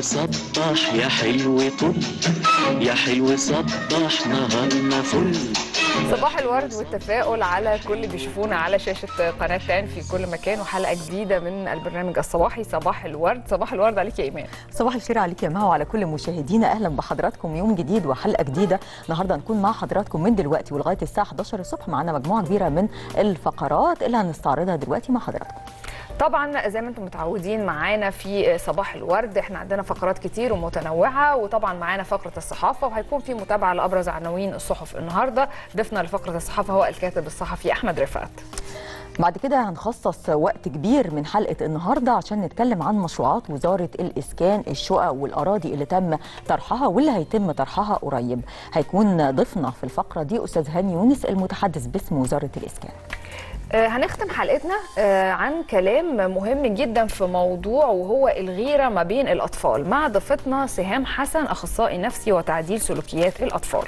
صبح يا حلو طل، يا حلو صبح نهارنا فل. صباح الورد والتفاؤل على كل اللي بيشوفونا على شاشة قناة تان في كل مكان، وحلقة جديدة من البرنامج الصباحي صباح الورد. صباح الورد عليك يا إيمان. صباح الخير عليك يا مها وعلى كل مشاهدينا. أهلا بحضراتكم يوم جديد وحلقة جديدة. النهاردة هنكون مع حضراتكم من دلوقتي ولغاية الساعة 11 الصبح. معانا مجموعة كبيرة من الفقرات اللي هنستعرضها دلوقتي مع حضراتكم. طبعا زي ما انتم متعودين معانا في صباح الورد، احنا عندنا فقرات كتير ومتنوعه، وطبعا معانا فقره الصحافه، وهيكون في متابعه لابرز عناوين الصحف النهارده. ضيفنا لفقره الصحافه هو الكاتب الصحفي احمد رفعت. بعد كده هنخصص وقت كبير من حلقة النهاردة عشان نتكلم عن مشروعات وزارة الإسكان، الشقق والأراضي اللي تم طرحها واللي هيتم طرحها قريب. هيكون ضيفنا في الفقرة دي أستاذ هاني يونس المتحدث باسم وزارة الإسكان. هنختم حلقتنا عن كلام مهم جدا في موضوع وهو الغيرة ما بين الأطفال مع ضيفتنا سهام حسن أخصائي نفسي وتعديل سلوكيات الأطفال.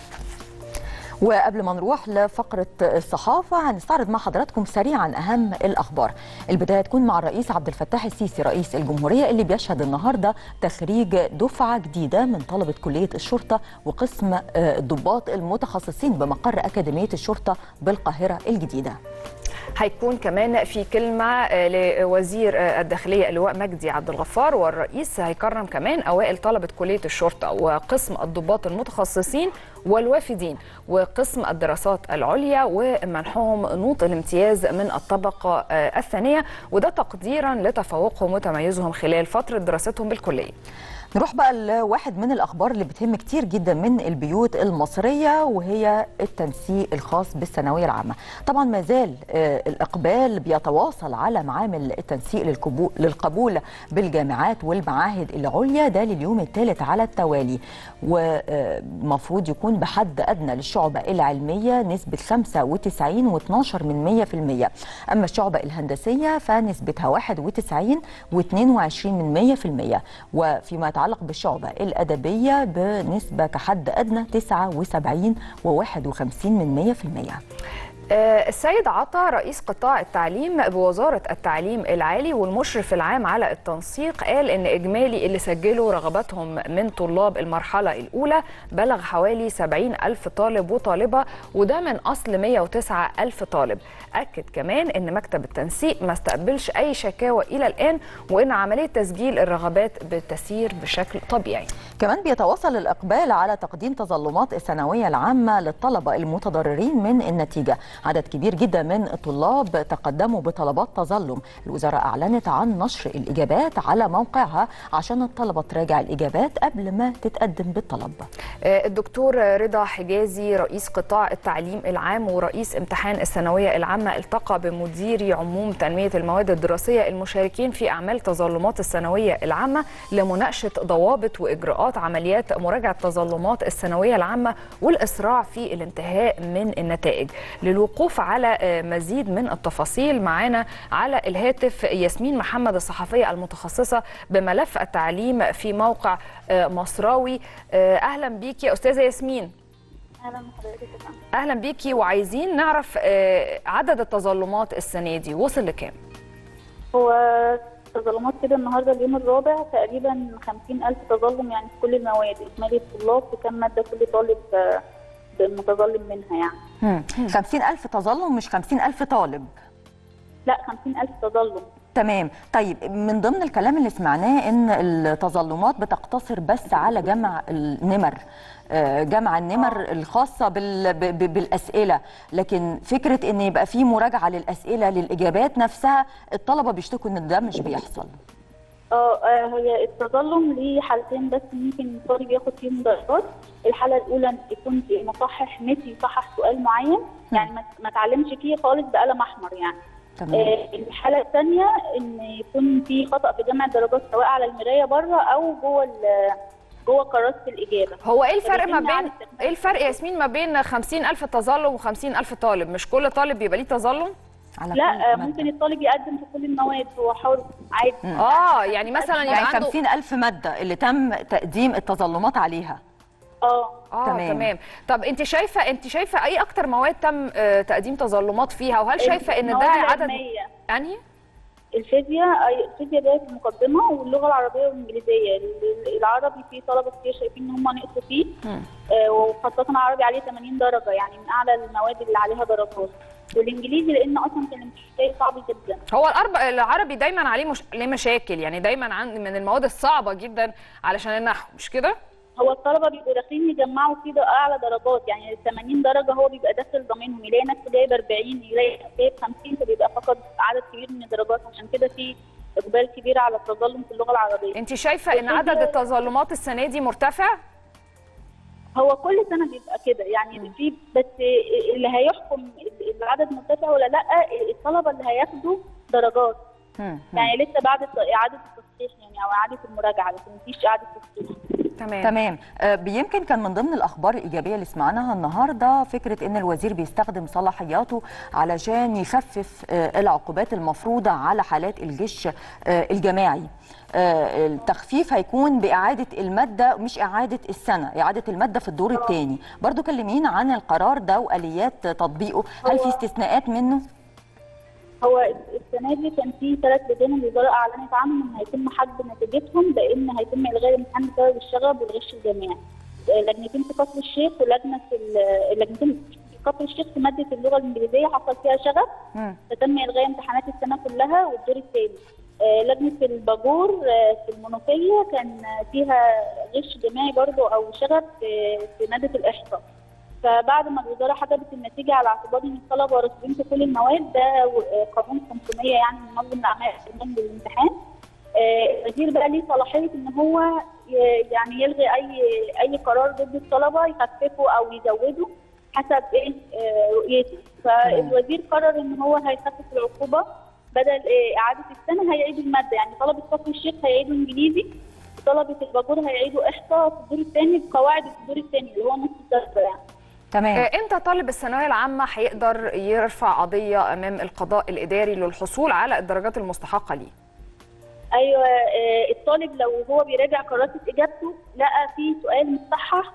وقبل ما نروح لفقرة الصحافة هنستعرض مع حضراتكم سريعا أهم الأخبار. البداية تكون مع الرئيس عبد الفتاح السيسي رئيس الجمهورية اللي بيشهد النهاردة تخريج دفعة جديدة من طلبة كلية الشرطة وقسم الضباط المتخصصين بمقر أكاديمية الشرطة بالقاهرة الجديدة. هيكون كمان في كلمة لوزير الداخلية اللواء مجدي عبد الغفار، والرئيس هيكرم كمان أوائل طلبة كلية الشرطة وقسم الضباط المتخصصين والوافدين وقسم الدراسات العليا، ومنحهم نوط الامتياز من الطبقة الثانية، وده تقديرا لتفوقهم وتميزهم خلال فترة دراستهم بالكلية. نروح بقى لواحد من الأخبار اللي بتهم كتير جدا من البيوت المصرية، وهي التنسيق الخاص بالثانوية العامة. طبعا ما زال الإقبال بيتواصل على معامل التنسيق للقبول بالجامعات والمعاهد العليا، ده لليوم الثالث على التوالي، ومفروض يكون بحد أدنى للشعبة العلمية نسبة 95 و12%. أما الشعبة الهندسية فنسبتها 91 و22%. وفيما يتعلق بالشعبة الأدبية بنسبة كحد أدنى 79 و51%. السيد عطا رئيس قطاع التعليم بوزارة التعليم العالي والمشرف العام على التنسيق قال إن إجمالي اللي سجلوا رغباتهم من طلاب المرحلة الأولى بلغ حوالي 70,000 طالب وطالبة، وده من أصل 109,000 طالب. أكد كمان إن مكتب التنسيق ما استقبلش أي شكاوى إلى الآن، وإن عملية تسجيل الرغبات بتسير بشكل طبيعي. كمان بيتواصل الإقبال على تقديم تظلمات الثانوية العامة للطلبة المتضررين من النتيجة. عدد كبير جدا من الطلاب تقدموا بطلبات تظلم. الوزارة أعلنت عن نشر الإجابات على موقعها عشان الطلبة تراجع الإجابات قبل ما تتقدم بالطلب. الدكتور رضا حجازي رئيس قطاع التعليم العام ورئيس امتحان الثانوية العامة التقى بمديري عموم تنمية المواد الدراسية المشاركين في أعمال تظلمات الثانوية العامة لمناقشة ضوابط وإجراءات عمليات مراجعة تظلمات الثانوية العامة والإسراع في الانتهاء من النتائج. للوقوف على مزيد من التفاصيل معانا على الهاتف ياسمين محمد الصحفية المتخصصة بملف التعليم في موقع مصراوي. أهلا بيكي يا أستاذة ياسمين. اهلا بحضرتك. أهلا بيكي، وعايزين نعرف عدد التظلمات السنة دي وصل لكام؟ هو التظلمات كده النهارده اليوم الرابع، تقريبا 50,000 تظلم يعني في كل المواد. إجمالي الطلاب في كام مادة كل طالب متظلم منها يعني. 50,000 تظلم مش 50,000 طالب؟ لا، 50,000 تظلم. تمام. طيب من ضمن الكلام اللي سمعناه ان التظلمات بتقتصر بس على جمع النمر، الخاصة بالأسئلة، لكن فكرة ان يبقى في مراجعة للأسئلة للإجابات نفسها الطلبة بيشتكوا ان ده مش بيحصل. هي التظلم ليه حالتين بس ممكن الطالب ياخد فيهم درجات. الحالة الأولى يكون المصحح نسي يصحح سؤال معين، يعني ما اتعلمش فيه خالص بقلم أحمر يعني. الحالة الثانية إن يكون في خطأ في جمع الدرجات سواء على المراية بره أو جوه كراسة الإجابة. هو إيه الفرق ياسمين ما بين 50,000 تظلم و50,000 طالب؟ مش كل طالب بيبقى ليه تظلم؟ لا، ممكن الطالب يقدم في كل المواد، هو حر عادي. يعني مثلا يعني 50,000 مادة اللي تم تقديم التظلمات عليها. تمام. طب انت شايفه اي اكتر مواد تم تقديم تظلمات فيها، وهل شايفه ان ده عدد انهي الفيزياء ده في المقدمه، واللغه العربيه والانجليزيه. العربي فيه طلبه كتير شايفين ان هم نقصوا فيه، وخاصه العربي عليه 80 درجه، يعني من اعلى المواد اللي عليها درجات. والانجليزي لان اصلا كان الامتحان صعب جدا. هو العربي دايما عليه ليه مشاكل، يعني دايما من المواد الصعبه جدا علشان النحو، مش كده؟ هو الطلبه بيبقوا داخلين يجمعوا فيه اعلى درجات، يعني ال 80 درجه هو بيبقى داخل ضامنهم، يلاقي ناس جايب 40، يلاقي جايب 50، فبيبقى فقد عدد كبير من الدرجات. عشان كده في اقبال كبير على التظلم في اللغه العربيه. انت شايفه ان عدد التظلمات السنه دي مرتفع؟ هو كل سنه بيبقى كده، يعني في بس اللي هيحكم العدد مرتفع ولا لا الطلبه اللي هياخدوا درجات. يعني لسه بعد اعاده التصحيح، يعني او اعاده المراجعه، لكن مفيش اعاده تصحيح. تمام. يمكن كان من ضمن الاخبار الايجابيه اللي سمعناها النهارده فكره ان الوزير بيستخدم صلاحياته علشان يخفف العقوبات المفروضه على حالات الجيش الجماعي. التخفيف هيكون باعاده الماده، مش اعاده السنه، اعاده الماده في الدور الثاني. برضو كلمينا عن القرار ده واليات تطبيقه، هل في استثناءات منه؟ هو السنه دي كان في 3 لجان الوزاره اعلنت عنهم ان هيتم حجب نتيجتهم، بان هيتم الغاء الامتحان بسبب الشغب والغش الجماعي. لجنتين في كفر الشيخ ولجنه في اللجنتين في كفر الشيخ في ماده اللغه الانجليزيه حصل فيها شغب، فتم الغاء امتحانات السنه كلها والدور الثاني. لجنه الباجور في المنوفيه كان فيها غش جماعي برضه او شغب في ماده الاحصاء. فبعد ما الوزاره حجبت النتيجه على اعتبار ان الطلبه راسبين في كل المواد، ده قانون 500 يعني منظم الاعمال للامتحان. الوزير بقى ليه صلاحيه ان هو يعني يلغي اي قرار ضد الطلبه، يخففه او يزوده حسب رؤيته. فالوزير قرر ان هو هيخفف العقوبه، بدل اعاده السنه هيعيدوا الماده، يعني طلبه كفر الشيخ هيعيدوا انجليزي، طلبه الباجور هيعيدوا احصاء في الدور الثاني بقواعد الدور الثاني اللي هو نص الدرجه يعني. تمام. امتى طالب الثانويه العامه هيقدر يرفع قضيه امام القضاء الاداري للحصول على الدرجات المستحقه ليه؟ ايوه، الطالب لو هو بيراجع كراسه اجابته لقى فيه سؤال مصحح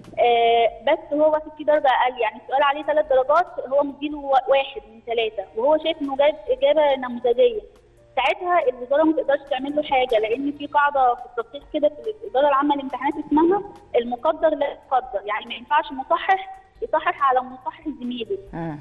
بس هو واخد فيه درجه اقل، يعني السؤال عليه 3 درجات هو مديله 1 من 3 وهو شايف انه جايب اجابه نموذجيه، ساعتها الوزاره ما تقدرش تعمل له حاجه، لان في قاعده في التصحيح كده في الاداره العامه للامتحانات اسمها المقدر لا يقدر، يعني ما ينفعش مصحح يصحح على مصحح زميله.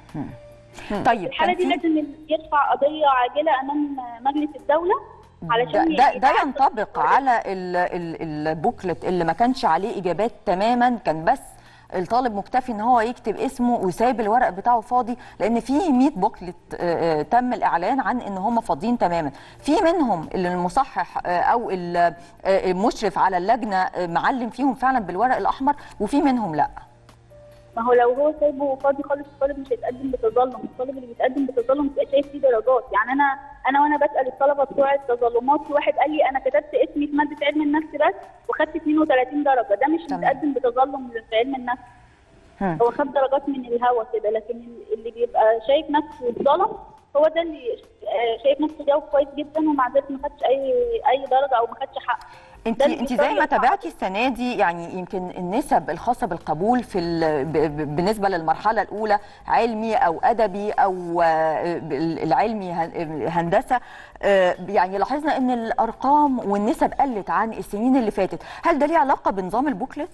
طيب الحاله دي لازم يرفع قضيه عاجله امام مجلس الدوله علشان ده ينطبق على البوكلت اللي ما كانش عليه اجابات تماما، كان بس الطالب مكتفي ان هو يكتب اسمه وسايب الورق بتاعه فاضي، لان في 100 بوكلت تم الاعلان عن ان هم فاضيين تماما، في منهم اللي المصحح او المشرف على اللجنه معلم فيهم فعلا بالورق الاحمر، وفي منهم لا. ما هو لو هو سايبه فاضي خالص الطالب مش هيتقدم بتظلم، الطالب اللي بيتقدم بتظلم بيبقى شايف فيه درجات، يعني انا وانا بسال الطلبه بتوع التظلمات في واحد قال لي انا كتبت اسمي في ماده علم النفس بس وخدت 32 درجه، ده مش متقدم بتظلم في علم النفس. هو خد درجات من الهوا كده، لكن اللي بيبقى شايف نفسه اتظلم هو ده اللي شايف نفسه جاوب كويس جدا ومع ذلك ما خدش اي درجه او ما خدش حق. انت زي ما تابعتي السنه دي، يعني يمكن النسب الخاصه بالقبول في بالنسبه للمرحله الاولى علمي او ادبي او العلمي هندسه، يعني لاحظنا ان الارقام والنسب قلت عن السنين اللي فاتت، هل ده ليه علاقه بنظام البوكلت؟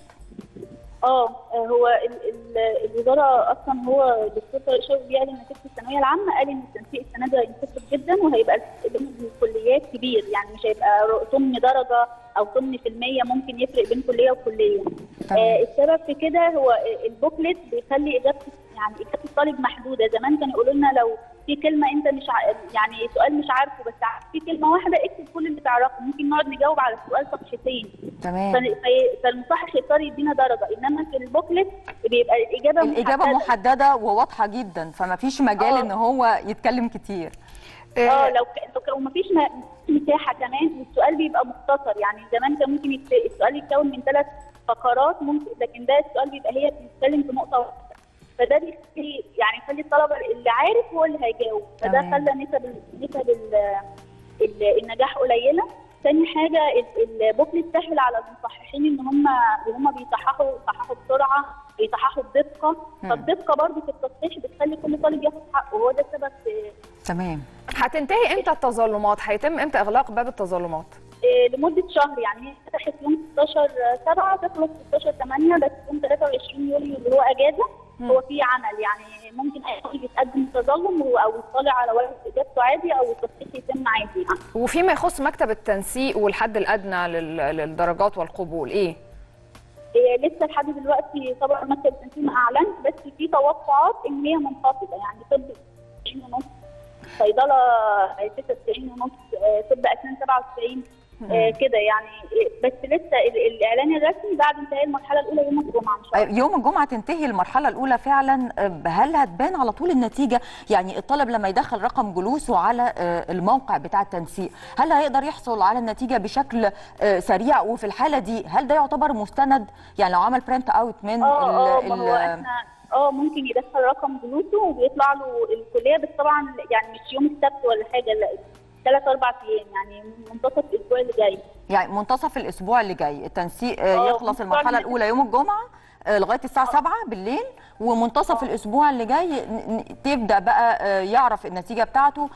هو الوزاره اصلا هو الدكتور طارق شوقي بيعلن نتيجه الثانويه العامه، قال ان التنسيق السنه ده هينخفض جدا وهيبقى بين الكليات كبير، يعني مش هيبقى ثمن درجه او ثمن في المية ممكن يفرق بين كليه وكليه. السبب في كده هو البوكلت بيخلي اجابه الطالب محدوده، زمان كانوا يقولوا لنا لو في كلمه انت مش يعني سؤال مش عارفه بس في كلمه واحده اكتب كل اللي تعرفه، ممكن نقعد نجاوب على السؤال صفحتين. تمام. فالمصحح يضطر يدينا درجه، انما في البوكلت بيبقى الاجابه محدده وواضحه جدا، فما فيش مجال ان هو يتكلم كتير. لو ما فيش مساحه كمان، السؤال بيبقى مختصر، يعني زمان كان ممكن السؤال يتكون من 3 فقرات ممكن، لكن ده السؤال بيبقى هي بتتكلم في نقطه واحده، فده يخلي الطلبه اللي عارف هو اللي هيجاوب، فده خلى نسب النجاح قليله. ثاني حاجه البوكلت سهل على المصححين ان هم بيصححوا بسرعه، بيصححوا بدقه، فالدقه برضه في التصحيح بتخلي كل طالب ياخد حقه، وهو ده السبب تمام. هتنتهي امتى التظلمات؟ هيتم امتى اغلاق باب التظلمات؟ لمده شهر، يعني هي فتحت يوم 16/7 تخلص 16/8، بس يوم 23 يوليو اللي هو اجازه هو في عمل، يعني ممكن اي حد يتقدم تظلم او يطلع على ورقه اجابته عادي او التصحيح يتم عادي يعني. وفيما يخص مكتب التنسيق والحد الادنى للدرجات والقبول ايه؟ لسه لحد دلوقتي طبعا مكتب التنسيق ما اعلنش، بس في توقعات ان هي منخفضه، يعني طب 90.5، صيدله 96.5، طب اسنان 97 كده يعني. بس لسه الاعلان الرسمي بعد انتهاء المرحله الاولى يوم الجمعه ان شاء الله. يوم الجمعه تنتهي المرحله الاولى فعلا. هل هتبان على طول النتيجه؟ يعني الطالب لما يدخل رقم جلوسه على الموقع بتاع التنسيق، هل هيقدر يحصل على النتيجه بشكل سريع؟ وفي الحاله دي هل ده يعتبر مستند؟ يعني لو عمل برنت اوت من ما هو احنا ممكن يدخل رقم جلوسه وبيطلع له الكليه، بس طبعا يعني مش يوم السبت ولا حاجه، لا 3-4 ايام، يعني منتصف الاسبوع اللي جاي. يعني منتصف الاسبوع اللي جاي التنسيق يخلص المرحله الاولى يوم الجمعه لغايه الساعه 7 بالليل، ومنتصف الاسبوع اللي جاي تبدا بقى يعرف النتيجه بتاعته.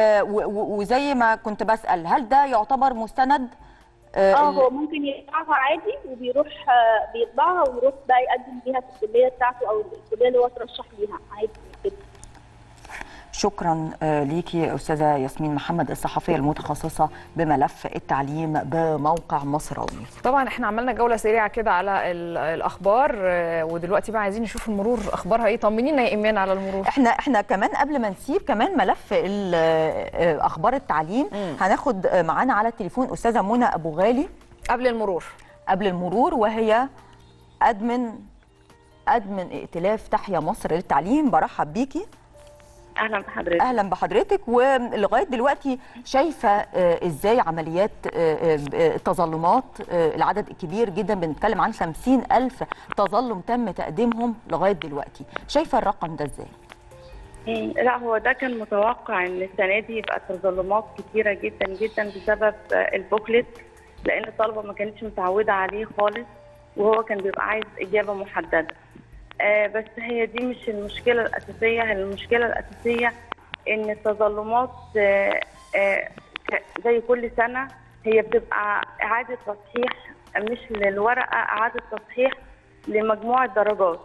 وزي ما كنت بسال، هل ده يعتبر مستند؟ هو ممكن يطبعها عادي، وبيروح بيطبعها ويروح بقى يقدم بيها في الكليه بتاعته او الكليه اللي هو ترشح ليها عادي كده. شكرا ليكي استاذه ياسمين محمد، الصحفيه المتخصصه بملف التعليم بموقع مصراوي. طبعا احنا عملنا جوله سريعه كده على الاخبار، ودلوقتي بقى عايزين نشوف المرور اخبارها ايه. طمنينا يا ايمان على المرور. احنا كمان قبل ما نسيب كمان ملف اخبار التعليم هناخد معانا على التليفون استاذه منى ابو غالي قبل المرور، وهي ادمن ائتلاف تحيا مصر للتعليم. برحب بيكي. اهلا بحضرتك. اهلا بحضرتك. ولغايه دلوقتي شايفه ازاي عمليات التظلمات؟ العدد الكبير جدا، بنتكلم عن 50,000 تظلم تم تقديمهم لغايه دلوقتي، شايفه الرقم ده ازاي؟ لا، هو ده كان متوقع ان السنه دي يبقى تظلمات كتيره جدا جدا بسبب البوكلت، لان الطلبه ما كانتش متعوده عليه خالص، وهو كان بيبقى عايز اجابه محدده. بس هي دي مش المشكلة الأساسية. المشكلة الأساسية إن التظلمات زي كل سنة هي بتبقى إعادة تصحيح، مش للورقة، إعادة تصحيح لمجموعة درجات.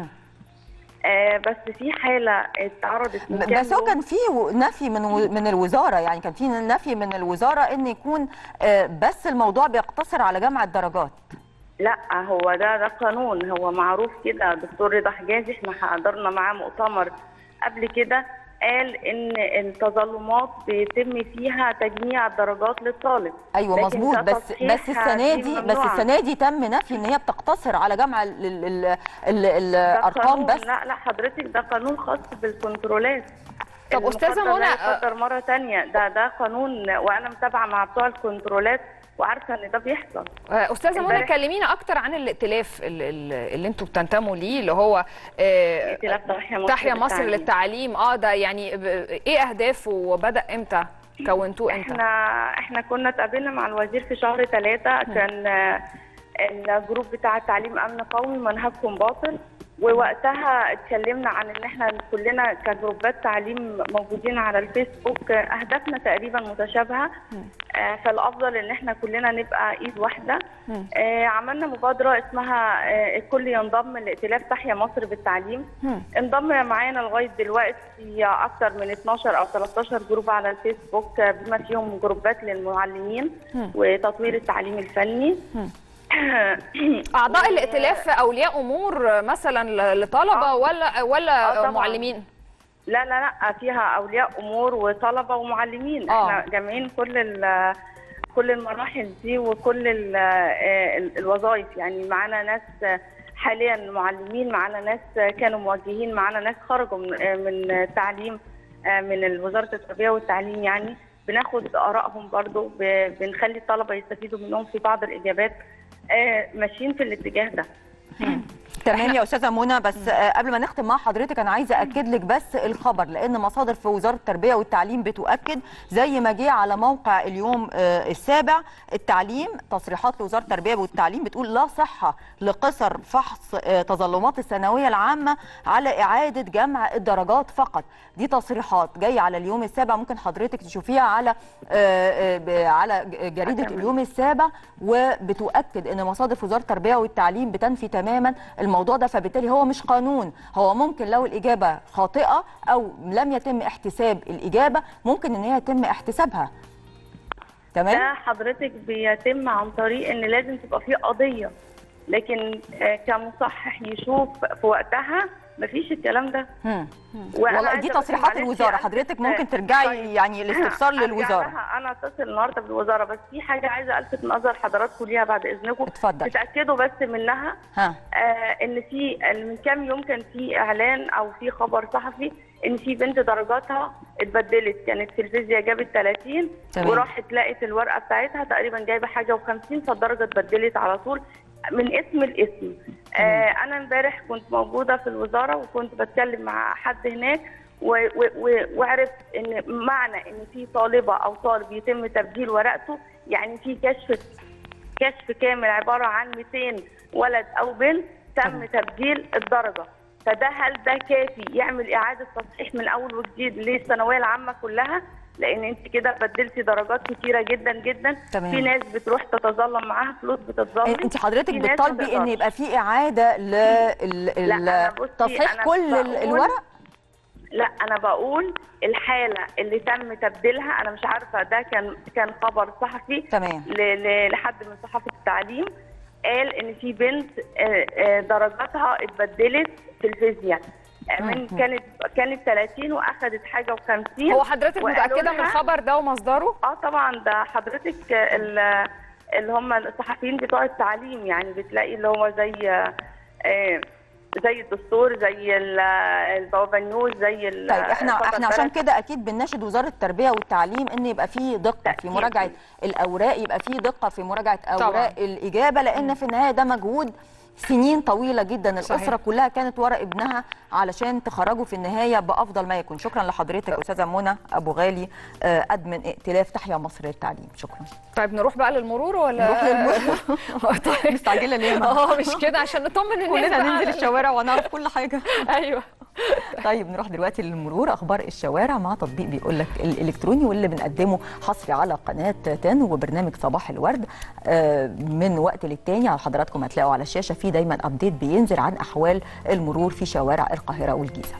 بس في حالة اتعرضت من بس هو كان في نفي من الوزارة، يعني كان في نفي من الوزارة إن يكون بس الموضوع بيقتصر على جمع الدرجات. لا، هو ده قانون، هو معروف كده. دكتور رضا حجازي احنا حضرنا معاه مؤتمر قبل كده، قال ان التظلمات بيتم فيها تجميع الدرجات للطالب. ايوه مظبوط، بس السنه دي تم نفي ان هي بتقتصر على جمع الارقام بس. لا حضرتك، ده قانون خاص بالكنترولات. طب استاذه منى، يقدر مره ثانيه، ده قانون، وانا متابعه مع بتوع الكنترولات وعارفه ان ده بيحصل. استاذه منى، كلمينا اكتر عن الائتلاف اللي انتوا بتنتموا ليه، اللي هو ائتلاف تحيا مصر للتعليم. ده يعني ايه اهدافه وبدا امتى؟ كونتوه امتى؟ احنا كنا اتقابلنا مع الوزير في شهر 3، كان الجروب بتاع التعليم امن قومي منهجكم باطل، ووقتها اتكلمنا عن ان احنا كلنا كجروبات تعليم موجودين على الفيسبوك اهدافنا تقريبا متشابهه، فالافضل ان احنا كلنا نبقى ايد واحده. عملنا مبادره اسمها الكل ينضم لائتلاف تحيا مصر بالتعليم. انضم معانا لغايه دلوقتي اكثر من 12 او 13 جروب على الفيسبوك، بما فيهم جروبات للمعلمين وتطوير التعليم الفني. اعضاء الائتلاف اولياء امور مثلا لطلبه ولا معلمين؟ لا فيها اولياء امور وطلبه ومعلمين. احنا جامعين كل المراحل دي وكل الوظائف، يعني معانا ناس حاليا معلمين، معانا ناس كانوا موجهين، معانا ناس خرجوا من التعليم من وزاره التربيه والتعليم، يعني بناخد ارائهم برضو، بنخلي الطلبه يستفيدوا منهم في بعض الاجابات. ماشيين في الاتجاه ده. تمام يا استاذه منى. بس قبل ما نختم مع حضرتك انا عايزه اكد لك بس الخبر، لان مصادر في وزاره التربيه والتعليم بتؤكد زي ما جه على موقع اليوم السابع التعليم، تصريحات لوزاره التربيه والتعليم بتقول لا صحه لقصر فحص تظلمات الثانويه العامه على اعاده جمع الدرجات فقط. دي تصريحات جايه على اليوم السابع، ممكن حضرتك تشوفيها على جريده اليوم السابع، وبتؤكد ان مصادر في وزاره التربيه والتعليم بتنفي تماما الموضوع ده. فبالتالي هو مش قانون، هو ممكن لو الاجابه خاطئه او لم يتم احتساب الاجابه ممكن ان هي يتم احتسابها. تمام؟ ده حضرتك بيتم عن طريق ان لازم تبقى في قضيه، لكن كمصحح يشوف في وقتها مفيش الكلام ده. والله دي تصريحات الوزاره، حضرتك ممكن ترجعي يعني الاستفسار للوزاره. انا اتصل النهارده بالوزاره، بس في حاجه عايزه الفت نظر حضراتكم ليها بعد اذنكم. اتفضل. تتاكدوا بس منها. ان في من كام يوم كان في اعلان او في خبر صحفي ان في بنت درجاتها اتبدلت، كانت في الفيزياء جابت 30 وراحت لقت الورقه بتاعتها تقريبا جايبه حاجه و50، فالدرجه اتبدلت على طول من اسم لاسم. انا امبارح كنت موجوده في الوزاره وكنت بتكلم مع حد هناك وعرفت ان معنى ان في طالبه او طالب يتم تبديل ورقته، يعني في كشف كامل عباره عن 200 ولد او بنت تم تبديل الدرجه. فده هل ده كافي يعمل اعاده تصحيح من اول وجديد للثانويه العامه كلها؟ لان انت كده بدلتي درجات كتيره جدا جدا. تمام. في ناس بتروح تتظلم معاها فلوس بتتظلم. انت حضرتك بتطالبي ان يبقى في اعاده لتصحيح كل الورق؟ لا انا بقول الحاله اللي تم تبديلها، انا مش عارفه ده كان خبر صحفي. تمام. لحد من صحافه التعليم قال ان في بنت درجاتها اتبدلت في الفيزياء من كانت 30 واخدت حاجه و50. هو حضرتك متاكده من الخبر ده ومصدره؟ طبعا ده حضرتك اللي هم الصحفيين بتوع التعليم، يعني بتلاقي اللي هو زي الدستور، زي البوابه نيوز، زي طيب احنا عشان كده اكيد بنناشد وزاره التربيه والتعليم ان يبقى في دقه في مراجعه الاوراق، يبقى في دقه في مراجعه اوراق طبعا الاجابه، لان في النهايه ده مجهود سنين طويله جدا. الاسره كلها كانت ورا ابنها علشان تخرجوا في النهايه بافضل ما يكون. شكرا لحضرتك استاذه منى ابو غالي، ادمن ائتلاف تحيا مصر للتعليم. شكرا. طيب نروح بقى للمرور ولا نروح للمرور؟ طيب مستعجله ليه؟ مش كده عشان نطمن الناس كلنا ننزل الشوارع ونعرف كل حاجه. ايوه. طيب نروح دلوقتي للمرور، اخبار الشوارع مع تطبيق بيقول لك الالكتروني واللي بنقدمه حصري على قناه 10 وبرنامج صباح الورد. من وقت للتاني على حضراتكم هتلاقوا على الشاشه في دايما ابديت بينزل عن احوال المرور في شوارع القاهره والجيزه.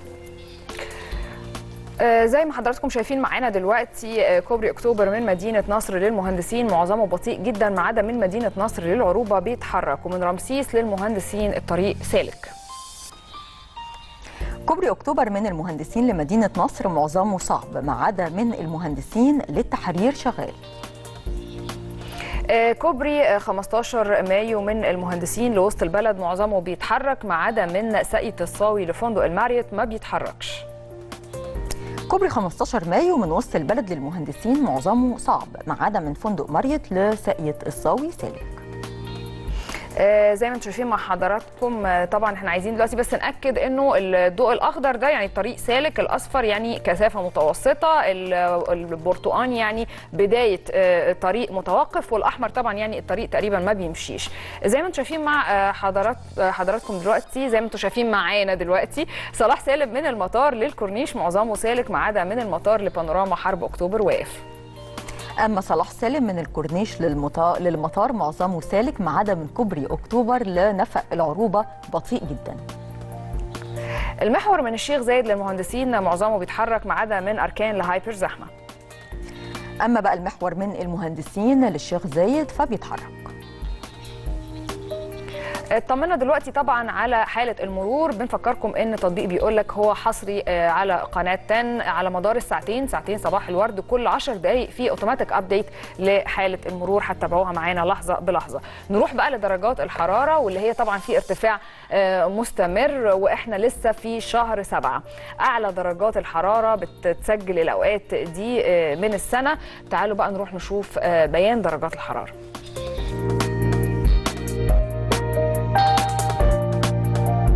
زي ما حضراتكم شايفين معانا دلوقتي كوبري اكتوبر من مدينه نصر للمهندسين معظمه بطيء جدا، ما عدا من مدينه نصر للعروبه بيتحرك، ومن رمسيس للمهندسين الطريق سالك. كوبري اكتوبر من المهندسين لمدينه نصر معظمه صعب، ما عدا من المهندسين للتحرير شغال. كوبري 15 مايو من المهندسين لوسط البلد معظمه بيتحرك، ما عدا من ساقية الصاوي لفندق الماريوت ما بيتحركش. كوبري 15 مايو من وسط البلد للمهندسين معظمه صعب، ما عدا من فندق ماريوت لساقية الصاوي سالك. زي ما انتم شايفين مع حضراتكم، طبعا احنا عايزين دلوقتي بس ناكد انه الضوء الاخضر ده يعني الطريق سالك، الاصفر يعني كثافه متوسطه، البرتقاني يعني بدايه طريق متوقف، والاحمر طبعا يعني الطريق تقريبا ما بيمشيش. زي ما انتم شايفين مع حضراتكم دلوقتي، زي ما انتم شايفين معانا دلوقتي، صلاح سالم من المطار للكورنيش معظمه سالك، ما عدا من المطار لبانوراما حرب اكتوبر واقف. أما صلاح سالم من الكورنيش للمطار معظمه سالك، ما عدا من كوبري أكتوبر لنفق العروبة بطيء جدا. المحور من الشيخ زايد للمهندسين معظمه بيتحرك، ما عدا من أركان لهايبر زحمة. أما بقى المحور من المهندسين للشيخ زايد فبيتحرك. اطمنا دلوقتي طبعا على حاله المرور، بنفكركم ان التطبيق بيقول لك هو حصري على قناه 10 على مدار ساعتين صباح الورد، كل 10 دقائق في اوتوماتيك ابديت لحاله المرور، هتتابعوها معانا لحظه بلحظه. نروح بقى لدرجات الحراره، واللي هي طبعا في ارتفاع مستمر، واحنا لسه في شهر 7. اعلى درجات الحراره بتتسجل الاوقات دي من السنه. تعالوا بقى نروح نشوف بيان درجات الحراره.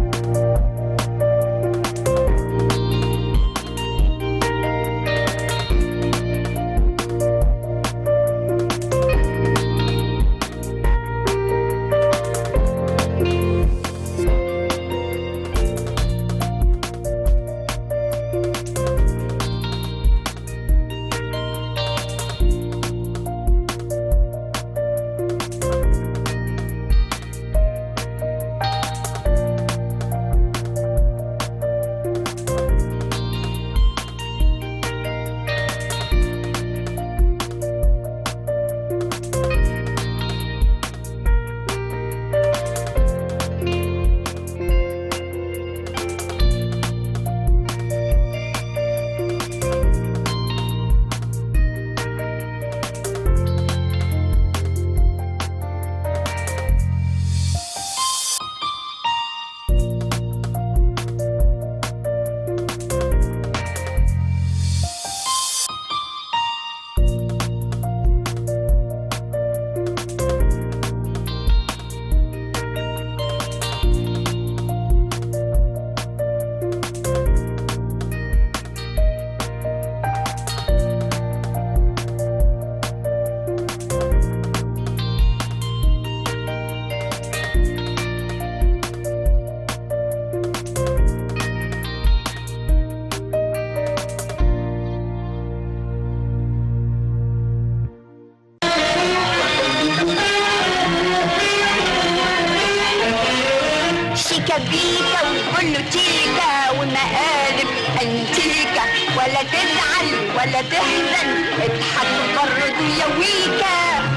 بيكا وكله تيكا ومقالب انتيكا، ولا تزعل ولا تحزن اضحك برضه يا ويكا.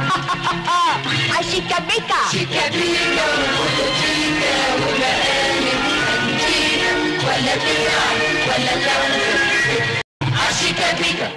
عشيكا بيكا شيكا بيكا وكله تيكا ومقالب انتيكا، ولا تزعل ولا تحزن عشيكا بيكا.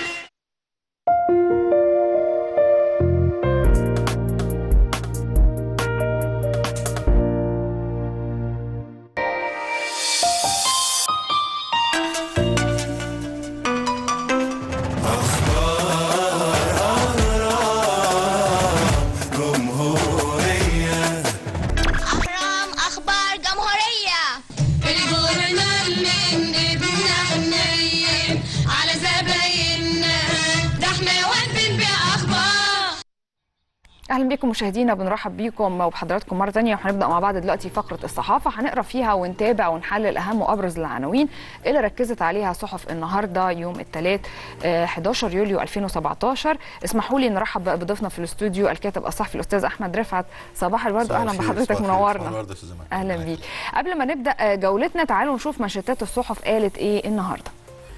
اهلا بكم مشاهدينا، بنرحب بيكم وبحضراتكم مره ثانيه، وهنبدا مع بعض دلوقتي فقره الصحافه هنقرا فيها ونتابع ونحلل اهم وابرز العناوين اللي ركزت عليها صحف النهارده يوم الثلاث 11 يوليو 2017. اسمحوا لي نرحب بضيفنا في الاستوديو الكاتب الصحفي الاستاذ احمد رفعت. صباح الورد، اهلا بحضرتك، منورنا. اهلا بيك. قبل ما نبدا جولتنا تعالوا نشوف منشطات الصحف قالت ايه النهارده.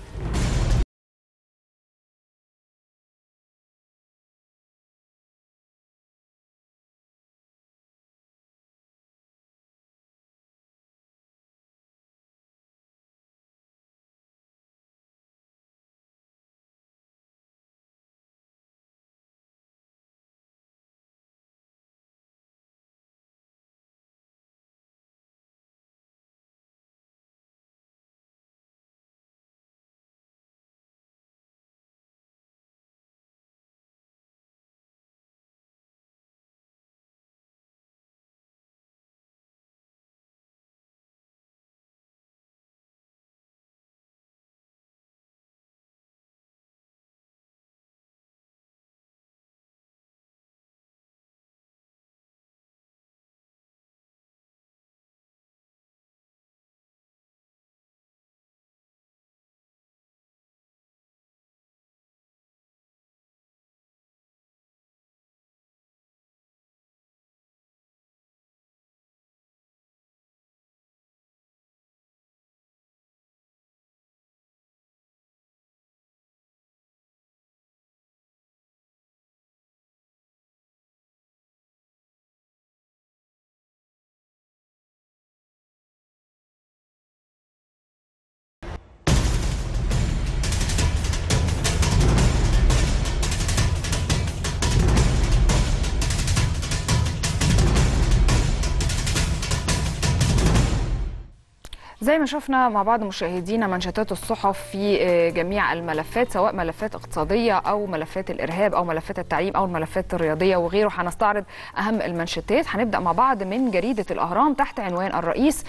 زي ما شفنا مع بعض مشاهدينا منشطات الصحف في جميع الملفات، سواء ملفات اقتصادية أو ملفات الإرهاب أو ملفات التعليم أو الملفات الرياضية وغيره. هنستعرض أهم المنشطات. هنبدأ مع بعض من جريدة الأهرام تحت عنوان الرئيس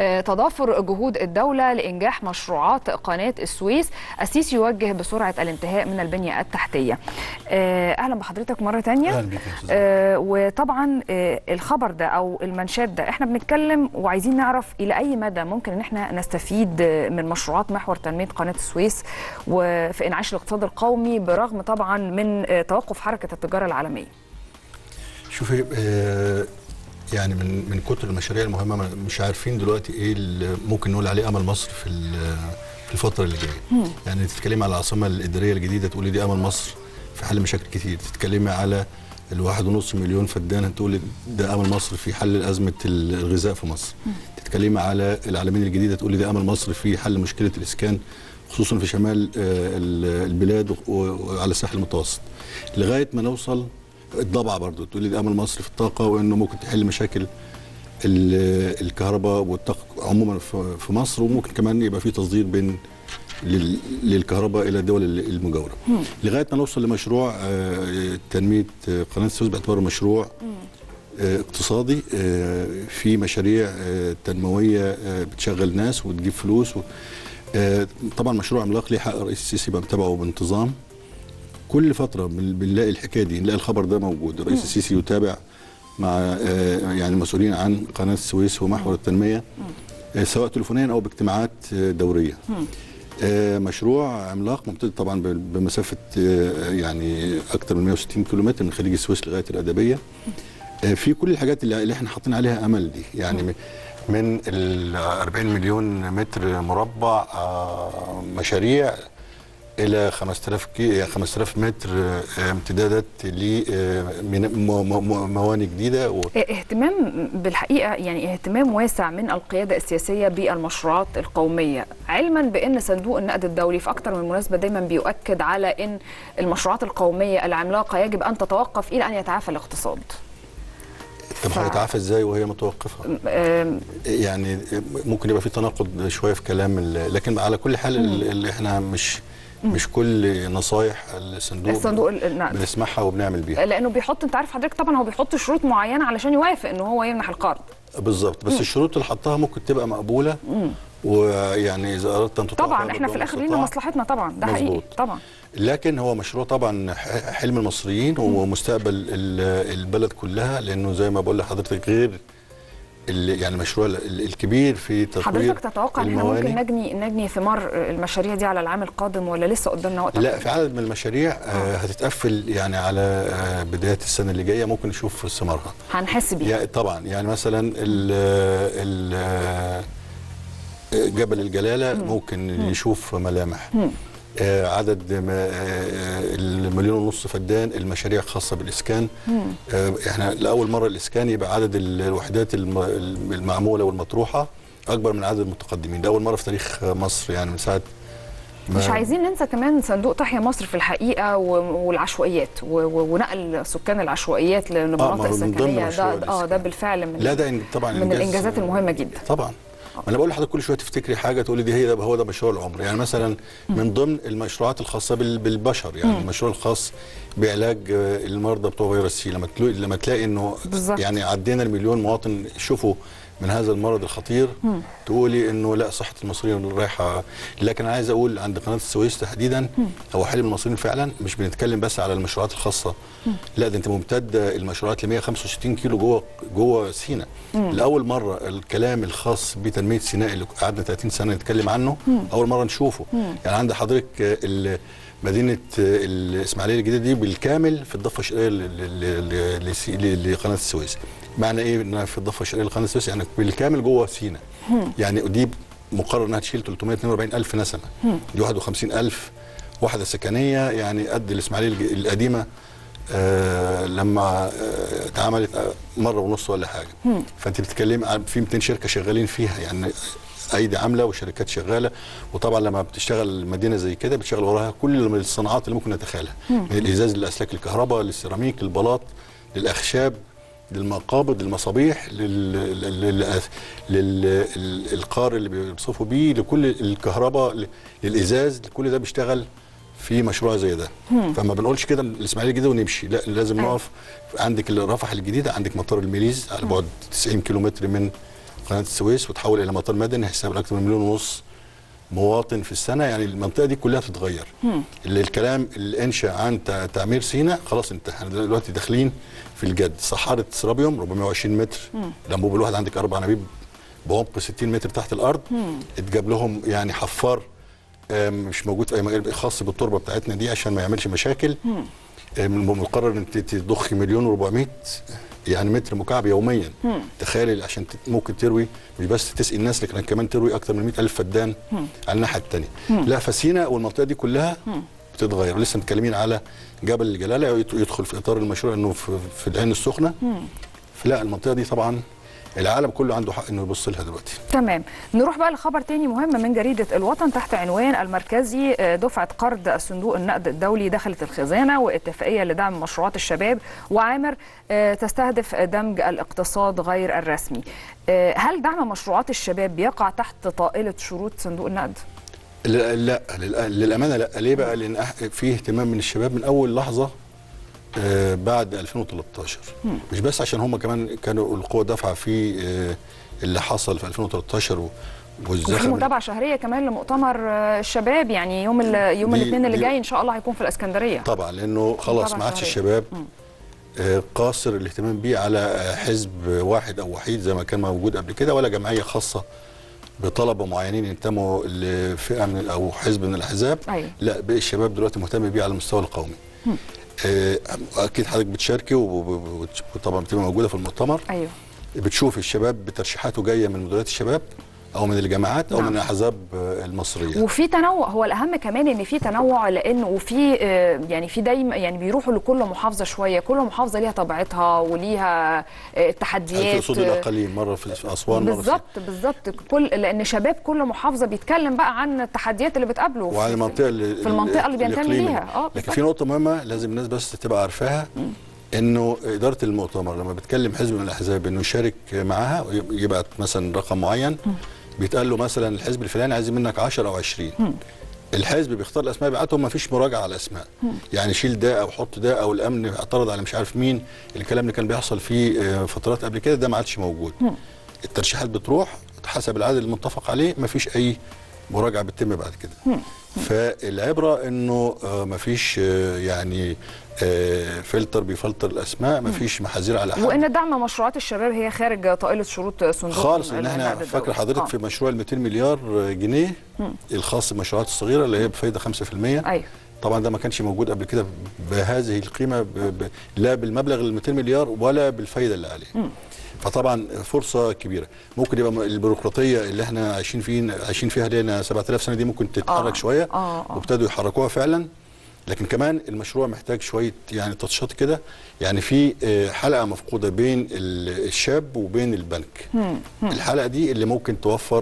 تضافر جهود الدولة لإنجاح مشروعات قناة السويس، السيسي يوجه بسرعة الانتهاء من البنية التحتية. أهلا بحضرتك مرة تانية. أهلا بك. وطبعا الخبر ده أو المنشات ده احنا بنتكلم وعايزين نعرف إلى أي مدى ممكن ان احنا نستفيد من مشروعات محور تنمية قناة السويس وفي انعاش الاقتصاد القومي برغم طبعا من توقف حركة التجارة العالمية. شوفي يعني من كتر المشاريع المهمة مش عارفين دلوقتي ايه اللي ممكن نقول عليه امل مصر في الفترة اللي جاية. يعني تتكلمي على العاصمة الإدارية الجديدة تقولي دي امل مصر في حل مشاكل كتير، تتكلمي على 1.5 مليون فدان تقولي ده امل مصر في حل ازمة الغذاء في مصر، تتكلمي على العالمين الجديدة تقولي ده امل مصر في حل مشكلة الاسكان خصوصا في شمال البلاد وعلى الساحل المتوسط، لغاية ما نوصل الضبعة برضو تقولي ده امل مصر في الطاقة وانه ممكن تحل مشاكل الكهرباء والطاقة عموما في مصر، وممكن كمان يبقى في تصدير بين للكهرباء الى الدول المجاوره، لغايه ما نوصل لمشروع تنميه قناه السويس باعتباره مشروع اقتصادي في مشاريع تنمويه بتشغل ناس وتجيب فلوس. طبعا مشروع عملاق ليه حق الرئيس السيسي بمتابعه بانتظام. كل فتره بنلاقي الحكايه دي، نلاقي الخبر ده موجود، الرئيس السيسي يتابع مع يعني المسؤولين عن قناه السويس ومحور التنميه سواء تليفونيا او باجتماعات دوريه. مشروع عملاق ممتد طبعا بمسافه يعني اكثر من 160 كيلومتر من خليج السويس لغايه الادبيه. في كل الحاجات اللي احنا حاطين عليها امل دي، يعني من ال 40 مليون متر مربع مشاريع الى 5000 متر امتدادات لموانئ جديده اهتمام بالحقيقه، يعني اهتمام واسع من القياده السياسيه بالمشروعات القوميه، علما بان صندوق النقد الدولي في اكثر من مناسبه دايما بيؤكد على ان المشروعات القوميه العملاقه يجب ان تتوقف الى ان يتعافى الاقتصاد. طب هيتعافى ازاي وهي متوقفه؟ يعني ممكن يبقى في تناقض شويه في كلام لكن على كل حال اللي احنا مش كل نصايح الصندوق بنسمعها وبنعمل بيها، لانه بيحط، انت عارف حضرتك طبعا هو بيحط شروط معينه علشان يوافق ان هو يمنح القرض. بالظبط، بس الشروط اللي حطها ممكن تبقى مقبوله، ويعني اذا اردت ان تطبق طبعا احنا في الاخر لينا مصلحتنا طبعا، ده حقيقي طبعا. لكن هو مشروع طبعا حلم المصريين ومستقبل البلد كلها، لانه زي ما بقول لحضرتك غير يعني المشروع الكبير في تطوير حضرتك تتوقع ان احنا ممكن نجني ثمار المشاريع دي على العام القادم ولا لسه قدامنا وقت؟ لا، في عدد من المشاريع هتتقفل يعني على بدايه السنه اللي جايه ممكن نشوف ثمارها، هنحس بيها طبعا. يعني مثلا جبل الجلاله ممكن نشوف ملامح. عدد ال1.5 فدان المشاريع خاصه بالاسكان. احنا لاول مره الاسكان يبقى عدد الوحدات المعموله والمطروحه اكبر من عدد المتقدمين، ده اول مره في تاريخ مصر، يعني من ساعه مش عايزين ننسى كمان صندوق تحيا مصر في الحقيقه والعشوائيات ونقل سكان العشوائيات لمناطق سكنيه، ده بالفعل من طبعا من الانجازات المهمه جدا طبعا. انا بقول لحضرتك كل شويه تفتكري حاجه تقولي دي هو ده مشروع العمر. يعني مثلا من ضمن المشروعات الخاصه بالبشر، يعني المشروع الخاص بعلاج المرضى بتوع فيروس سي، لما تلاقي انه يعني عدينا المليون مواطن شوفوا من هذا المرض الخطير، تقولي انه لا، صحه المصريين رايحه. لكن انا عايز اقول عند قناه السويس تحديدا هو حلم المصريين فعلا، مش بنتكلم بس على المشروعات الخاصه، لا ده انت ممتده المشروعات ل 165 كيلو جوه سيناء. لاول مره الكلام الخاص بتنميه سيناء اللي قعدنا 30 سنه نتكلم عنه اول مره نشوفه. يعني عند حضرتك مدينه الاسماعيليه الجديده دي بالكامل في الضفه الشرقيه لقناه السويس. معنى ايه انها في الضفه الشرقيه لقناه السويس؟ يعني بالكامل جوه سيناء. يعني دي مقرر انها تشيل 342 الف نسمه، دي 51 الف وحده سكنيه، يعني قد الاسماعيليه القديمه لما اتعملت مره ونص ولا حاجه. فانت بتتكلم في 200 شركه شغالين فيها، يعني ايدي عامله وشركات شغاله. وطبعا لما بتشتغل مدينه زي كده بتشتغل وراها كل الصناعات اللي ممكن نتخيلها، من الازاز لاسلاك الكهرباء للسيراميك للبلاط للاخشاب للمقابض للمصابيح للقار اللي بيوصفوا بيه لكل الكهرباء للازاز، كل ده بيشتغل في مشروع زي ده. فما بنقولش كده الاسماعيليه الجديده ونمشي، لا لازم نقف. عندك رفح الجديده، عندك مطار الميليز على بعد 90 كيلومتر من قناه السويس وتحول الى مطار مدني هيستقبل اكثر من 1.5 مليون مواطن في السنه. يعني المنطقه دي كلها تتغير. الكلام اللي انشا عن تعمير سيناء خلاص احنا دلوقتي داخلين في الجد. صحاره سرابيوم 420 متر، الانبوب الواحد عندك 4 انابيب بعمق 60 متر تحت الارض، اتجاب لهم يعني حفار مش موجود في اي مجال خاص بالتربه بتاعتنا دي عشان ما يعملش مشاكل. مقرر ان تضخ 1.4 مليون يعني متر مكعب يوميا. تخيلي عشان ممكن تروي مش بس تسقي الناس، لكن كمان تروي اكتر من 100,000 فدان على الناحيه الثانيه. لا، فسيناء والمنطقه دي كلها بتتغير. لسه متكلمين على جبل الجلاله يدخل في اطار المشروع انه في العين السخنه. فلا المنطقه دي طبعا العالم كله عنده حق انه يبص لها دلوقتي. تمام. نروح بقى لخبر تاني مهم من جريده الوطن تحت عنوان المركزي دفعه قرض الصندوق النقد الدولي دخلت الخزانه واتفاقيه لدعم مشروعات الشباب وعامر تستهدف دمج الاقتصاد غير الرسمي. هل دعم مشروعات الشباب بيقع تحت طائله شروط صندوق النقد؟ لا للامانه لا. ليه بقى؟ لان في اهتمام من الشباب من اول لحظه بعد 2013. مش بس عشان هم كمان كانوا القوة دافعة في اللي حصل في 2013 وفي متابعة شهرية كمان لمؤتمر الشباب، يعني يوم الاثنين اللي جاي ان شاء الله هيكون في الاسكندرية. طبعا لانه خلاص ما عادش الشباب قاصر الاهتمام بيه على حزب واحد او وحيد زي ما كان موجود قبل كده، ولا جمعية خاصة بطلبه معينين ينتموا لفئة من او حزب من الاحزاب. أيوة. لا، بقى الشباب دلوقتي مهتم بيه على المستوى القومي. اكيد حضرتك بتشاركي وطبعا بتبقى موجوده في المؤتمر. ايوه. بتشوف الشباب بترشيحاته جايه من مديريات الشباب او من الجامعات او من الاحزاب المصريه. وفي تنوع، هو الاهم كمان ان في تنوع، لانه وفي يعني في دايما يعني بيروحوا لكل محافظه شويه، كل محافظه ليها طبيعتها وليها تحديات. في الاقاليم مره في اسوان مره بالظبط لان شباب كل محافظه بيتكلم بقى عن التحديات اللي بتقابله وعن المنطقه في المنطقه اللي بينتمي ليها. لكن في نقطه مهمه لازم الناس بس تبقى عارفاها، انه اداره المؤتمر لما بتكلم حزب من الاحزاب انه يشارك معاها يبعت مثلا رقم معين، بيتقال له مثلا الحزب الفلاني عايز منك 10 او 20. الحزب بيختار الاسماء بيبعتهم، ما فيش مراجعه على الاسماء. يعني شيل ده او حط ده، او الامن اعترض على مش عارف مين. الكلام اللي كان بيحصل في فترات قبل كده ده ما عادش موجود. الترشيحات بتروح حسب العدد المتفق عليه، ما فيش اي مراجعه بتتم بعد كده. فالعبره انه ما فيش يعني فلتر بيفلتر الاسماء، ما فيش محاذير على حد، وان دعم مشروعات الشباب هي خارج طائله شروط صندوق خالص. ان احنا فاكر حضرتك في مشروع ال 200 مليار جنيه الخاص بالمشروعات الصغيره اللي هي بفايده 5%. ايوه طبعا ده ما كانش موجود قبل كده بهذه القيمه، لا بالمبلغ ال 200 مليار ولا بالفايده اللي عليه. فطبعا فرصه كبيره. ممكن يبقى البيروقراطيه اللي احنا عايشين فيها لنا 7000 سنه دي ممكن تتحرك شويه، وابتدوا يحركوها فعلا. لكن كمان المشروع محتاج شويه يعني تاتشات كده، يعني في حلقه مفقوده بين الشاب وبين البنك. الحلقه دي اللي ممكن توفر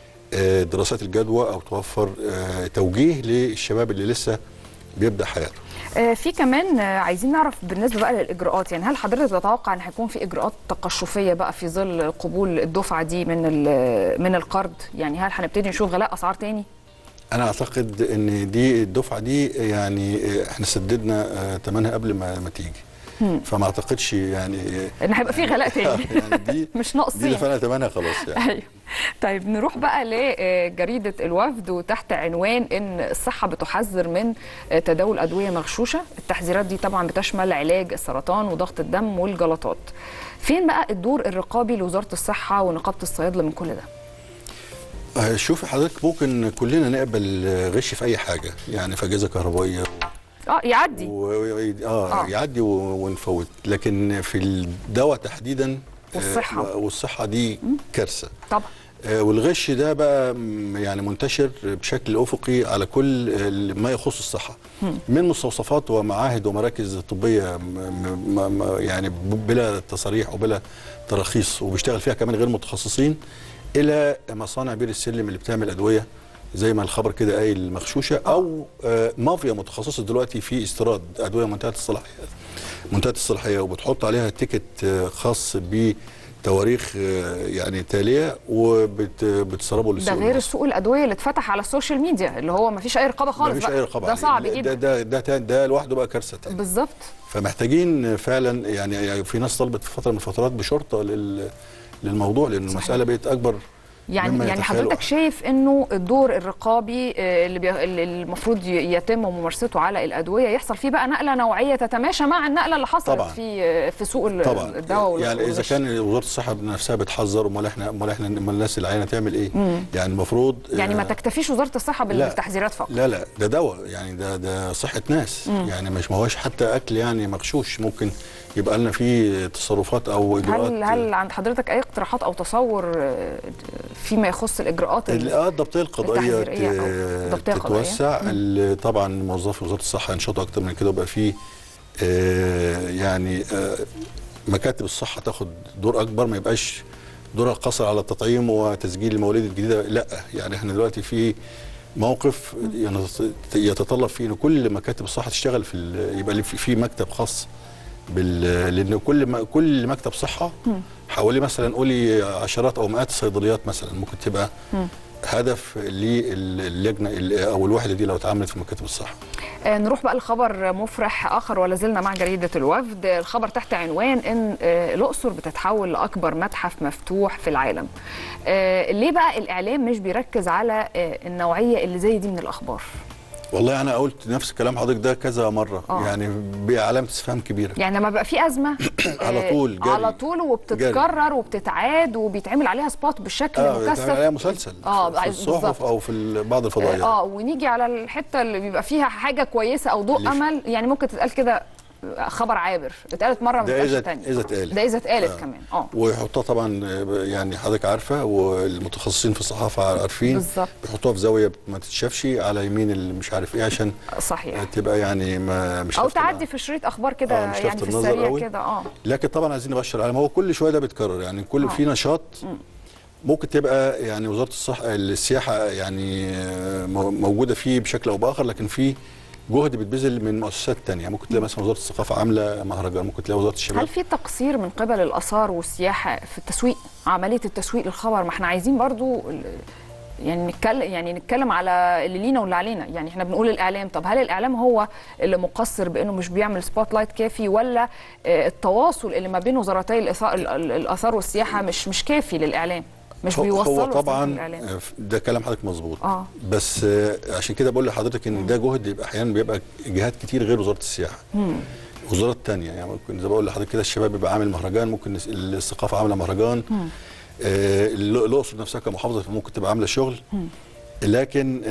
دراسات الجدوى او توفر توجيه للشباب اللي لسه بيبدا حياته. في كمان عايزين نعرف بالنسبه بقى للاجراءات، يعني هل حضرتك تتوقع ان هيكون في اجراءات تقشفيه بقى في ظل قبول الدفعه دي من القرض؟ يعني هل هنبتدي نشوف غلاء اسعار تاني؟ انا اعتقد ان دي الدفعه دي يعني احنا سددنا ثمنها قبل ما تيجي، فما اعتقدش يعني ان هيبقى في غلاء تاني. يعني دي مش ناقصين، دي دفعنا ثمنها خلاص يعني. ايوه. طيب نروح بقى لجريده الوفد، وتحت عنوان ان الصحه بتحذر من تداول ادويه مغشوشه. التحذيرات دي طبعا بتشمل علاج السرطان وضغط الدم والجلطات. فين بقى الدور الرقابي لوزاره الصحه ونقابه الصيادله من كل ده؟ شوفي حضرتك، ممكن كلنا نقبل غش في اي حاجه، يعني في اجهزه كهربائيه يعدي يعدي ونفوت، لكن في الدواء تحديدا والصحه دي كارثه طبعا. والغش ده بقى يعني منتشر بشكل افقي على كل ما يخص الصحه، من مستوصفات ومعاهد ومراكز طبيه يعني بلا تصاريح وبلا تراخيص وبيشتغل فيها كمان غير متخصصين، الى مصانع بير السلم اللي بتعمل ادويه زي ما الخبر كده قايل مغشوشه، او مافيا متخصصه دلوقتي في استيراد ادويه منتهيه الصلاحيه وبتحط عليها تيكت خاص بتواريخ يعني تاليه وبتسربه للسوق. ده غير سوق الادويه اللي اتفتح على السوشيال ميديا اللي هو ما فيش اي رقابه خالص. مفيش اي رقابه، ده صعب جدا. ده لوحده بقى كارثه تاني. بالظبط. فمحتاجين فعلا يعني في ناس طلبت في فتره من الفترات بشرطه للموضوع، لان المساله بقت اكبر. يعني حضرتك شايف انه الدور الرقابي اللي المفروض يتم ممارسته على الادويه يحصل فيه بقى نقله نوعيه تتماشى مع النقله اللي حصلت طبعا في سوق الدواء. يعني اذا كان وزاره الصحه بنفسها بتحذر، امال احنا الناس العينه تعمل ايه؟ يعني المفروض يعني ما تكتفيش وزاره الصحه بالتحذيرات فقط. لا ده دواء، يعني ده صحه ناس. يعني مش ما هوش حتى اكل يعني مغشوش، ممكن يبقى لنا فيه تصرفات او اجراءات. هل عند حضرتك اي اقتراحات او تصور فيما يخص الاجراءات الضبطيه القضائيه تتوسع؟ طبعا موظفي وزاره الصحه ينشطوا اكتر من كده، ويبقى فيه يعني مكاتب الصحه تاخد دور اكبر، ما يبقاش دورها قصر على التطعيم وتسجيل المواليد الجديده. لا، يعني احنا دلوقتي في موقف يتطلب فيه ان كل مكاتب الصحه تشتغل يبقى في مكتب خاص لان كل مكتب صحه حوالي مثلا قولي عشرات او مئات الصيدليات مثلا، ممكن تبقى هدف للجنه او الوحده دي لو اتعاملت في مكاتب الصحه. نروح بقى لخبر مفرح اخر، ولا زلنا مع جريده الوفد. الخبر تحت عنوان ان الاقصر بتتحول لاكبر متحف مفتوح في العالم. ليه بقى الاعلام مش بيركز على النوعيه اللي زي دي من الاخبار؟ والله انا قلت نفس كلام حضرتك ده كذا مره. يعني بعلامه استفهام كبيره، يعني لما بقى في ازمه على طول وبتتكرر وبتتعاد وبيتعمل عليها سبوت بالشكل المكثف، بيتعمل عليها مسلسل في الصحف او في بعض الفضائيات. ونيجي على الحته اللي بيبقى فيها حاجه كويسه او ضوء امل، يعني ممكن تتقال كده خبر عابر، اتقالت مره ما ده اتقالتش تاني. اذا اتقالت، ده اذا اتقالت كمان. ويحطوها طبعا، يعني حضرتك عارفه والمتخصصين في الصحافه عارفين بالظبط، بيحطوها في زاويه ما تتشافش على يمين اللي مش عارف ايه، عشان صحيح تبقى يعني ما مش او تعدي في شريط اخبار كده يعني في السريع كده. لكن طبعا عايزين نبشر العالم، هو كل شويه ده بيتكرر، يعني كل في نشاط ممكن تبقى يعني وزاره السياحه يعني موجوده فيه بشكل او باخر، لكن في جهد بيتبذل من مؤسسات تانية. ممكن تلاقي مثلا وزاره الثقافه عامله مهرجان، ممكن تلاقي وزاره الشباب. هل في تقصير من قبل الاثار والسياحه في التسويق، عمليه التسويق للخبر؟ ما احنا عايزين برضو يعني نتكلم على اللي لينا واللي علينا. يعني احنا بنقول الاعلام، طب هل الاعلام هو اللي مقصر بانه مش بيعمل سبوت لايت كافي، ولا التواصل اللي ما بين وزارتي الاثار والسياحه مش كافي للاعلام، مش بيوصلوا؟ هو طبعا ده كلام حضرتك مظبوط، بس عشان كده بقول لحضرتك ان ده جهد يبقى احيانا بيبقى جهات كتير غير وزاره السياحه، وزارات تانية. يعني ممكن زي ما بقول لحضرتك كده الشباب بيبقى عامل مهرجان، ممكن الثقافه عامله مهرجان، الاقصر نفسها كمحافظه ممكن تبقى عامله شغل، لكن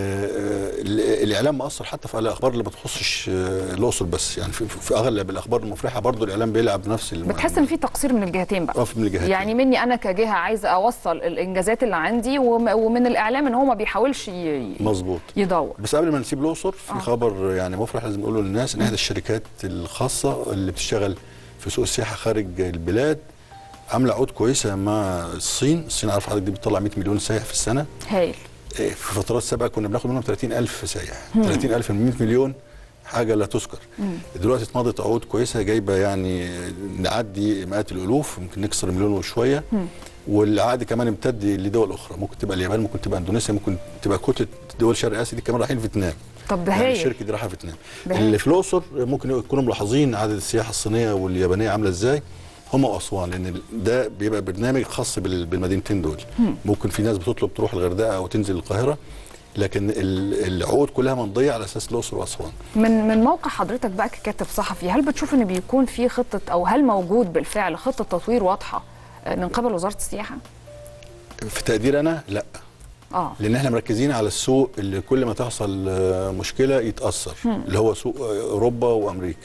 الاعلام مؤثر حتى في الاخبار اللي ما تخصش الاقصر بس. يعني في اغلب الاخبار المفرحه برضو الاعلام بيلعب نفس بتحس ان في تقصير من الجهتين بقى؟ من الجهتين، يعني مني انا كجهه عايزه اوصل الانجازات اللي عندي، ومن الاعلام ان هو ما بيحاولش مظبوط يدور. بس قبل ما نسيب الاقصر في خبر يعني مفرح لازم نقوله للناس، ان احدى الشركات الخاصه اللي بتشتغل في سوق السياحه خارج البلاد عامله عقود كويسه مع الصين. عارف حضرتك دي بتطلع 100 مليون سائح في السنه. هايل. في فترات سابقه كنا بناخد منهم 30,000 سائح. 30,000 من 100 مليون حاجه لا تذكر. دلوقتي اتمضت عقود كويسه جايبه يعني نعدي مئات الالوف، ممكن نكسر مليون وشويه. والعقد كمان امتد لدول اخرى، ممكن تبقى اليابان، ممكن تبقى اندونيسيا، ممكن تبقى كتله دول شرق اسيا دي كمان رايحين فيتنام. طب ده يعني هايل. الشركه دي رايحه فيتنام. اللي في الاقصر ممكن يكونوا ملاحظين عدد السياحه الصينيه واليابانيه عامله ازاي، هم واسوان، لان ده بيبقى برنامج خاص بالمدينتين دول. ممكن في ناس بتطلب تروح الغردقه او تنزل القاهره، لكن العقود كلها ممضيه على اساس الاقصر واسوان. من موقع حضرتك بقى ككاتب صحفي، هل بتشوف ان بيكون في خطه، او هل موجود بالفعل خطه تطوير واضحه من قبل وزاره السياحه؟ في تقدير انا لا. لان احنا مركزين على السوق اللي كل ما تحصل مشكله يتاثر، اللي هو سوق اوروبا وامريكا.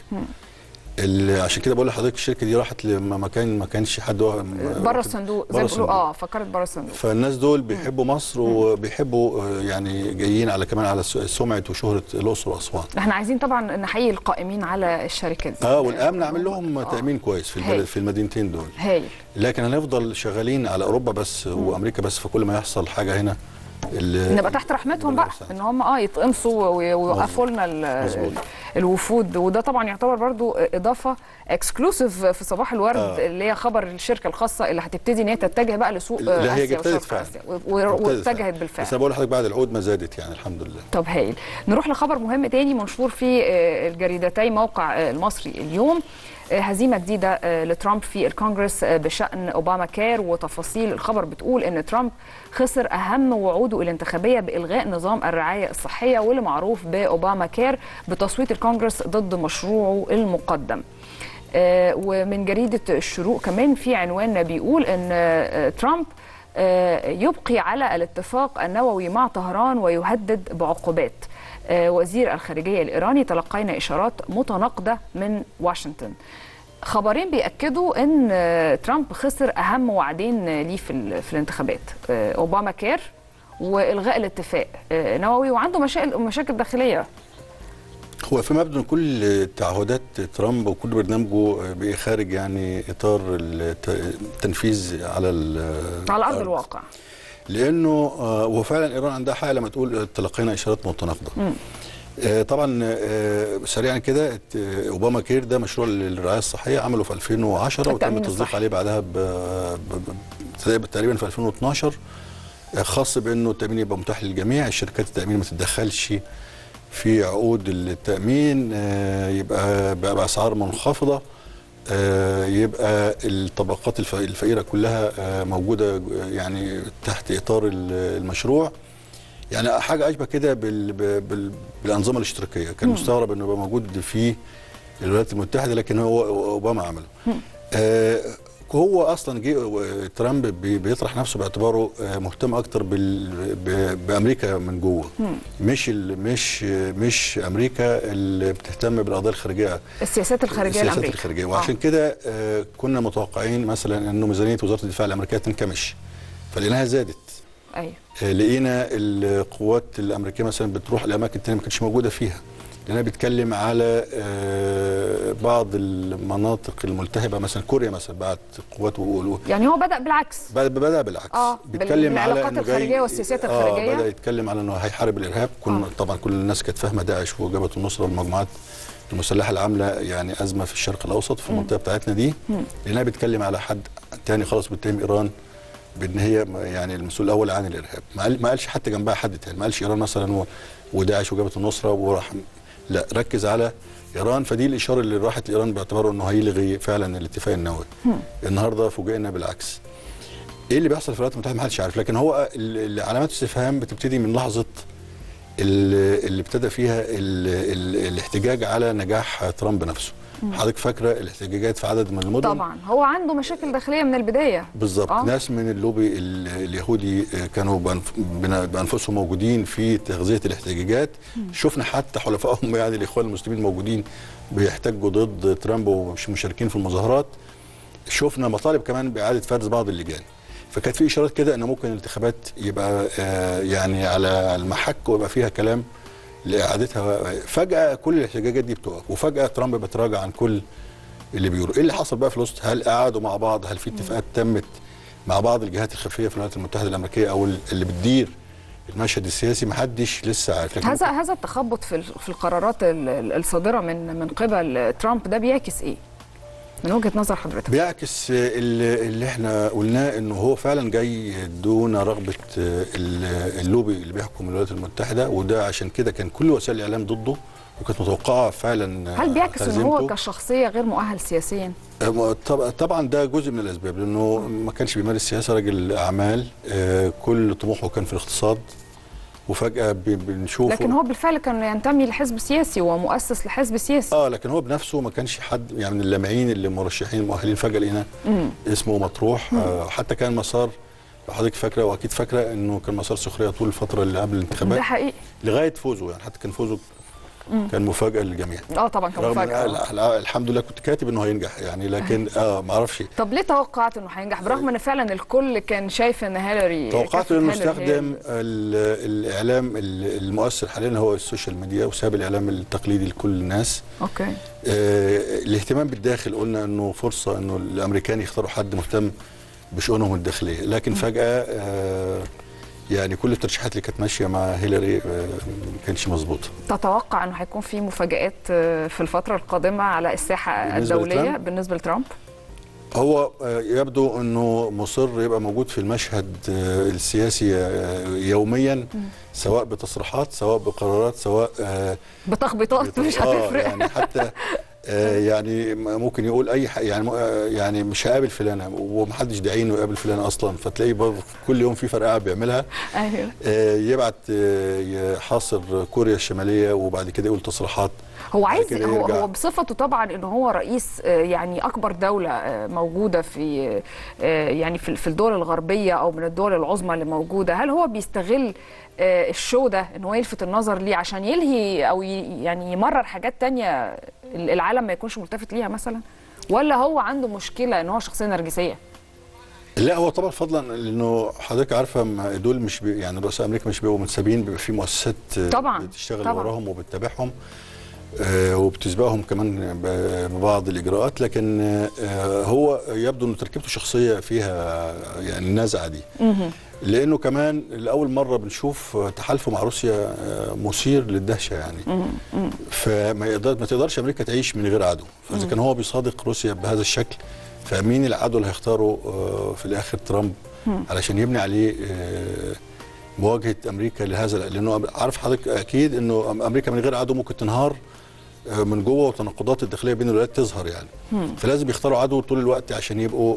عشان كده بقول لحضرتك الشركه دي راحت لمكان ما كانش حد بره الصندوق زي ما بيقولوا. فكرت بره الصندوق. فالناس دول بيحبوا مصر وبيحبوا يعني جايين على كمان على سمعه وشهره الاقصر واسوان. احنا عايزين طبعا نحيي القائمين على الشركات دي. والامن عمل لهم تامين كويس في البلد في المدينتين دول. هايل. لكن هنفضل شغالين على اوروبا بس وامريكا بس، فكل ما يحصل حاجه هنا نبقى تحت رحمتهم بقى، ان هم يتقمصوا ويوقفوا لنا الوفود. وده طبعا يعتبر برضو اضافه اكسكلوسيف في صباح الورد، اللي هي خبر الشركه الخاصه اللي هتبتدي ان هي تتجه بقى لسوق اسيا وشرق اسيا، واتجهت بالفعل. بس انا بقول لحضرتك بعد العقود ما زادت يعني الحمد لله. طب هايل. نروح لخبر مهم تاني منشور في الجريدتي موقع المصري اليوم. هزيمة جديدة لترامب في الكونغرس بشأن أوباما كير. وتفاصيل الخبر بتقول أن ترامب خسر أهم وعوده الانتخابية بإلغاء نظام الرعاية الصحية واللي معروف بأوباما كير بتصويت الكونغرس ضد مشروعه المقدم. ومن جريدة الشروق كمان في عنوان بيقول أن ترامب يبقي على الاتفاق النووي مع طهران ويهدد بعقوبات. وزير الخارجية الإيراني تلقينا إشارات متناقضة من واشنطن. خبرين بيأكدوا أن ترامب خسر أهم وعدين ليه في الانتخابات، أوباما كير وإلغاء الاتفاق نووي، وعنده مشاكل داخلية. هو في مبدأ كل تعهدات ترامب وكل برنامجه خارج يعني إطار التنفيذ على أرض الواقع، لانه وفعلا ايران عندها حق لما تقول تلقينا اشارات متناقضه. طبعا سريعا كده، اوباما كير ده مشروع للرعايه الصحيه عمله في 2010 وتم التصديق عليه بعدها تقريبا في 2012، خاص بانه التامين يبقى متاح للجميع، الشركات التامين ما تتدخلش في عقود التامين، يبقى باسعار منخفضه، يبقى الطبقات الفقيره كلها موجوده يعني تحت اطار المشروع. يعني حاجه اشبه كده بالانظمه الاشتراكيه. كان مستغرب انه يبقى موجود في الولايات المتحده، لكن هو اوباما عمله. هو اصلا جه ترامب بيطرح نفسه باعتباره مهتم اكتر بامريكا من جوه، مش امريكا اللي بتهتم بالقضايا الخارجيه، السياسات الخارجيه الامريكيه. وعشان كده كنا متوقعين مثلا انه ميزانيه وزاره الدفاع الامريكيه تنكمش، فلقيناها زادت. ايوه لقينا القوات الامريكيه مثلا بتروح لاماكن ثانيه ما كانتش موجوده فيها، لأنها بيتكلم على بعض المناطق الملتهبة، مثلا كوريا مثلا بعت قوات يعني هو بدأ بالعكس. بدأ بالعكس. بيتكلم على العلاقات الخارجية والسياسات الخارجية. بدأ يتكلم على انه هيحارب الارهاب. طبعا كل الناس كانت فاهمة داعش وجبهة النصرة والمجموعات المسلحة اللي عاملة يعني أزمة في الشرق الأوسط في المنطقة بتاعتنا دي، لأنها بيتكلم على حد تاني خالص بيتهم إيران بان هي يعني المسؤول الاول عن الارهاب. ما قالش حتى جنبها حد تاني، ما قالش ايران مثلا وداعش وجبهة النصرة وراح، لا ركز على ايران. فدي الاشاره اللي راحت لايران باعتباره انه هيلغي فعلا الاتفاق النووي. النهارده فوجئنا بالعكس. ايه اللي بيحصل في الولايات المتحده ما حدش عارف، لكن هو علامات الاستفهام بتبتدي من لحظه اللي ابتدى فيها الاحتجاج على نجاح ترامب نفسه. حضرتك فاكره الاحتجاجات في عدد من المدن؟ طبعا هو عنده مشاكل داخليه من البدايه. بالظبط. ناس من اللوبي اليهودي كانوا بانفسهم موجودين في تغذيه الاحتجاجات. شفنا حتى حلفائهم يعني الاخوان المسلمين موجودين بيحتجوا ضد ترامب ومش مشاركين في المظاهرات. شفنا مطالب كمان باعاده فرز بعض اللجان. فكانت في اشارات كده ان ممكن الانتخابات يبقى يعني على المحك ويبقى فيها كلام لاعادتها. فجاه كل الاحتجاجات دي بتقف، وفجاه ترامب بيتراجع عن كل اللي بيقولوا. ايه اللي حصل بقى في الوسط؟ هل قعدوا مع بعض؟ هل في اتفاقات تمت مع بعض الجهات الخفيه في الولايات المتحده الامريكيه او اللي بتدير المشهد السياسي؟ محدش لسه عارف. هذا التخبط في القرارات الصادره من قبل ترامب ده بيعكس ايه من وجهه نظر حضرتك؟ بيعكس اللي احنا قلناه، انه هو فعلا جاي دون رغبه اللوبي اللي بيحكم الولايات المتحده، وده عشان كده كان كل وسائل الاعلام ضده وكانت متوقعه فعلا. هل بيعكس ان هو كشخصيه غير مؤهل سياسيا؟ طبعا ده جزء من الاسباب، لانه ما كانش بيمارس سياسه، راجل اعمال كل طموحه كان في الاقتصاد، وفجاه بنشوفه. لكن هو بالفعل كان ينتمي لحزب سياسي ومؤسس لحزب سياسي. لكن هو بنفسه ما كانش حد يعني من اللامعين اللي مرشحين المؤهلين. فجاه لقينا اسمه مطروح. حتى كان مسار، لو حضرتك فاكره واكيد فاكره، انه كان مسار سخريه طول الفتره اللي قبل الانتخابات. ده حقيقي. لغايه فوزه، يعني حتى كان فوزه كان مفاجاه للجميع. طبعا كان مفاجاه. الحمد لله كنت كاتب انه هينجح يعني، لكن ما اعرفش. طب ليه توقعت انه هينجح برغم ان فعلا الكل كان شايف ان هيلاري؟ توقعت انه استخدم الاعلام المؤثر حاليا هو السوشيال ميديا، وساب الاعلام التقليدي لكل الناس. اوكي. الاهتمام بالداخل، قلنا انه فرصه انه الامريكان يختاروا حد مهتم بشؤونهم الداخليه، لكن فجاه يعني كل الترشيحات اللي كانت ماشيه مع هيلاري ما كانش مظبوطه. تتوقع انه هيكون في مفاجآت في الفتره القادمه على الساحه الدوليه بالنسبه لترامب؟ هو يبدو انه مصر يبقى موجود في المشهد السياسي يوميا، سواء بتصريحات سواء بقرارات سواء بتخبيطات. مش هتفرق يعني حتى يعني ممكن يقول اي يعني مش هقابل فلانه ومحدش داعي انه يقابل فلانه اصلا، فتلاقيه برضه كل يوم في فرقعه بيعملها. ايوه. يبعت يحاصر كوريا الشماليه وبعد كده يقول تصريحات. هو عايز هو بصفته طبعا ان هو رئيس يعني اكبر دوله موجوده في يعني في الدول الغربيه او من الدول العظمى اللي موجوده. هل هو بيستغل الشو ده ان هو يلفت النظر ليه عشان يلهي او يعني يمرر حاجات تانية العالم ما يكونش ملتفت ليها مثلا، ولا هو عنده مشكله ان هو شخصيه نرجسيه؟ لا، هو طبعا فضلا لانه حضرتك عارفه دول مش يعني رؤساء امريكا مش بيبقوا متسابين، بيبقى في مؤسسات طبعا بتشتغل وراهم وبتتابعهم وبتسبقهم كمان ببعض الاجراءات. لكن هو يبدو انه تركيبته شخصيه فيها يعني النزعه دي، لانه كمان لاول مره بنشوف تحالفه مع روسيا مثير للدهشه يعني. فما تقدرش امريكا تعيش من غير عدو، فاذا كان هو بيصادق روسيا بهذا الشكل، فمين العدو اللي هيختاره في الاخر؟ ترامب، علشان يبني عليه مواجهه امريكا لهذا، لانه عارف حضرتك اكيد انه امريكا من غير عدو ممكن تنهار من جوه، والتناقضات الداخليه بين الولايات تظهر يعني. فلازم يختاروا عدو طول الوقت عشان يبقوا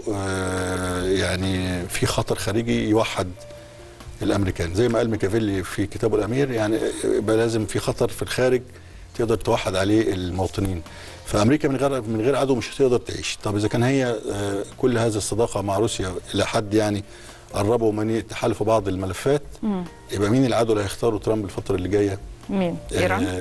يعني في خطر خارجي يوحد الامريكان، زي ما قال ميكافيلي في كتابه الامير، يعني يبقى لازم في خطر في الخارج تقدر توحد عليه المواطنين. فامريكا من غير عدو مش هتقدر تعيش. طب اذا كان هي كل هذه الصداقه مع روسيا الى حد يعني قربوا من يتحالفوا بعض الملفات، يبقى مين العدو اللي هيختاروا ترامب الفتره اللي جايه؟ مين؟ ايران؟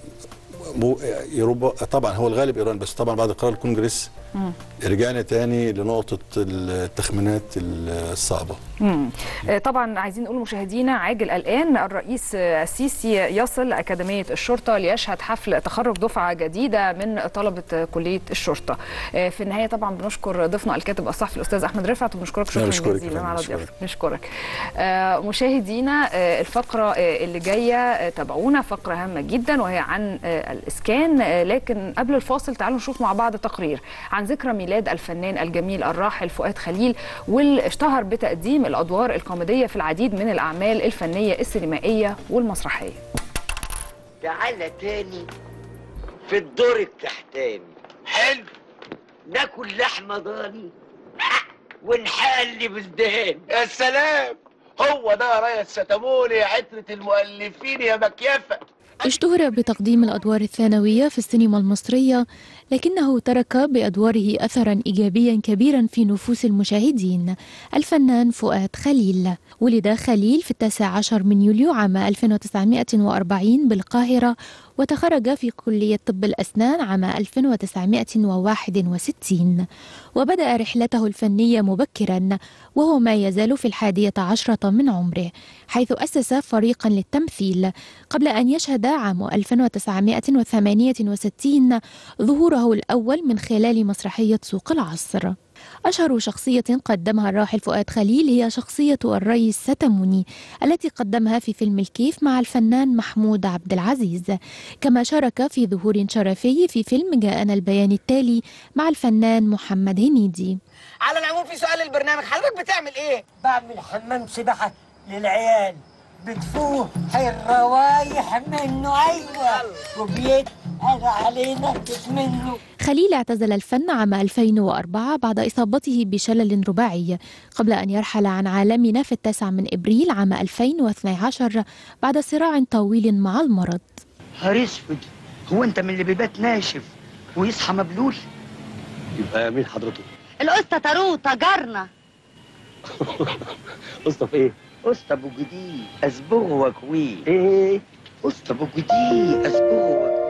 طبعا هو الغالب ايران، بس طبعا بعد قرار الكونجرس رجعنا تاني لنقطه التخمينات الصعبه. طبعا عايزين نقول لمشاهدينا عاجل الان الرئيس السيسي يصل اكاديميه الشرطه ليشهد حفل تخرج دفعه جديده من طلبه كليه الشرطه. في النهايه طبعا بنشكر ضيفنا الكاتب الصحفي الاستاذ احمد رفعت، وبنشكرك شكرا جزيلا على ضيافتك. نشكرك. مشاهدينا الفقره اللي جايه تابعونا، فقره هامه جدا وهي عن الاسكان، لكن قبل الفاصل تعالوا نشوف مع بعض تقرير عن ذكرى ميلاد الفنان الجميل الراحل فؤاد خليل، واللي اشتهر بتقديم الادوار الكوميديه في العديد من الاعمال الفنيه السينمائيه والمسرحيه. تعالى تاني في الدور التحتاني. حلو، ناكل لحمه ضاني ونحلي بالدهان. يا سلام، هو ده يا ريس ستموني عترة المؤلفين يا مكيفة. اشتهر بتقديم الأدوار الثانوية في السينما المصرية، لكنه ترك بأدواره أثراً إيجابياً كبيراً في نفوس المشاهدين. الفنان فؤاد خليل ولد خليل في 19 من يوليو عام 1940 بالقاهرة، وتخرج في كلية طب الأسنان عام 1961، وبدأ رحلته الفنية مبكراً وهو ما يزال في 11 من عمره، حيث أسس فريقاً للتمثيل قبل أن يشهد عام 1968 ظهوره الأول من خلال مسرحية سوق العصر. أشهر شخصية قدمها الراحل فؤاد خليل هي شخصية الريس ستموني التي قدمها في فيلم الكيف مع الفنان محمود عبد العزيز، كما شارك في ظهور شرفي في فيلم جاءنا البيان التالي مع الفنان محمد هنيدي. على العموم في سؤال للبرنامج، حضرتك بتعمل ايه؟ بعمل حمام سباحة للعيال بتفوه الروايح منه. ايوه، وبيتقل علينا منه. خليل اعتزل الفن عام 2004 بعد إصابته بشلل رباعي، قبل أن يرحل عن عالمنا في 9 من إبريل عام 2012 بعد صراع طويل مع المرض. نهار اسود، هو انت من اللي بيبات ناشف ويصحى مبلول؟ يبقى مين حضرته؟ القسطة طاروطة جارنا. قسطة في ايه؟ قسط ابو جديد اصبغه وكويه. ايه؟ قسط ابو جديد اصبغه وكويه.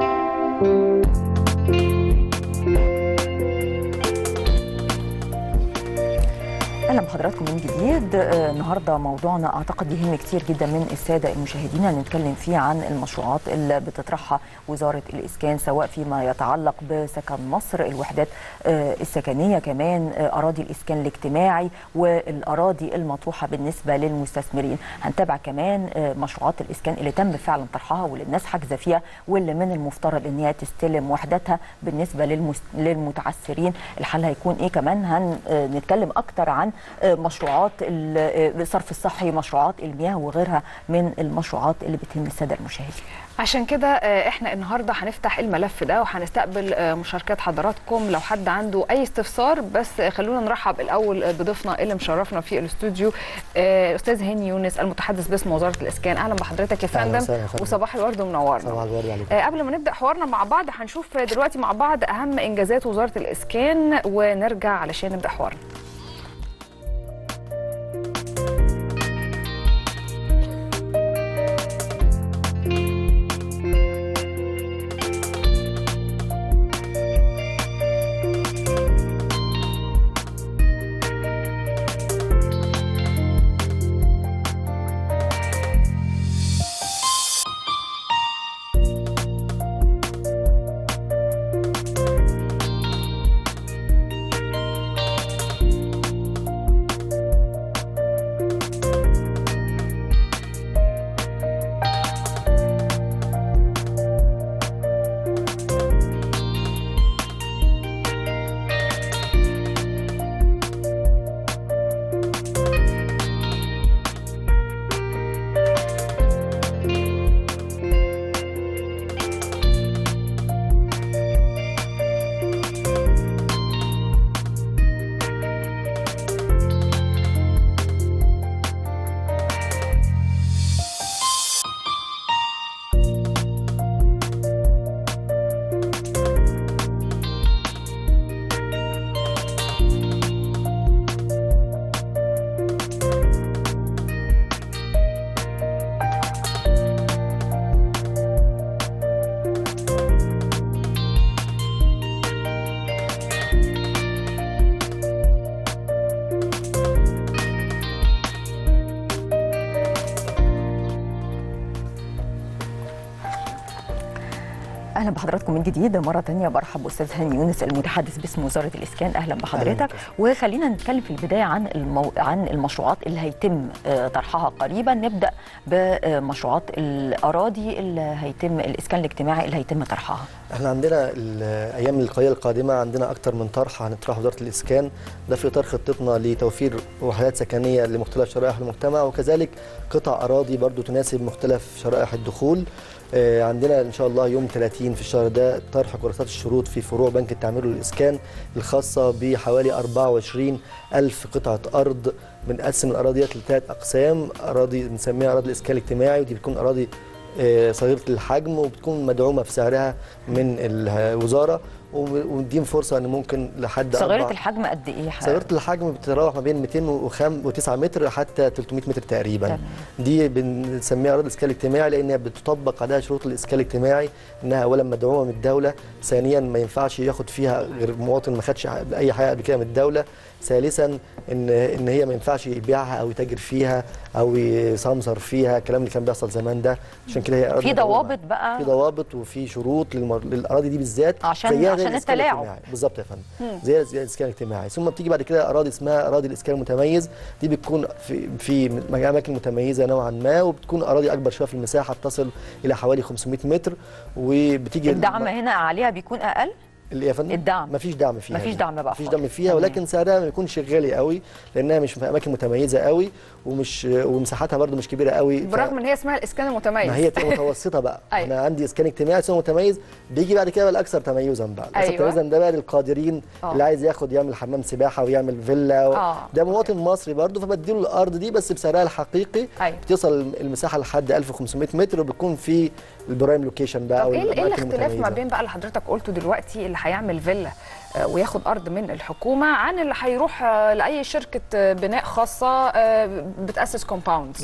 اهلا بحضراتكم من جديد. النهارده موضوعنا اعتقد يهم كتير جدا من الساده المشاهدين، نتكلم فيه عن المشروعات اللي بتطرحها وزاره الاسكان، سواء فيما يتعلق بسكن مصر، الوحدات السكنيه، كمان اراضي الاسكان الاجتماعي والاراضي المطروحه بالنسبه للمستثمرين. هنتابع كمان مشروعات الاسكان اللي تم فعلا طرحها واللي الناس حاجزه فيها واللي من المفترض ان هي تستلم وحداتها بالنسبه للمتعثرين. الحل هيكون ايه؟ كمان هنتكلم اكتر عن مشروعات الصرف الصحي، مشروعات المياه وغيرها من المشروعات اللي بتهم الساده المشاهدين. عشان كده احنا النهارده هنفتح الملف ده وهنستقبل مشاركات حضراتكم لو حد عنده اي استفسار. بس خلونا نرحب الاول بضيفنا اللي مشرفنا في الاستوديو، الاستاذ هاني يونس المتحدث باسم وزاره الاسكان. اهلا بحضرتك يا فندم، وصباح الورد ومنورنا. صباح الورد عليكم. قبل ما نبدا حوارنا مع بعض هنشوف دلوقتي مع بعض اهم انجازات وزاره الاسكان ونرجع علشان نبدا حوارنا. اهلا بحضراتكم من جديد مره ثانيه. برحب باستاذ هاني يونس المتحدث باسم وزاره الاسكان. اهلا بحضرتك. وخلينا نتكلم في البدايه عن المشروعات اللي هيتم طرحها قريبا. نبدا بمشروعات الاراضي اللي هيتم الاسكان الاجتماعي اللي هيتم طرحها. احنا عندنا الايام القليله القادمه عندنا اكثر من طرح هنطرحه وزاره الاسكان، ده في اطار خطتنا لتوفير وحدات سكنيه لمختلف شرائح المجتمع، وكذلك قطع اراضي برضو تناسب مختلف شرائح الدخول. عندنا ان شاء الله يوم 30 في الشهر ده طرح كراسات الشروط في فروع بنك التعمير والاسكان الخاصه بحوالي 24,000 قطعه ارض. بنقسم الاراضي لثلاث اقسام، اراضي بنسميها اراضي الاسكان الاجتماعي، ودي بتكون اراضي صغيره الحجم وبتكون مدعومه في سعرها من الوزاره، ونديهم فرصه ان ممكن لحد صغيره الحجم قد ايه؟ صغيره الحجم بتتراوح ما بين 209 متر حتى 300 متر تقريبا. تمام. دي بنسميها اراضي الاسكان الاجتماعي لانها بتطبق عليها شروط الاسكان الاجتماعي، انها اولا مدعومه من الدوله، ثانيا ما ينفعش ياخد فيها غير مواطن ما خدش اي حاجه قبل كده من الدوله، ثالثا ان هي ما ينفعش يبيعها او يتاجر فيها او يسمسر فيها، الكلام اللي كان بيحصل زمان ده. عشان كده هي في ضوابط بقى، في ضوابط وفي شروط للاراضي دي بالذات عشان التلاعب. بالظبط يا فندم، زي الاسكان الاجتماعي. ثم بتيجي بعد كده اراضي اسمها اراضي الاسكان المتميز، دي بتكون في اماكن متميزه نوعا ما، وبتكون اراضي اكبر شويه في المساحه، بتصل الى حوالي 500 متر. وبتيجي الدعم هنا عليها بيكون اقل. اللي يا فندم الدعم مفيش دعم فيها، مفيش دعم بقى، مفيش دعم فيها، ولكن سعرها ما يكونش غالي قوي لانها مش في اماكن متميزه قوي، ومساحتها برده مش كبيره قوي، برغم ان هي اسمها الاسكان المتميز. ما هي متوسطه بقى. انا عندي اسكان اجتماعي ثم متميز، بيجي بعد كده الاكثر تميزا بقى. الاكثر تميزا ده بقى للقادرين اللي عايز يعمل حمام سباحه ويعمل فيلا ده مواطن مصري برده، فبديله الارض دي بس بسعرها الحقيقي. بتصل المساحه لحد 1500 متر، وبتكون في البرايم لوكيشن بقى. طب ايه الاختلاف ما بين بقى اللي حضرتك قلته دلوقتي اللي هيعمل فيلا وياخد ارض من الحكومه عن اللي هيروح لاي شركه بناء خاصه بتاسس كومباوندز؟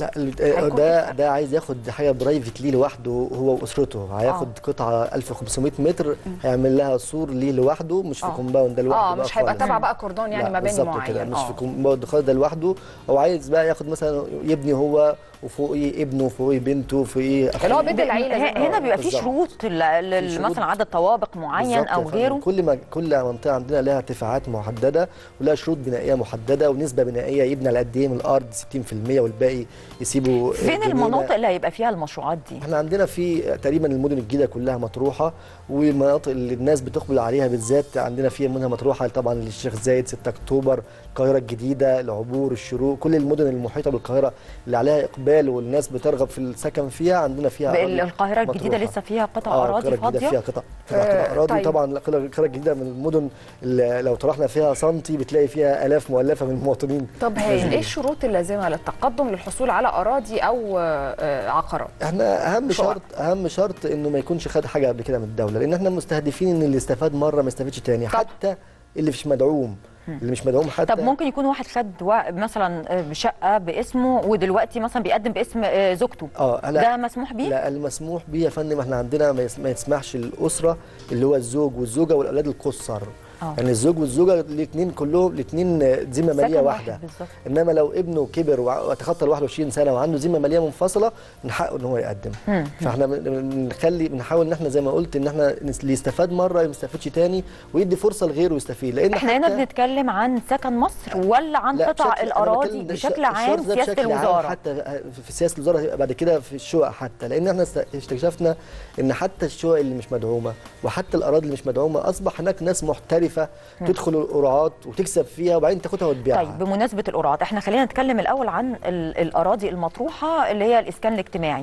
لا ده عايز ياخد حاجه برايفت ليه لوحده هو واسرته، هياخد قطعه 1500 متر هيعمل لها سور ليه لوحده، مش في كومباوند ده لوحده. مش هيبقى تبع بقى كوردون يعني مباني معين. مش في كومباوند خالص ده لوحده. هو عايز بقى ياخد مثلا يبني هو وفوقيه ابنه وفوقيه بنته وفوقيه اللي هو بيت العيله. هنا بيبقى في شروط مثلا عدد طوابق معين او غيره. كل منطقه عندنا لها ارتفاعات محدده ولها شروط بنائيه محدده ونسبه بنائيه، يبنى على قد ايه من الارض 60% والباقي يسيبوا. فين المناطق اللي هيبقى فيها المشروعات دي؟ احنا عندنا في تقريبا المدن الجديده كلها مطروحه، والمناطق اللي الناس بتقبل عليها بالذات عندنا فيها منها مطروحه طبعا للشيخ زايد، 6 اكتوبر، القاهره الجديده، العبور، الشروق، كل المدن المحيطه بالقاهره اللي عليها اقبال والناس بترغب في السكن فيها عندنا فيها. القاهره الجديده لسه فيها قطع اراضي فاضيه؟ فيها قطع اراضي. طيب. طبعا القاهره الجديده من المدن اللي لو طرحنا فيها سنتي بتلاقي فيها الاف مؤلفه من المواطنين. طب ايه الشروط اللازمه للتقدم للحصول على اراضي او عقارات؟ احنا اهم شرط انه ما يكونش خد حاجه قبل كده من الدوله، لان احنا مستهدفين ان اللي استفاد مره ما يستفادش تاني. حتى اللي مش مدعوم، اللي مش مدعوم حتى. طب ممكن يكون واحد خد مثلا شقه باسمه ودلوقتي مثلا بيقدم باسم زوجته، ده مسموح بيه؟ لا، المسموح بيه يا فندم احنا عندنا ما يسمحش للاسره اللي هو الزوج والزوجه والاولاد القُصّر. يعني الزوج والزوجه الاثنين كلهم الاثنين ذمه ماليه واحده، انما لو ابنه كبر وتخطى ال 21 سنه وعنده ذمه ماليه منفصله من حقه ان هو يقدم. فاحنا بنحاول ان احنا زي ما قلت ان احنا اللي يستفاد مره ما يستفادش تاني ويدي فرصه لغيره يستفيد. لان احنا هنا بنتكلم عن سكن مصر ولا عن قطع الاراضي بشكل عام؟ سياسه الوزاره حتى في سياسه الوزاره هيبقى بعد كده في الشقق، حتى لان احنا استكشفنا ان حتى الشقق اللي مش مدعومه وحتى الاراضي اللي مش مدعومه اصبح هناك ناس محترفه تدخل القرعات وتكسب فيها وبعدين تاخدها وتبيعها. طيب بمناسبه القرعات احنا خلينا نتكلم الاول عن الاراضي المطروحه اللي هي الاسكان الاجتماعي.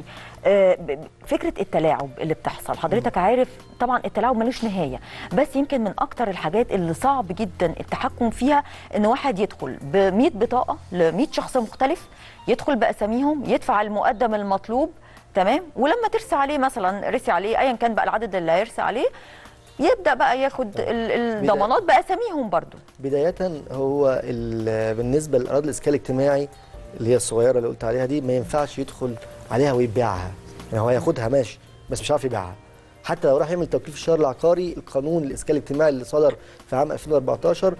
فكره التلاعب اللي بتحصل حضرتك عارف طبعا التلاعب ملوش نهايه، بس يمكن من اكتر الحاجات اللي صعب جدا التحكم فيها ان واحد يدخل ب 100 بطاقه ل 100 شخص مختلف، يدخل باساميهم، يدفع المقدم المطلوب، تمام، ولما ترسي عليه مثلا رسي عليه ايا كان بقى العدد اللي هيرسي عليه يبدا بقى ياخد الضمانات باساميهم برضو. بدايه هو بالنسبه للاراضي الاسكان الاجتماعي اللي هي الصغيره اللي قلت عليها دي ما ينفعش يدخل عليها ويبيعها، يعني هو هياخدها ماشي بس مش عارف يبيعها. حتى لو راح يعمل توكيل في الشهر العقاري، القانون الاسكان الاجتماعي اللي صدر في عام 2014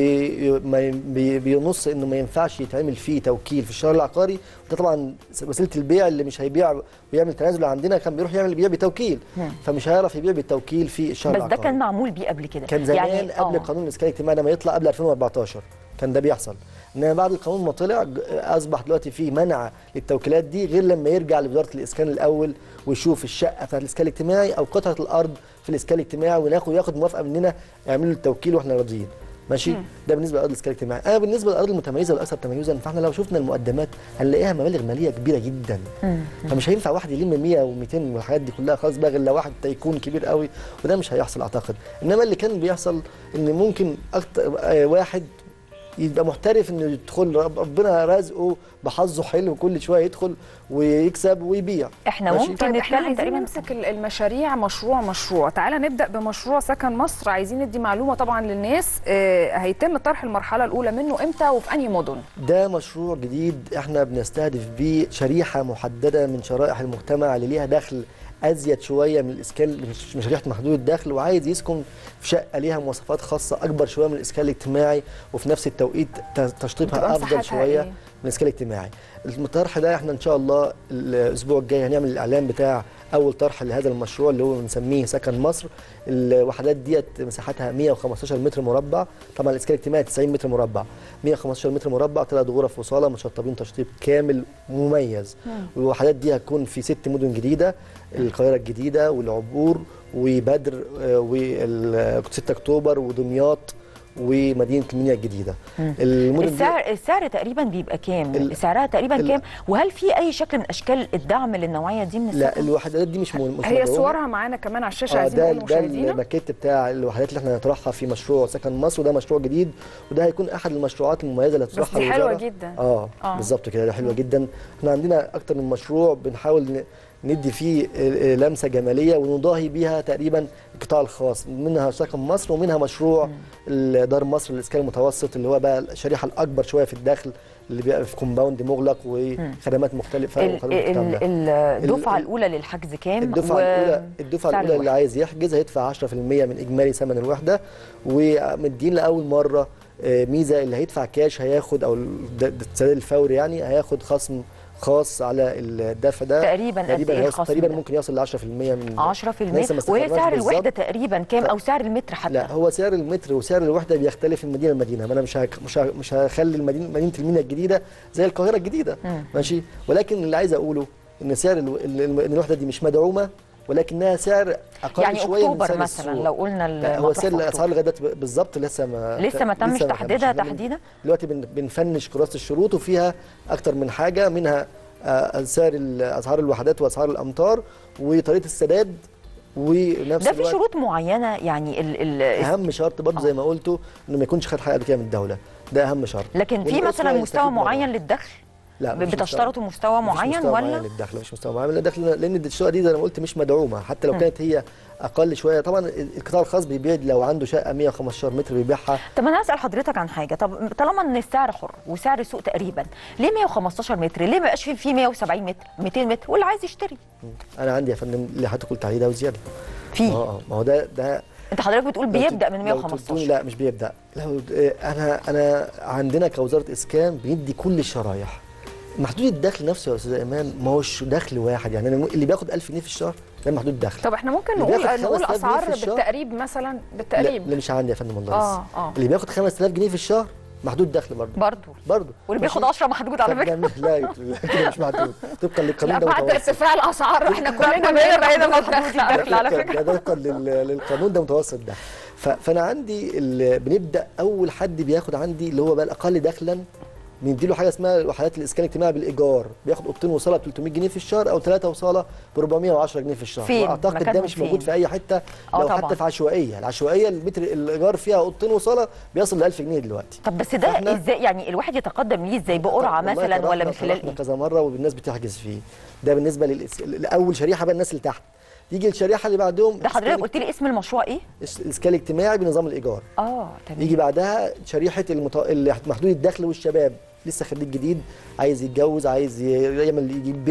بينص انه ما ينفعش يتعمل فيه توكيل في الشهر العقاري. وده طبعا وسيله البيع، اللي مش هيبيع ويعمل تنازل عندنا كان بيروح يعمل بيع بتوكيل، فمش هيعرف يبيع بالتوكيل في الشهر العقاري. بس ده كان معمول بيه قبل كده، كان زمان يعني قبل قانون الاسكان الاجتماعي لما يطلع قبل 2014 كان ده بيحصل. انما بعد القانون ما طلع اصبح دلوقتي في منع للتوكيلات دي، غير لما يرجع لوزاره الاسكان الاول ويشوف الشقه بتاعت الاسكان الاجتماعي او قطعه الارض في الاسكان الاجتماعي وياخد موافقه مننا يعملوا التوكيل واحنا راضيين. ماشي. ده بالنسبه للارض الاسكان الاجتماعي. انا بالنسبه للارض المتميزه والاكثر تميزا، فاحنا لو شفنا المقدمات هنلاقيها مبالغ ماليه كبيره جدا. فمش هينفع واحد يلم 100 و200 والحاجات دي كلها خالص بقى، غير لو واحد يكون كبير قوي، وده مش هيحصل اعتقد. انما اللي كان بيحصل ان ممكن اكتر واحد يبقى محترف انه يدخل، ربنا رزقه بحظه حلو كل شويه يدخل ويكسب ويبيع. احنا ممكن نتكلم تقريبا نمسك المشاريع مشروع. تعالى نبدا بمشروع سكن مصر. عايزين ندي معلومه طبعا للناس، هيتم طرح المرحله الاولى منه امتى وفي انهي مدن؟ ده مشروع جديد احنا بنستهدف بيه شريحه محدده من شرائح المجتمع اللي ليها دخل ازيد شويه من الاسكان، مش شريحه محدود الدخل، وعايز يسكن في شقه ليها مواصفات خاصه اكبر شويه من الاسكان الاجتماعي، وفي نفس التوقيت تشطيبها افضل شويه من الاسكان الاجتماعي. الطرح ده احنا ان شاء الله الاسبوع الجاي هنعمل الاعلان بتاع اول طرح لهذا المشروع اللي هو بنسميه سكن مصر. الوحدات ديت مساحتها 115 متر مربع، طبعا الاسكان الاجتماعي 90 متر مربع، 115 متر مربع، 3 غرف وصاله مشطبين تشطيب كامل مميز. والوحدات دي هتكون في 6 مدن جديده، القاهره الجديده والعبور وبدر و6 اكتوبر ودمياط ومدينه المنيا الجديده. السعر تقريبا بيبقى كام؟ سعرها تقريبا كام؟ وهل في اي شكل من اشكال الدعم للنوعيه دي من السكن؟ لا، الوحدات دي مش هي صورها معانا كمان على الشاشه، عايزين نقول لمشاهدينا. ده الماكيت بتاع الوحدات اللي احنا هنطرحها في مشروع سكن مصر، وده مشروع جديد، وده هيكون احد المشروعات المميزه اللي هتطرحها الوزاره. بس دي حلوه جدا. بالظبط كده، ده حلوه جدا. احنا عندنا اكتر من مشروع بنحاول ندي فيه لمسه جماليه ونضاهي بيها تقريبا القطاع الخاص، منها سكن مصر ومنها مشروع دار مصر للاسكان المتوسط اللي هو بقى الشريحه الاكبر شويه في الدخل، اللي بيبقى في كومباوند مغلق وخدمات مختلفه الدفعه الاولى للحجز كام؟ الدفعه الاولى اللي عايز يحجز هيدفع 10% من اجمالي ثمن الوحده، ومدين لاول مره ميزه اللي هيدفع كاش هياخد، او السداد الفوري يعني هياخد خصم خاص على الدفع ده. تقريبا ممكن يوصل ل 10% من 10%. وهي سعر الوحده تقريبا كام، او سعر المتر حتى؟ لا، هو سعر المتر وسعر الوحده بيختلف من مدينه لمدينه. ما انا مش هخلي مدينه المنيا الجديده زي القاهره الجديده. ماشي. ولكن اللي عايز اقوله ان سعر ان الوحده دي مش مدعومه، ولكنها سعر اقل يعني شويه من اكتوبر مثلا لو قلنا هو سعر الاسعار لغايه دلوقتي بالظبط لسه ما تمش تحديدها تحديدا. دلوقتي بنفنش كراسه الشروط، وفيها اكتر من حاجه، منها سعر اسعار الوحدات واسعار الامتار وطريقه السداد ونفس ده في شروط معينه يعني اهم شرط برضه زي ما قلتوا انه ما يكونش خد حاجه قبل كده من الدوله، ده اهم شرط. لكن في مثلا مستوى معين للدخل؟ لا، بتشترطوا مستوى معين ولا؟ معين للدخل، مش مستوى معين للدخل، لان الشقه دي زي ما قلت مش مدعومه، حتى لو كانت هي اقل شويه. طبعا القطاع الخاص بيبيع لو عنده شقه 115 متر بيبيعها. طب انا هسال حضرتك عن حاجه، طب طالما ان السعر حر وسعر السوق تقريبا، ليه 115 متر؟ ليه ما يبقاش في 170 متر 200 متر واللي عايز يشتري؟ انا عندي يا فندم اللي حضرتك قلت عليه ده وزياده. ما هو ده انت حضرتك بتقول بيبدا من 115. لا، مش بيبدا. انا عندنا كوزاره اسكان بندي كل الشرايح. محدود الدخل نفسه يا استاذ ايمان ما هوش دخل واحد، يعني اللي بياخد 1000 جنيه في الشهر ده محدود الدخل. طب احنا ممكن نقول اسعار بالتقريب مثلا؟ بالتقريب لا مش عندي يا فندم والله. اللي بياخد 5000 جنيه في الشهر محدود دخل برضه واللي بياخد 10 محدود على فكره. لا كده مش محدود طبقا للقانون ده. بعد ارتفاع الاسعار احنا كلنا بقينا محدود الدخل على فكره. ده طبقا للقانون ده متوسط ده. فانا عندي بنبدا اول حد بياخد عندي اللي هو بقى الاقل دخلا، بنديله حاجه اسمها وحدات الاسكان الاجتماعي بالايجار، بياخد اوضتين وصاله ب 300 جنيه في الشهر او 3 وصاله ب 410 جنيه في الشهر. واعتقد ده مش موجود في اي حته، لو حتى في عشوائيه. العشوائيه المتر الايجار فيها اوضتين وصاله بيصل ل 1000 جنيه دلوقتي. طب بس ده ازاي يعني الواحد يتقدم ليه ازاي؟ بقرعه مثلا ولا من خلال ايه؟ كذا مره والناس بتحجز فيه. ده بالنسبه لاول شريحه بقى الناس اللي تحت. يجي الشريحه اللي بعدهم. ده حضرتك قلت لي اسم المشروع ايه؟ الاسكان الاجتماعي بنظام الايجار. تمام. يجي بعدها شريحه محدود الدخل والشباب، لسه خريج جديد عايز يتجوز، عايز يعمل يجيب بيت،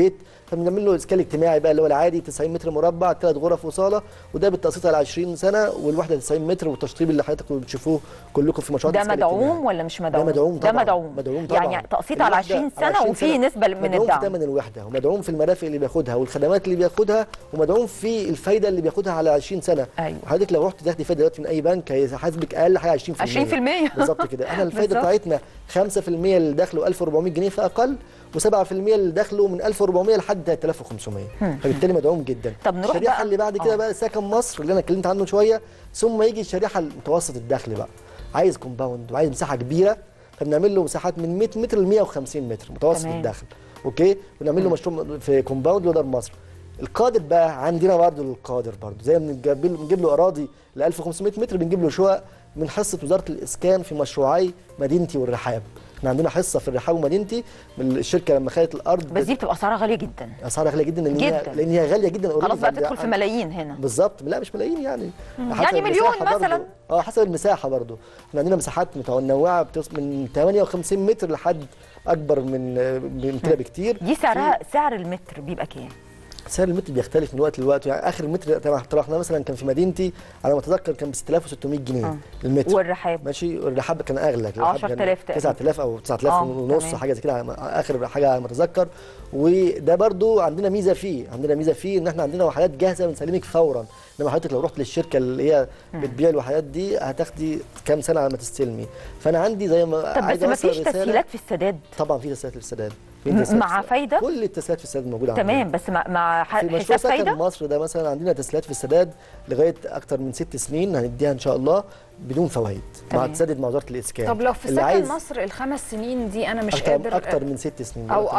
فبنعمل له اسكان اجتماعي بقى اللي هو العادي 90 متر مربع 3 غرف وصاله، وده بالتقسيط على 20 سنه والوحده 90 متر، والتشطيب اللي حضراتكم بتشوفوه كلكم في مشروعات ده مدعوم ولا مش مدعوم؟ ده مدعوم طبعا. ده مدعوم طبعا. يعني تقسيط على 20 سنه وفي نسبه من الدعم. مدعوم في ثمن الوحده، ومدعوم في المرافق اللي بياخدها والخدمات اللي بياخدها، ومدعوم في الفايده اللي بياخدها على 20 سنه. أيوة. وحضرتك لو رحت تاخدي فايده دلوقتي من اي بنك هيحاسبك اقل حاجه 20%. 20% بالظبط كده. احنا الفايده بتاعتنا 5% اللي دخله 1400 جنيه فاقل، و7% اللي دخله من 1400 لحد 3500. فبالتالي مدعوم جدا. طب نروح الشريحه بقى اللي بعد كده بقى سكن مصر اللي انا اتكلمت عنه شويه، ثم يجي الشريحه المتوسط الدخل بقى، عايز كومباوند وعايز مساحه كبيره، فبنعمل له مساحات من 100 متر ل 150 متر متوسط الدخل. اوكي، ونعمل له مشروع في كومباوند لودار مصر. القادر بقى عندنا برضه للقادر برضه زي ما بنجيب له اراضي ل 1500 متر، بنجيب له شقق من حصه وزاره الاسكان في مشروعي مدينتي والرحاب. احنا عندنا حصه في الرحاب ومدينتي من الشركه لما خدت الارض، بس دي بتبقى اسعارها غاليه جدا. اسعارها غاليه جدا لان هي غاليه جدا. خلاص بقى تدخل في ملايين هنا. بالظبط، لا مش ملايين يعني. يعني مليون مثلا. حسب المساحه برضه. احنا عندنا مساحات متنوعه من 58 متر لحد اكبر من كده بكتير. دي سعرها سعر المتر بيبقى كام؟ سعر المتر بيختلف من وقت لوقت، يعني اخر متر طرحناه مثلا كان في مدينتي على ما اتذكر كان ب 6600 جنيه المتر. والرحاب ماشي، والرحاب كان اغلى، 10000 9000 او 9000 ونص حاجه زي كده اخر حاجه على ما اتذكر. وده برضو عندنا ميزه فيه ان احنا عندنا وحدات جاهزه بنسلمك فورا. انما حضرتك لو رحت للشركه اللي هي بتبيع الوحدات دي هتاخدي كام سنه على ما تستلمي. فانا عندي زي ما طب بس ما فيش تسهيلات في السداد؟ طبعا في تسهيلات في السداد مع فايده؟ كل التسهيلات في السداد موجوده تمام عندنا. بس مع في مشروع سكن مصر ده مثلا عندنا تسهيلات في السداد لغايه اكتر من 6 سنين هنديها ان شاء الله بدون فوائد مع تسدد مع وزاره الاسكان. طب لو في سكن مصر الخمس سنين دي انا مش قادر اكتر من 6 سنين او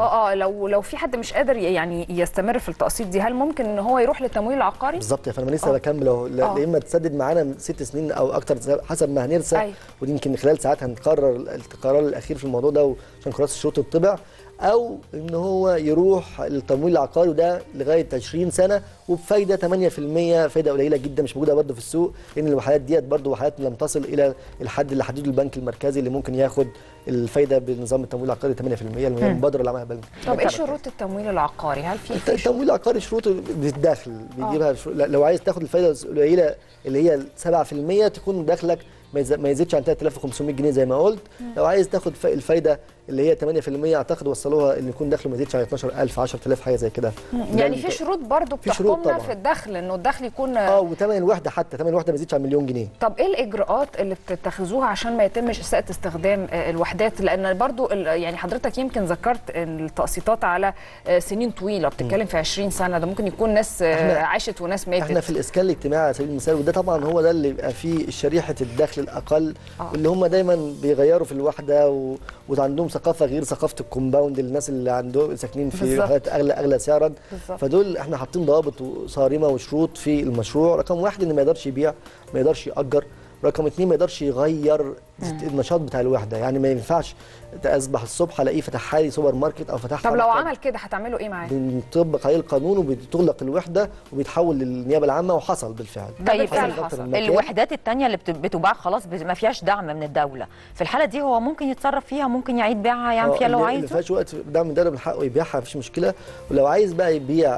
لو في حد مش قادر يعني يستمر في التقسيط دي، هل ممكن ان هو يروح للتمويل العقاري؟ بالظبط يا فندم، لسه بكمل اهو. يا اما تسدد معانا 6 سنين او اكتر حسب ما هنرسى. ودي يمكن خلال ساعات هنقرر القرار الاخير في الموضوع ده عشان خلاص الشروط تطبع، او ان هو يروح للتمويل العقاري وده لغايه 20 سنه وبفايده 8%، فايده قليله جدا مش موجوده برده في السوق، لان الوحدات ديت برده وحدات لم تصل الى الحد اللي حدده البنك المركزي اللي ممكن ياخد الفايده بنظام التمويل العقاري 8% اللي هي المبادره اللي عملها البنك. طب ايه شروط التمويل العقاري؟ هل في التمويل العقاري شروطه بالدخل بيجيبها لو عايز تاخد الفايده القليله اللي هي 7% تكون دخلك ما يزيدش عن 3500 جنيه زي ما قلت. لو عايز تاخد الفايده اللي هي 8% اعتقد وصلوها ان يكون دخله ما يزيدش عن 12000 10000 حاجه زي كده. يعني في شروط برضو بتحكمنا في الدخل انه الدخل يكون وثمن الوحده حتى ثمن الوحده ما يزيدش عن مليون جنيه. طب ايه الاجراءات اللي بتتخذوها عشان ما يتمش اساءه استخدام الوحدات؟ لان برضو يعني حضرتك يمكن ذكرت التقسيطات على سنين طويله، بتتكلم في 20 سنه، ده ممكن يكون ناس عاشت وناس ماتت. احنا في الاسكان الاجتماعي على سبيل المثال، وده طبعا هو ده اللي بيبقى فيه شريحه الدخل الاقل اللي هم دايما بيغيروا في الوحده وعندهم ثقافه غير ثقافه الكومباوند، الناس اللي عندهم ساكنين في وحدات اغلى سعرا. فدول احنا حاطين ضوابط صارمه وشروط في المشروع. رقم 1 ان ما يقدرش يبيع، ما يقدرش يأجر. رقم 2 ما يقدرش يغير النشاط بتاع الوحده، يعني ما ينفعش اصبح الصبح الاقيه فتح لي سوبر ماركت او فتح. طب لو عمل كده هتعملوا ايه معاه؟ بنطبق عليه القانون وبتغلق الوحده وبيتحول للنيابه العامه، وحصل بالفعل. طيب حصل. الوحدات الثانيه اللي بتباع خلاص ما فيهاش دعم من الدوله، في الحاله دي هو ممكن يتصرف فيها، ممكن يعيد بيعها، يعمل فيها لو عايزه. ما فيهاش وقت دعم من الدوله من حقه يبيعها، مفيش مشكله. ولو عايز بقى يبيع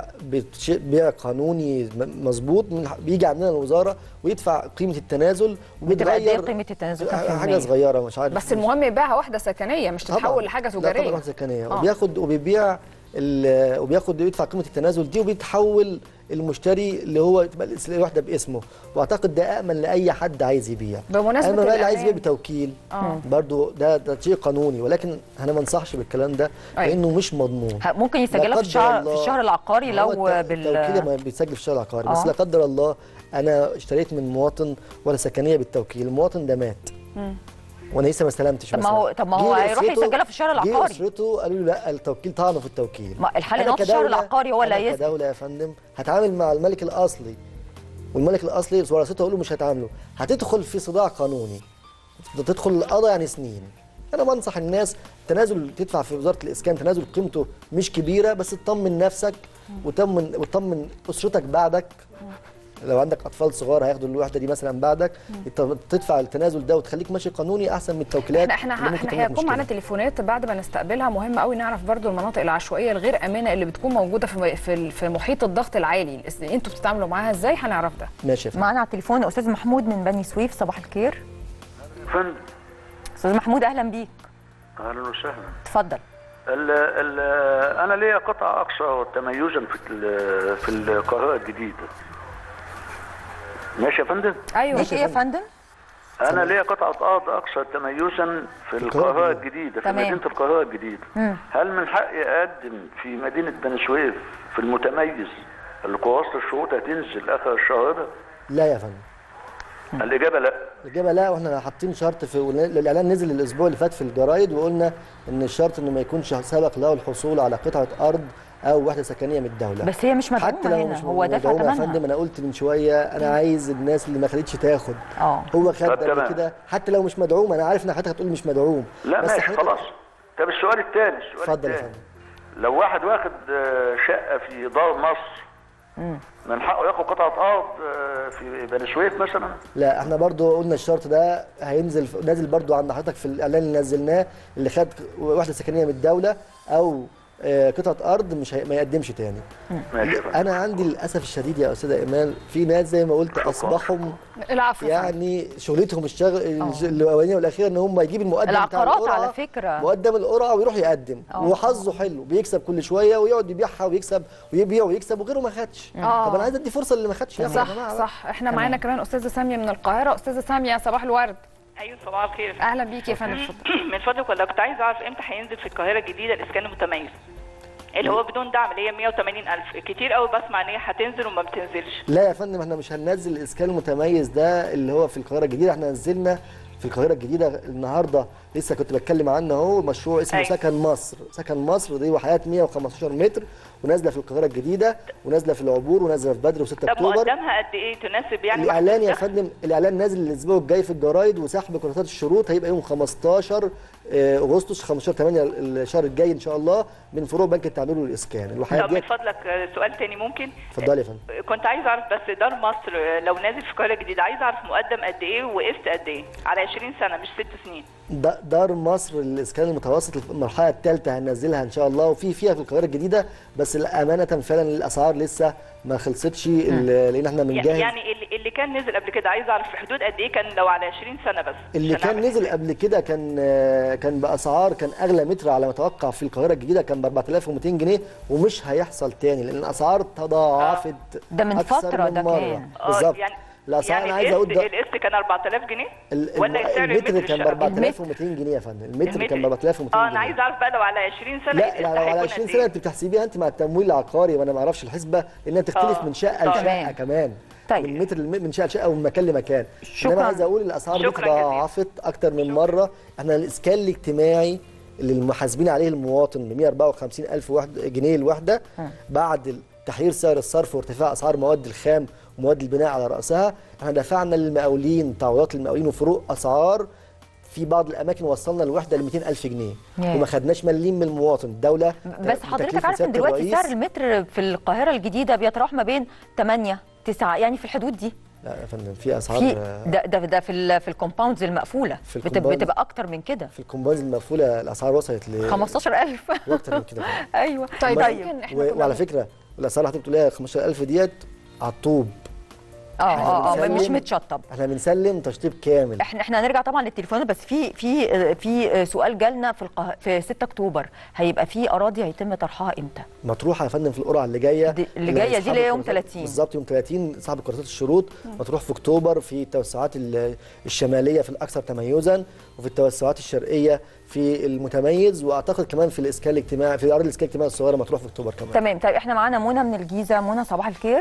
بيع قانوني مظبوط بيجي عندنا الوزاره ويدفع قيمه التنازل وبيتغير قيمه التنازل حاجه صغيره مش عارف. بس المهم يبيعها وحده سكنيه مش تتحول لحاجه تجاريه. طبعا وحده سكنيه وبياخد وبيبيع وبياخد يدفع قيمه التنازل دي وبيتحول المشتري اللي هو تبقى الوحده باسمه، واعتقد ده امن لاي حد عايز يبيع. بمناسبه اما اللي عايز يبيع بتوكيل برضو ده شيء قانوني، ولكن انا ما انصحش بالكلام ده لانه مش مضمون. ممكن يسجلها في الشهر العقاري لو التوكيل ما بيتسجل في الشهر العقاري. بس لا قدر الله انا اشتريت من مواطن ولا سكنيه بالتوكيل، المواطن ده مات وانا لسه ما استلمتش. طب ما هو هيروح يسجلها في الشهر العقاري. اسرته قالوا له لا التوكيل طعنه في التوكيل. الحل ان هو في الشهر العقاري هو اللي يسجل. كدوله يا فندم هتعامل مع الملك الاصلي، والملك الاصلي ورثته قالوا مش هتعامله، هتدخل في صداع قانوني، تدخل القضاء يعني سنين. انا بنصح الناس تنازل تدفع في وزاره الاسكان تنازل قيمته مش كبيره، بس تطمن نفسك وتطمن اسرتك بعدك لو عندك اطفال صغار هياخدوا الوحده دي مثلا بعدك، تدفع التنازل ده وتخليك ماشي قانوني احسن من التوكيلات. احنا هيكون معانا تليفونات بعد ما نستقبلها. مهم قوي نعرف برضو المناطق العشوائيه الغير امنه اللي بتكون موجوده في محيط الضغط العالي، انتوا بتتعاملوا معاها ازاي؟ هنعرف ده. ماشي. معانا على التليفون استاذ محمود من بني سويف. صباح الخير. فندم. استاذ محمود اهلا بيك. اهلا وسهلا. اتفضل. انا ليا قطع اقصى تميزا في القاهره الجديده. ماشي يا فندم؟ ايوه. ماشي يا فندم. انا ليا قطعه ارض اكثر تميزا في القاهره الجديده، في مدينه القاهره الجديده. هل من حقي اقدم في مدينه بني سويف في المتميز اللي قواصل الشروط هتنزل اخر الشهر ده؟ لا يا فندم. الاجابه لا. الاجابه لا، واحنا حاطين شرط في الاعلان نزل الاسبوع اللي فات في الجرايد، وقلنا ان الشرط انه ما يكونش سبق له الحصول على قطعه ارض او وحده سكنيه من الدوله. بس هي مش مدعومه حتى لو هنا، مش هو دافع ثمنها. يا ثمنها. فندم انا قلت من شويه انا عايز الناس اللي ما خدتش تاخد. هو خد قبل كده حتى لو مش مدعوم. انا عارف ان حضرتك هتقول مش مدعوم. لا بس ماشي خلاص. طب السؤال الثاني. اتفضل يا فندم. لو واحد واخد شقه في دار مصر من حقه ياخد قطعه ارض في بني سويف مثلا؟ لا احنا برضو قلنا الشرط ده هينزل نازل برضو عند حضرتك في الاعلان اللي نزلناه، اللي خد وحده سكنيه من الدوله او قطعه ارض مش ما يقدمش تاني. انا عندي للاسف الشديد يا استاذه ايمان في ناس زي ما قلت اصبحوا يعني شغلتهم الاولانيه والاخيره ان هم يجيب المقدم العقارات على فكره، مقدم القرعه ويروح يقدم وحظه حلو بيكسب كل شويه ويقعد يبيعها ويكسب ويبيع ويكسب وغيره ما خدش. طب انا عايز ادي فرصه اللي ما خدش. صح. احنا معانا كمان استاذه ساميه من القاهره. استاذه ساميه صباح الورد. ايوه صباح الخير. اهلا بيكي يا فندم. من فضلك والله كنت عايزه اعرف امتى هينزل في القاهره الجديده الاسكان المتميز اللي هو بدون دعم اللي هي 180,000. كتير قوي بسمع ان هي هتنزل وما بتنزلش. لا يا فندم احنا مش هننزل الاسكان المتميز ده اللي هو في القاهره الجديده. احنا نزلنا في القاهره الجديده النهارده لسه كنت بتكلم عنه اهو مشروع اسمه سكن مصر. سكن مصر دي وحيات 115 متر ونازله في القاهره الجديده ونازله في العبور ونازله في بدر و6 اكتوبر. طب مقدمها قد ايه تناسب يعني؟ الاعلان يا فندم الاعلان نازل الاسبوع الجاي في الجرايد وسحب كراسات الشروط هيبقى يوم 15 اغسطس 15/8 الشهر الجاي ان شاء الله من فروع بنك التعمير والاسكان. الوحيات طب من فضلك سؤال تاني ممكن؟ اتفضلي يا فندم. كنت عايز اعرف بس دار مصر لو نازل في القاهره الجديده عايز اعرف مقدم قد ايه وقسط قد ايه على 20 سنه مش 6 سنين. دار مصر الاسكان المتوسط المرحله الثالثه هننزلها ان شاء الله فيها في القاهره الجديده، بس امانه فعلا الاسعار لسه ما خلصتش لان احنا بنجهز. يعني اللي كان نزل قبل كده عايز اعرف في حدود قد ايه كان لو على 20 سنه بس؟ اللي كان نزل قبل كده كان باسعار كان اغلى متر على ما اتوقع في القاهره الجديده كان ب 4200 جنيه ومش هيحصل تاني لان الاسعار تضاعفت. ده من فتره ده كان بالظبط. يعني الاسعار انا عايز اقول القسط كان 4000 جنيه ولا سعر المتر كان ب 4200 جنيه يا فندم. المتر كان ب 4200 جنيه. انا عايز اعرف بقى لو على 20 سنه لا لو على 20 سنه انت بتحسبيها انت مع التمويل العقاري وانا ما اعرفش الحسبه لانها تختلف من شقه لشقه كمان. طيب. من متر من شقه لشقه ومن مكان لمكان. انما عايز اقول الاسعار دي تضاعفت اكتر من مره. احنا الاسكان الاجتماعي اللي المحاسبين عليه المواطن ب 154,000 جنيه الوحده بعد تحرير سعر الصرف وارتفاع اسعار مواد الخام ومواد البناء على راسها احنا دفعنا للمقاولين تعويضات للمقاولين وفروق اسعار في بعض الاماكن وصلنا الوحده ل 200,000 جنيه وما خدناش مليم من المواطن. الدوله بس حضرتك عارف ان دلوقتي سعر المتر في القاهره الجديده بيتراوح ما بين 8 9 يعني في الحدود دي. لا يا فندم في اسعار ده في الكومباوندز المقفوله بتبقى اكتر من كده. في الكومباوندز المقفوله الاسعار وصلت ل 15,000 واكتر من كده. ايوه. طيب وعلى فكره الاسعار اللي حضرتك بتقوليها 15,000 ديت على الطوب. مش متشطب. احنا بنسلم تشطيب كامل. احنا هنرجع طبعا للتليفونات بس في سؤال جالنا في 6 اكتوبر هيبقى في اراضي هيتم طرحها امتى؟ مطروحه يا فندم في القرعه اللي جايه دي اللي هي يوم 30 بالظبط يوم 30 صاحب كراسات الشروط. مطروح في اكتوبر في التوسعات الشماليه في الاكثر تميزا وفي التوسعات الشرقيه في المتميز واعتقد كمان في الاسكان الاجتماعي في ارض الاسكان الاجتماعي الصغيره مطروح في اكتوبر كمان. تمام. طيب احنا معانا منى من الجيزه. منى صباح الخير.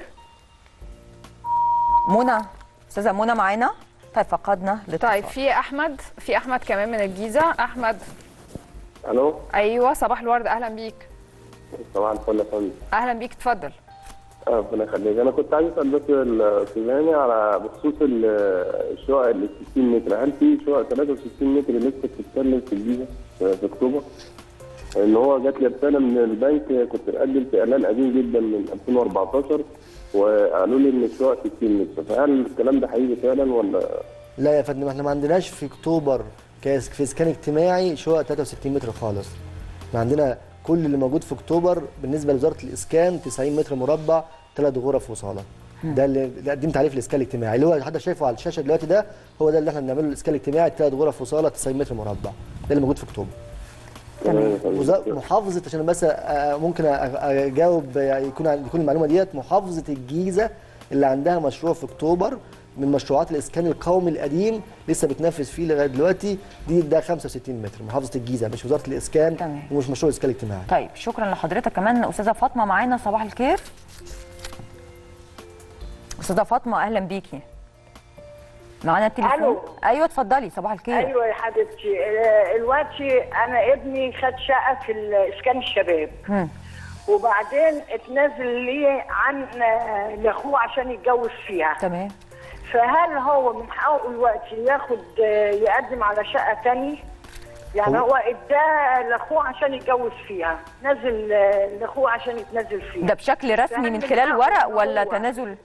منى استاذه منى معانا؟ طيب فقدنا الاتصال. طيب في احمد كمان من الجيزه. احمد. الو. ايوه صباح الورد اهلا بيك. صباح الفل يا فندم. اهلا بيك اتفضل. ربنا يخليك. انا كنت عايز اسال بس الاستاذ على بخصوص الشقق ال 60 متر. هل في شقق 63 متر لسه بتتسلم في الجيزه في اكتوبر؟ ان هو جات لي رساله من البنك كنت مقدم في اعلان قديم جدا من 2014 وقالوا لي ان الشقق 60 متر، فهل الكلام ده حقيقي فعلا ولا؟ لا يا فندم، احنا ما عندناش في اكتوبر في اسكان اجتماعي شقق 63 متر خالص. احنا عندنا كل اللي موجود في اكتوبر بالنسبه لوزاره الاسكان 90 متر مربع 3 غرف وصاله. ده اللي قدمت عليه في الاسكان الاجتماعي، اللي هو حضرتك شايفه على الشاشه دلوقتي ده هو ده اللي احنا بنعمله الاسكان الاجتماعي 3 غرف وصاله 90 متر مربع، ده اللي موجود في اكتوبر. محافظه عشان بس ممكن اجاوب يكون المعلومه ديت، محافظه الجيزه اللي عندها مشروع في اكتوبر من مشروعات الاسكان القومي القديم لسه بتنفذ فيه لغايه دلوقتي، ده 65 متر، محافظه الجيزه مش وزاره الاسكان. تمام. ومش مشروع الاسكان الاجتماعي. طيب شكرا لحضرتك. كمان استاذه فاطمه معانا، صباح الخير. استاذه فاطمه اهلا بيكي. معانا التليفون. الو. ايوه اتفضلي، صباح الخير. ايوه يا حبيبتي، دلوقتي انا ابني خد شقه في اسكان الشباب. وبعدين اتنازل لي عن لاخوه عشان يتجوز فيها. تمام. فهل هو من حقه دلوقتي يقدم على شقه ثاني؟ يعني هو اداه لاخوه عشان يتجوز فيها، نزل لاخوه عشان يتنازل فيها. ده بشكل رسمي من خلال ورق ولا تنازل؟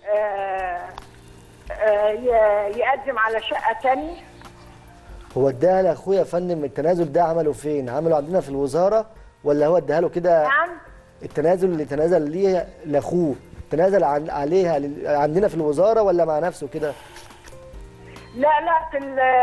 يقدم على شقه ثاني. هو اداها لاخويا يا فندم، التنازل ده عمله فين؟ عمله عندنا في الوزاره ولا هو اداها له كده؟ نعم. التنازل اللي تنازل ليه لاخوه تنازل عليها عندنا في الوزاره ولا مع نفسه كده؟ لا في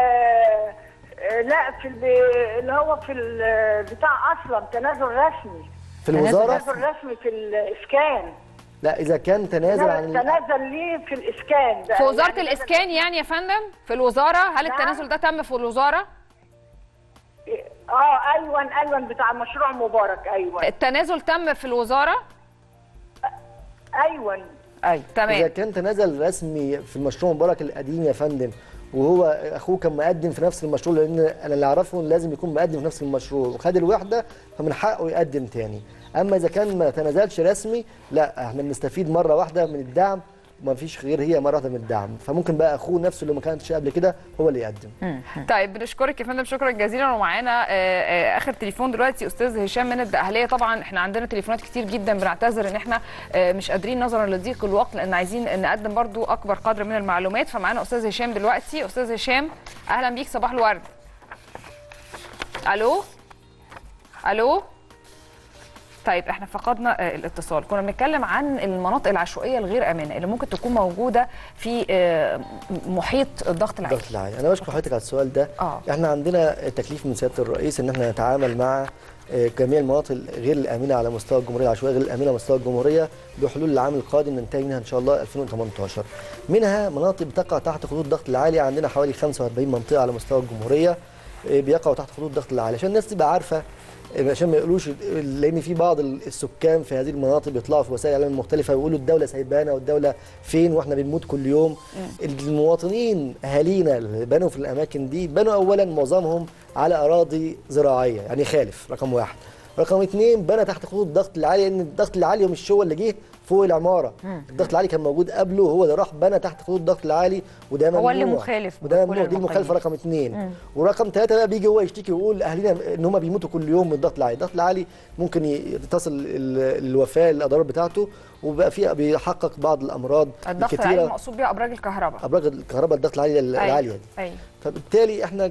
اللي هو في بتاع اصلا تنازل رسمي في الوزاره، تنازل رسمي في الاسكان. لا اذا كان تنازل عن تنازل ليه في الاسكان في وزاره يعني الاسكان يعني يا فندم في الوزاره. هل التنازل ده تم في الوزاره؟ ايوه بتاع مشروع مبارك. ايوه التنازل تم في الوزاره. ايوه تمام. اذا كان تنازل رسمي في المشروع مبارك القديم يا فندم وهو اخوه كان مقدم في نفس المشروع، لان انا اللي اعرفه لازم يكون مقدم في نفس المشروع وخد الوحده فمن حقه يقدم تاني. اما اذا كان ما تنازلش رسمي لا، احنا بنستفيد مره واحده من الدعم وما فيش غير هي مره واحده من الدعم، فممكن بقى اخوه نفسه اللي ما كانش قبل كده هو اللي يقدم. طيب بنشكرك يا فندم شكرا جزيلا. ومعانا اخر تليفون دلوقتي استاذ هشام من الدقهليه. طبعا احنا عندنا تليفونات كتير جدا، بنعتذر ان احنا مش قادرين نظرا لضيق الوقت لان عايزين نقدم برضو اكبر قدر من المعلومات. فمعانا استاذ هشام دلوقتي. استاذ هشام اهلا بيك، صباح الورد. الو. طيب احنا فقدنا الاتصال. كنا بنتكلم عن المناطق العشوائيه الغير امنه اللي ممكن تكون موجوده في محيط الضغط العالي. انا بشكر حضرتك على السؤال ده. احنا عندنا تكليف من سياده الرئيس ان احنا نتعامل مع جميع المناطق غير الامنه على مستوى الجمهوريه، العشوائيه غير الامنه على مستوى الجمهوريه بحلول العام القادم ننتهي منها ان شاء الله 2018. منها مناطق بتقع تحت خطوط الضغط العالي، عندنا حوالي 45 منطقه على مستوى الجمهوريه بيقعوا تحت خطوط الضغط العالي، عشان الناس تبقى عارفه، عشان ما يقولوش، لان في بعض السكان في هذه المناطق بيطلعوا في وسائل الاعلام المختلفه ويقولوا الدوله سايبانا والدوله فين واحنا بنموت كل يوم. المواطنين اهالينا اللي بنوا في الاماكن دي بنوا اولا معظمهم على اراضي زراعيه، يعني خالف رقم واحد. رقم اثنين بنى تحت خطوط الضغط العالي، لان الضغط العالي مش هو اللي جه فوق العماره، الضغط العالي كان موجود قبله، هو اللي راح بنى تحت خطوط الضغط العالي وده ممنوع، هو اللي مخالف، وده ممنوع، دي المخالفه رقم اثنين. ورقم ثلاثه بقى بيجي هو يشتكي ويقول اهالينا ان هم بيموتوا كل يوم من الضغط العالي. الضغط العالي ممكن تصل الوفاه الاضرار بتاعته وبقى فيه بيحقق بعض الامراض الضغط العالي المقصود بيها ابراج الكهرباء، ابراج الكهرباء الضغط العالي العاليه دي. أيوة. فبالتالي احنا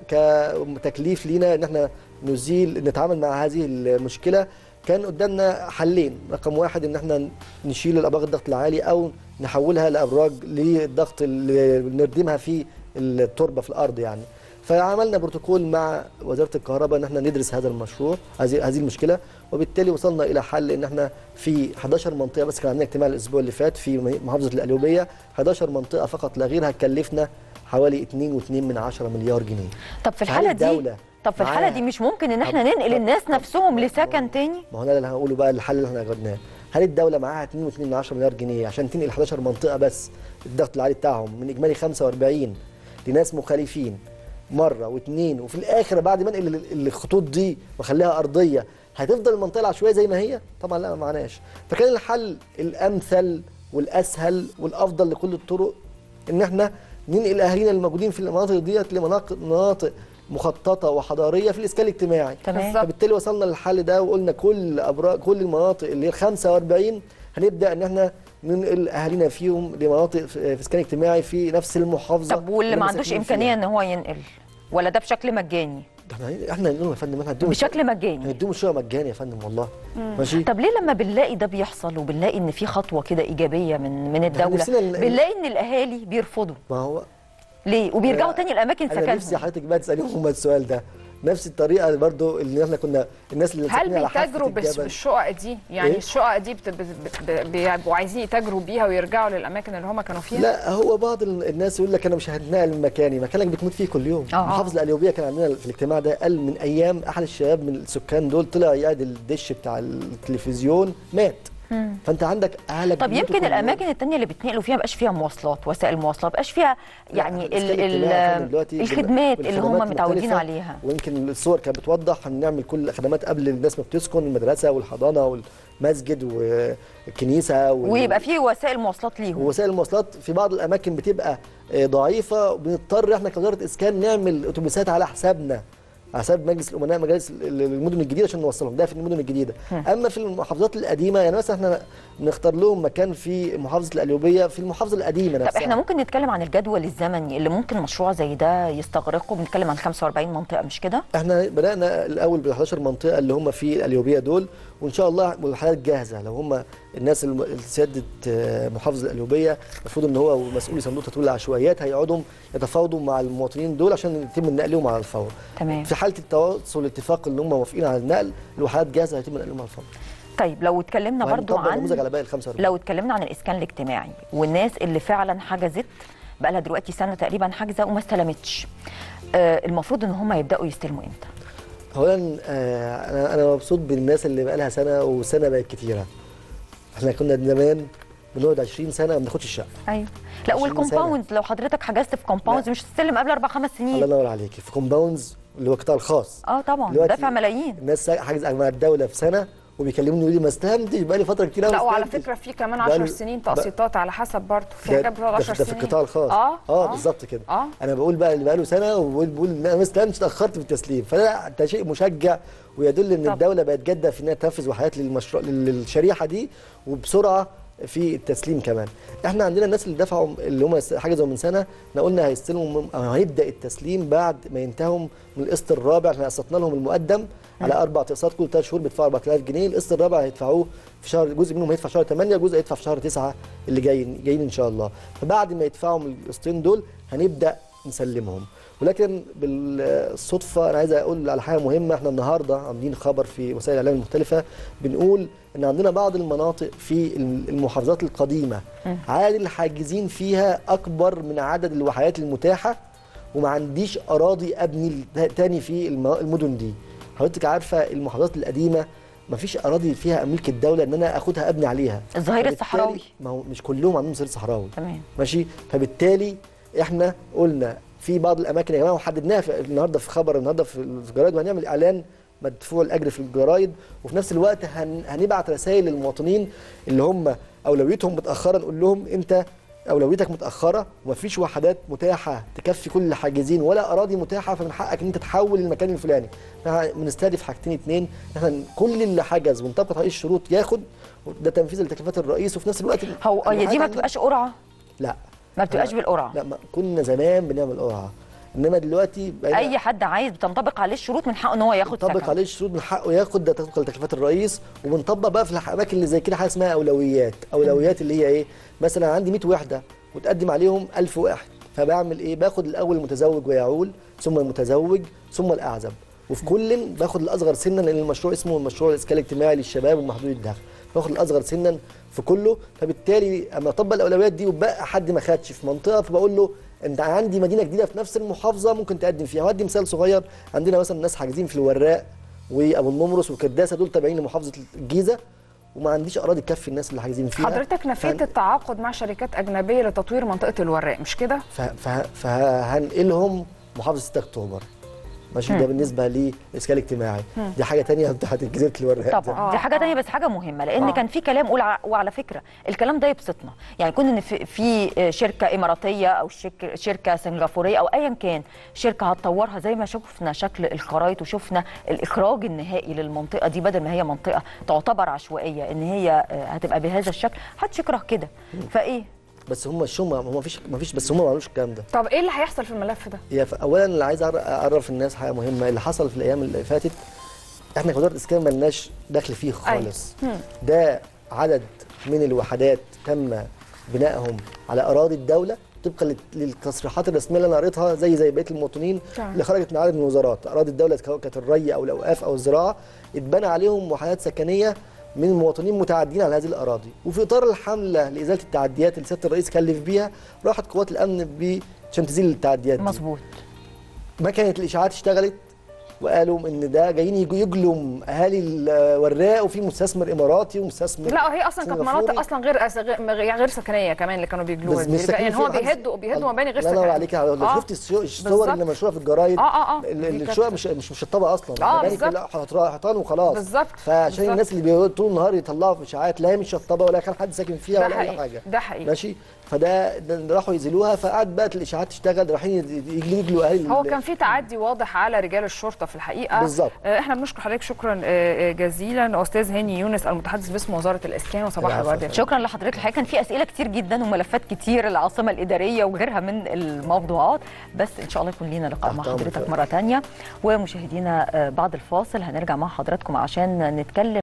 كتكليف لينا ان احنا نتعامل مع هذه المشكله. كان قدامنا حلين، رقم واحد ان احنا نشيل الابراج الضغط العالي او نحولها لابراج للضغط اللي نردمها في التربه في الارض يعني. فعملنا بروتوكول مع وزاره الكهرباء ان احنا ندرس هذا المشروع، هذه المشكله، وبالتالي وصلنا الى حل ان احنا في 11 منطقه بس. كان عندنا اجتماع الاسبوع اللي فات في محافظه القليوبيه، 11 منطقه فقط لا غير هتكلفنا حوالي 2.2 مليار جنيه. طب في الحاله دي مش ممكن ان احنا ننقل الناس نفسهم لسكن تاني؟ ما هو ده اللي هنقوله بقى، الحل اللي احنا جبناه. هل الدوله معاها 2.2 مليار جنيه عشان تنقل 11 منطقه بس الضغط العالي بتاعهم من اجمالي 45 لناس مخالفين مره واثنين، وفي الاخر بعد ما انقل الخطوط دي واخليها ارضيه هتفضل المنطقه العشوائيه زي ما هي؟ طبعا لا، ما معناش. فكان الحل الامثل والاسهل والافضل لكل الطرق ان احنا ننقل اهالينا الموجودين في المناطق ديت لمناطق مخططه وحضاريه في الاسكان الاجتماعي. فبالتالي وصلنا للحل ده وقلنا كل المناطق اللي هي 45 هنبدا ان احنا ننقل اهالينا فيهم لمناطق في اسكان اجتماعي في نفس المحافظه. طب واللي ما عندوش امكانيه ان هو ينقل ولا ده بشكل مجاني؟ احنا هنديهم يا فندم، احنا هنديهم بشكل مجاني، هنديهم الشقه مجاني يا فندم والله. ماشي. طب ليه لما بنلاقي ده بيحصل وبنلاقي ان في خطوه كده ايجابيه من الدوله بنلاقي ان الاهالي بيرفضوا؟ ما هو ليه وبيرجعوا تاني لاماكن سكنهم؟ انا نفسي حضرتك بقى تساليهم هم السؤال ده نفس الطريقه برضو اللي احنا كنا الناس اللي هل بيتاجروا بالشقق دي؟ يعني إيه؟ الشقق دي بيبقوا عايزين يتاجروا بيها ويرجعوا للاماكن اللي هم كانوا فيها؟ لا، هو بعض الناس يقول لك انا مش هتنقل من مكاني، مكانك بتموت فيه كل يوم. محافظ القليوبيه كان عندنا في الاجتماع ده قال من ايام احد الشباب من السكان دول طلع يقعد الدش بتاع التلفزيون مات. فانت عندك اهلك. طب يمكن الاماكن الثانيه اللي بتنقلوا فيها ما بقاش فيها مواصلات، وسائل مواصلات، ما بقاش فيها يعني الخدمات اللي هم متعودين عليها. ويمكن الصور كانت بتوضح هنعمل كل الخدمات قبل الناس ما بتسكن، المدرسه والحضانه والمسجد والكنيسه ويبقى في وسائل مواصلات ليهم. ووسائل المواصلات في بعض الاماكن بتبقى ضعيفه، وبنضطر احنا كوزاره اسكان نعمل اتوبيسات على حسابنا، على حساب مجلس الامناء، مجالس المدن الجديده عشان نوصلهم. ده في المدن الجديده. اما في المحافظات القديمه يعني مثلا احنا نختار لهم مكان في محافظه القليوبيه في المحافظه القديمه نفسها. طب احنا ممكن نتكلم عن الجدول الزمني اللي ممكن مشروع زي ده يستغرقه؟ بنتكلم عن 45 منطقه مش كده؟ احنا بدانا الاول ب 11 منطقه اللي هم في القليوبيه دول، وان شاء الله الحالات جاهزه. لو هم الناس سياده محافظ القليوبيه المفروض ان هو ومسؤولي صندوق تطوير العشوائيات هيقعدوا يتفاوضوا مع المواطنين دول عشان يتم نقلهم على الفور. تمام. في حاله التواصل الاتفاق اللي هم موافقين على النقل، الوحدات جاهزه هيتم نقلهم على الفور. طيب لو اتكلمنا برضو عن لو اتكلمنا عن الاسكان الاجتماعي والناس اللي فعلا حجزت بقى لها دلوقتي سنه تقريبا حاجزه وما استلمتش، المفروض ان هم يبداوا يستلموا امتى؟ اولا انا مبسوط بالناس اللي بقى لها سنه وسنه بقت كتيره. احنا كنا زمان بنقعد 20 سنه ما بناخدش الشقه. ايوه. لا والكومباوند لو حضرتك حجزت في كومباوند مش هتستلم قبل 4 5 سنين. الله ينور عليكي. في كومباوندز اللي هو القطاع الخاص طبعا دافع ملايين. الناس حاجزه مع الدوله في سنه وبيكلموني يقولوا لي ما استلمتش بقى لي فتره كتير قوي. لا وعلى فكره في كمان 10 سنين تقسيطات على حسب برضه في حاجات بتقعد 10 سنين. ده في القطاع الخاص. بالظبط كده. انا بقول بقى اللي بقى له سنه وبقول ان انا ما استلمتش اتاخرت في التسليم، فده شيء مشجع ويدل ان الدوله بقت جاده في انها تنفذ وحدات للمشروع للشريحه دي وبسرعه في التسليم كمان. احنا عندنا الناس اللي دفعوا اللي هم حجزوا من سنه احنا قلنا هيستلموا هيبدا التسليم بعد ما ينتهوا من القسط الرابع. احنا قسطنا لهم المقدم على 4 اقساط كل 3 شهور بيدفعوا 4000 جنيه. القسط الرابع هيدفعوه في شهر، جزء منهم هيدفع شهر 8، جزء هيدفع في شهر 9 اللي جايين ان شاء الله. فبعد ما يدفعوا من القسطين دول هنبدا نسلمهم. ولكن بالصدفه انا عايز اقول على حاجه مهمه. احنا النهارده عاملين خبر في وسائل الاعلام المختلفه بنقول ان عندنا بعض المناطق في المحافظات القديمه عدد الحاجزين فيها اكبر من عدد الوحدات المتاحه، وما عنديش اراضي ابني تاني في المدن دي. حضرتك عارفه المحافظات القديمه ما فيش اراضي فيها ملك الدوله ان انا اخدها ابني عليها. الظهير الصحراوي ما هو مش كلهم عندهم ظهير صحراوي. تمام. ماشي. فبالتالي احنا قلنا في بعض الاماكن يا جماعه وحددناها النهارده في خبر النهارده في الجرايد، وهنعمل اعلان مدفوع الاجر في الجرايد، وفي نفس الوقت هنبعت رسائل للمواطنين اللي هم اولويتهم متاخره نقول لهم انت اولويتك متاخره ومفيش وحدات متاحه تكفي كل الحاجزين ولا اراضي متاحه، فمن حقك ان انت تحول للمكان الفلاني. احنا بنستهدف حاجتين اتنين، احنا كل اللي حجز وانطبقت عليه الشروط ياخد، ده تنفيذ لتكليفات الرئيس. وفي نفس الوقت هي دي ما بتبقاش قرعه؟ لا ما بتبقاش بالقرعه. لا كنا زمان بنعمل قرعه، انما دلوقتي اي حد عايز بتنطبق عليه الشروط من حقه ان هو ياخد سكن. بنطبق عليه الشروط من حقه ياخد، ده طبقا لتكليفات الرئيس. وبنطبق بقى في الاماكن اللي زي كده حاجه اسمها اولويات اللي هي ايه؟ مثلا عندي 100 وحده وتقدم عليهم 1000 واحد، فبعمل ايه؟ باخد الاول المتزوج ويعول، ثم المتزوج، ثم الاعزب، وفي كل باخد الاصغر سنا لان المشروع اسمه مشروع الاسكان الاجتماعي للشباب ومحدودي الدخل، باخد الاصغر سنا في كله. فبالتالي اما اطبق الاولويات دي وبقى حد ما خدش في منطقه فبقول له انت عندي مدينه جديده في نفس المحافظه ممكن تقدم فيها. وادي مثال صغير، عندنا مثلا ناس حاجزين في الوراق وابو النمرس وكرداسه، دول تابعين لمحافظه الجيزه وما عنديش اراضي تكفي الناس اللي حاجزين فيها. حضرتك نفيت التعاقد مع شركات اجنبيه لتطوير منطقه الوراق مش كده؟ فهنقلهم محافظه 6 اكتوبر. ماشي. ده بالنسبه للاسكان الاجتماعي. دي حاجه ثانيه بتاعت جزيره الوراق. طبعا دي حاجه ثانيه بس حاجه مهمه، لان كان في كلام وعلى فكره الكلام ده يبسطنا، يعني كون ان في شركه اماراتيه او شركه سنغافوريه او ايا كان شركه هتطورها زي ما شفنا شكل الخرائط وشفنا الاخراج النهائي للمنطقه دي، بدل ما هي منطقه تعتبر عشوائيه ان هي هتبقى بهذا الشكل، محدش يكره كده. فايه بس هم ما فيش بس هم ما عملوش الكلام ده. طب ايه اللي هيحصل في الملف ده؟ اولا اللي عايز اعرف الناس حاجه مهمه، اللي حصل في الايام اللي فاتت احنا كوزاره اسكان ما لناش دخل فيه خالص. ده عدد من الوحدات تم بنائهم على اراضي الدوله طبقا للتصريحات الرسميه اللي انا قريتها زي بقيه المواطنين اللي خرجت من عدد من الوزارات. اراضي الدوله كانت الري او الاوقاف او الزراعه، اتبنى عليهم وحدات سكنيه من مواطنين متعدين على هذه الاراضي. وفي اطار الحمله لازاله التعديات اللي سياده الرئيس كلف بيها، راحت قوات الامن عشان تزيل التعديات. مظبوط. ما كانت الاشاعات اشتغلت وقالوا ان ده جايين يجلم اهالي الوراق وفي مستثمر اماراتي ومستثمر. لا هي اصلا كانت مناطق اصلا غير سكنيه كمان اللي كانوا بيجلوها دي، يعني هو بيهدوا مباني غير سكنيه. لا عليك، لو شفت الصور اللي منشوره في الجرايد الشقق مش مشطبه اصلا، المباني كلها حيطان وخلاص. بالظبط. فعشان الناس اللي بيقعدوا طول النهار يطلعوا في اشاعات لا هي مش شطبه ولا كان حد ساكن فيها ولا اي حاجه. ده حقيقي. ماشي. فده راحوا يزيلوها، فقعد بقى الاشاعات تشتغل، رايحين يجلوا اهالي. هو كان في تعدي واضح على رجال الشرطه في الحقيقه. بالظبط. احنا بنشكر حضرتك شكرا جزيلا استاذ هاني يونس المتحدث باسم وزاره الاسكان وصباح الورد. شكرا لحضرتك. الحقيقه كان في اسئله كتير جدا وملفات كتير، العاصمه الاداريه وغيرها من الموضوعات، بس ان شاء الله يكون لينا لقاء مع حضرتك مره ثانيه. ومشاهدينا بعد الفاصل هنرجع مع حضراتكم عشان نتكلم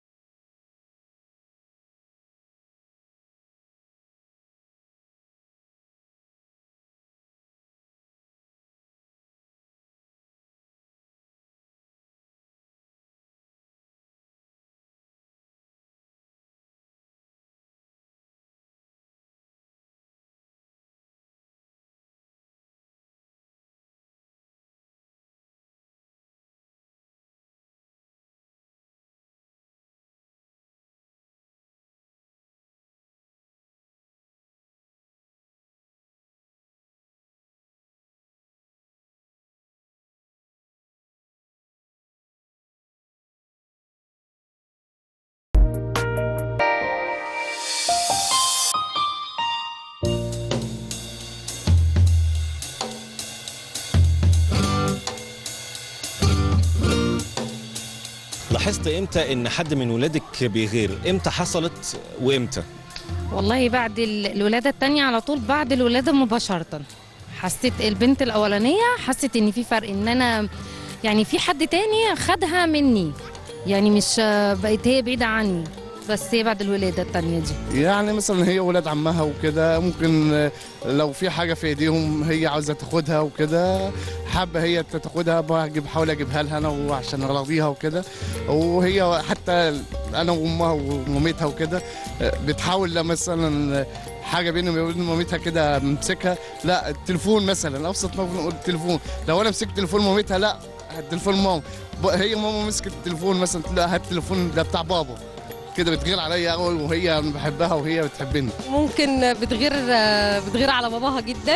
لاحظت امتى ان حد من ولادك بيغير؟ امتى حصلت وامتى؟ والله بعد الولاده الثانيه على طول، بعد الولاده مباشره حسيت البنت الاولانيه حسيت ان في فرق، ان انا يعني في حد تاني خدها مني، يعني مش بقت هي بعيده عني، بس هي بعد الولاده الثانيه دي. يعني مثلا هي ولاد عمها وكده، ممكن لو في حاجه في ايديهم هي عاوزه تاخدها وكده، حابه هي تاخدها، بحاول اجيبها لها انا وعشان اراضيها وكده. وهي حتى انا وامها ومامتها وكده بتحاول مثلا حاجه بيني وبين مامتها كده امسكها، لا التليفون مثلا، ابسط ما بنقول التليفون، لو انا مسكت تليفون مامتها لا التليفون ماما، هي ماما مسكت التليفون مثلا لا هات التليفون ده بتاع بابا، كده بتغير عليا قوي، وهي انا بحبها وهي بتحبني. ممكن بتغير على باباها جدا.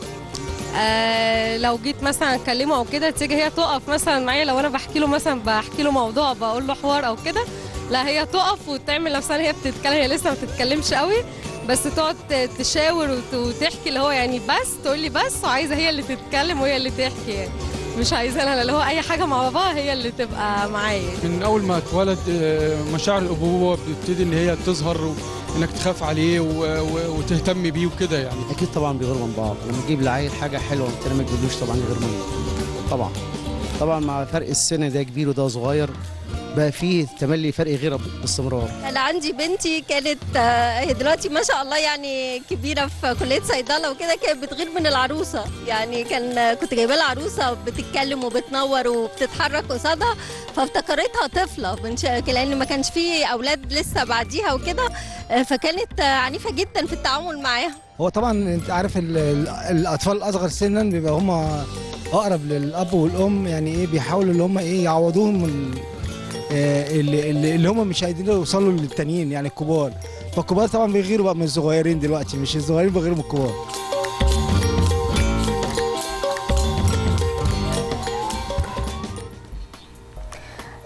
لو جيت مثلا اكلمه او كده تيجي هي تقف مثلا معايا، لو انا بحكي له موضوع بقول له حوار او كده، لا هي تقف وتعمل نفسها هي بتتكلم، هي لسه ما بتتكلمش قوي، بس تقعد تشاور وتحكي اللي هو يعني بس تقول لي بس، وعايزه هي اللي تتكلم وهي اللي تحكي، يعني مش عايزاها اللي هو اي حاجه مع باباها هي اللي تبقى معايا. من اول ما اتولد مشاعر الابوه بتبتدي ان هي تظهر، انك تخاف عليه وتهتم بيه وكده يعني. اكيد طبعا بيغيروا من بعض، لما تجيب لعيل حاجه حلوه انت ما تجيبلوش طبعا يغير منه. طبعا مع فرق السن ده كبير وده صغير بقى فيه تملي فرق غيره باستمرار. انا عندي بنتي كانت هي دلوقتي ما شاء الله يعني كبيره في كليه صيدله وكده، كانت بتغير من العروسه، يعني كنت جايبه لها عروسه بتتكلم وبتنور وبتتحرك قصادها، فافتكرتها طفله لان ما كانش فيه اولاد لسه بعديها وكده، فكانت عنيفه جدا في التعامل معاها. هو طبعا انت عارف الاطفال الاصغر سنا بيبقى هم اقرب للاب والام، يعني ايه بيحاولوا اللي هم ايه يعوضوهم اللي هم مش قادرين يوصلوا للتانيين، يعني الكبار، فالكبار طبعا بيغيروا بقى من الصغيرين دلوقتي، مش الصغيرين بيغيروا من الكبار.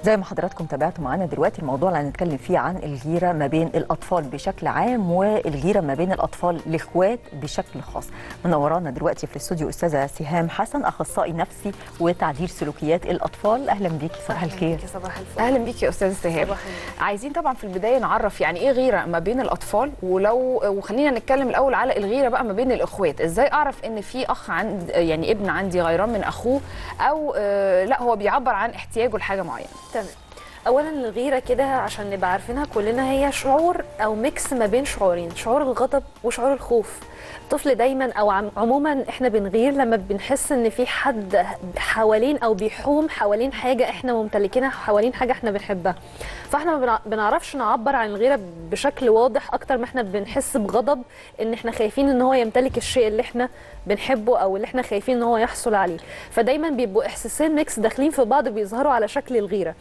زي ما حضراتكم تابعتوا معانا دلوقتي، الموضوع اللي هنتكلم فيه عن الغيرة ما بين الأطفال بشكل عام والغيرة ما بين الأطفال الإخوات بشكل خاص. منورانا دلوقتي في الاستوديو أستاذة سهام حسن، أخصائي نفسي وتعديل سلوكيات الأطفال. أهلا بيكي، صباح الخير. صباح الفل. أهلا بيكي يا أستاذة سهام. عايزين طبعا في البداية نعرف يعني إيه غيرة ما بين الأطفال، وخلينا نتكلم الأول على الغيرة بقى ما بين الإخوات. إزاي أعرف إن في أخ عند يعني ابن عندي غيران من أخوه، أو لا هو بيعبر عن احتياجه لحاجة معينة؟ تمام. اولا الغيره كده عشان نبقى عارفينها كلنا هي شعور او ميكس ما بين شعورين، شعور الغضب وشعور الخوف. الطفل دايما او عموما احنا بنغير لما بنحس ان في حد حوالين او بيحوم حوالين حاجه احنا ممتلكينها، حوالين حاجه احنا بنحبها. فاحنا ما بنعرفش نعبر عن الغيره بشكل واضح اكتر ما احنا بنحس بغضب، ان احنا خايفين ان هو يمتلك الشيء اللي احنا بنحبه او اللي احنا خايفين ان هو يحصل عليه. فدايما بيبقوا احساسين ميكس داخلين في بعض بيظهروا على شكل الغيره.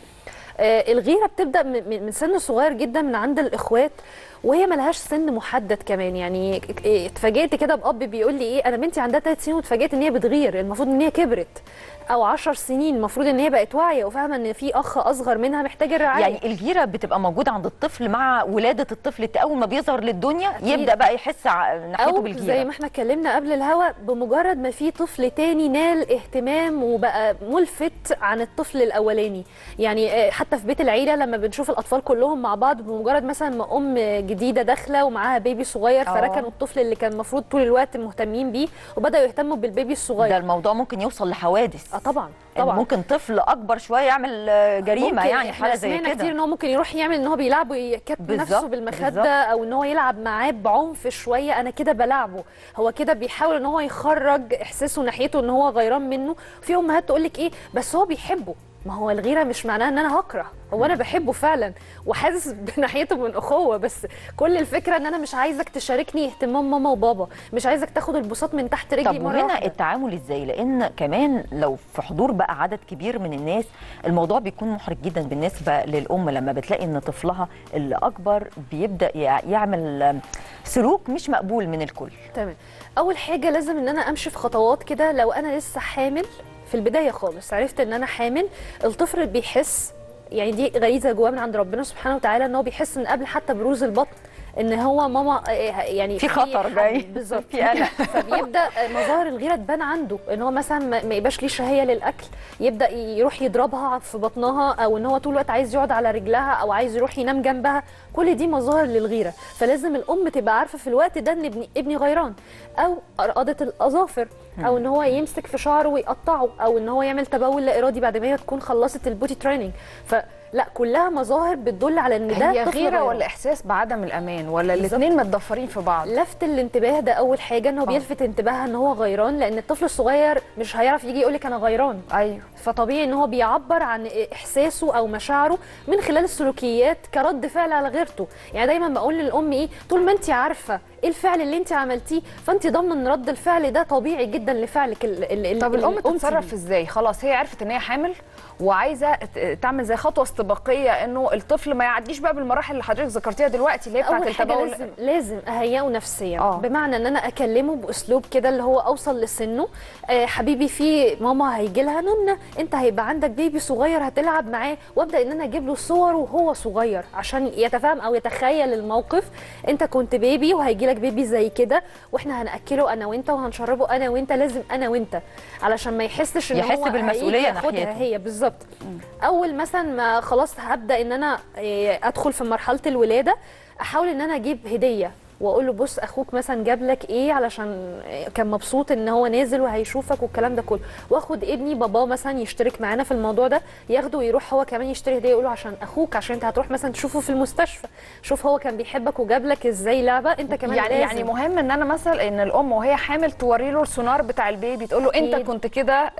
الغيره بتبدا من سن صغير جدا من عند الاخوات، وهي ملهاش سن محدد كمان. يعني اتفاجئت كده باب بيقول لي ايه، انا بنتي عندها 3 سنين واتفاجئت ان هي بتغير، المفروض ان هي كبرت، او 10 سنين المفروض ان هي بقت واعيه وفاهمه ان في اخ اصغر منها محتاج الرعايه. يعني الغيره بتبقى موجوده عند الطفل مع ولاده الطفل، اول ما بيظهر للدنيا يبدا بقى يحس ناحيته بالغيره. زي ما احنا اتكلمنا قبل الهوا، بمجرد ما في طفل تاني نال اهتمام وبقى ملفت عن الطفل الاولاني. يعني حتى في بيت العيله لما بنشوف الاطفال كلهم مع بعض، بمجرد مثلا ما ام جديده داخله ومعاها بيبي صغير، فركنوا الطفل اللي كان المفروض طول الوقت مهتمين بيه وبداوا يهتموا بالبيبي الصغير. ده الموضوع ممكن يوصل لحوادث. طبعا ممكن طفل اكبر شويه يعمل جريمه، يعني حاله زي كده. كتير ان هو ممكن يروح يعمل ان هو بيلعب ويكتم نفسه بالمخده، او ان هو يلعب معاه بعنف شويه. انا كده بلعبه، هو كده بيحاول ان هو يخرج احساسه ناحيته ان هو غيران منه. في امهات تقول لك ايه، بس هو بيحبه. ما هو الغيره مش معناها ان انا هكره، هو انا بحبه فعلا وحاسس بناحيته من اخوه، بس كل الفكره ان انا مش عايزك تشاركني اهتمام ماما وبابا، مش عايزك تاخد البساط من تحت رجلي مره واحده. طب وهنا التعامل ازاي؟ لان كمان لو في حضور بقى عدد كبير من الناس، الموضوع بيكون محرج جدا بالنسبه للام لما بتلاقي ان طفلها اللي اكبر بيبدا يعمل سلوك مش مقبول من الكل. تمام. اول حاجه لازم ان انا امشي في خطوات كده. لو انا لسه حامل في البدايه خالص، عرفت ان انا حامل، الطفل بيحس، يعني دي غريزه جواه من عند ربنا سبحانه وتعالى، ان هو بيحس ان قبل حتى بروز البطن ان هو ماما يعني في خطر جاي بالظبط، في قلق. فبيبدا مظاهر الغيره تبان عنده، ان هو مثلا ما يبقاش ليه شهيه للاكل، يبدا يروح يضربها في بطنها، او ان هو طول الوقت عايز يقعد على رجلها، او عايز يروح ينام جنبها. كل دي مظاهر للغيره. فلازم الام تبقى عارفه في الوقت ده ان ابني غيران، او رقاده الاظافر، او ان هو يمسك في شعره ويقطعه، او ان هو يعمل تبول لا ارادي بعد ما هي تكون خلصت البوتي تريننج. لا كلها مظاهر بتدل على ان ده هي غيره ولا احساس بعدم الامان، ولا الاثنين متضافرين في بعض؟ لفت الانتباه ده اول حاجه، ان هو بيلفت انتباهها ان هو غيران، لان الطفل الصغير مش هيعرف يجي يقول لك انا غيران. ايوه. فطبيعي ان هو بيعبر عن احساسه او مشاعره من خلال السلوكيات كرد فعل على غيرته. يعني دايما بقول للام ايه، طول ما انت عارفه ايه الفعل اللي انت عملتيه، فانت ضامنه ان رد الفعل ده طبيعي جدا لفعلك. طب الام تتصرف ازاي؟ خلاص هي عرفت ان هي حامل وعايزه تعمل زي خطوه استباقيه، انه الطفل ما يعديش بقى بالمراحل اللي حضرتك ذكرتيها دلوقتي اللي هي بتاعه التبول. لازم اهيئه نفسيا. بمعنى ان انا اكلمه باسلوب كده اللي هو اوصل لسنه. حبيبي، في ماما هيجي لها نمنه، انت هيبقى عندك بيبي صغير هتلعب معاه، وابدا ان انا اجيب له صور وهو صغير عشان يتفهم او يتخيل الموقف. انت كنت بيبي وهيجي لك بيبي زي كده، واحنا هناكله انا وانت وهنشربه انا وانت، لازم انا وانت، علشان ما يحسش ان هو يحس بالمسؤوليه ناحيتها هي. بالظبط. اول مثلا ما خلاص هبدا ان انا ادخل في مرحله الولاده، احاول ان انا اجيب هديه واقول له بص اخوك مثلا جاب لك ايه، علشان كان مبسوط ان هو نازل وهيشوفك والكلام ده كله. واخد ابني باباه مثلا يشترك معانا في الموضوع ده، ياخده ويروح هو كمان يشتري هديه، يقول له عشان اخوك، عشان انت هتروح مثلا تشوفه في المستشفى، شوف هو كان بيحبك وجاب لك ازاي لعبه، انت كمان يعني مهم ان انا مثلا ان الام وهي حامل توري له السونار بتاع البيبي، تقول له انت كنت كده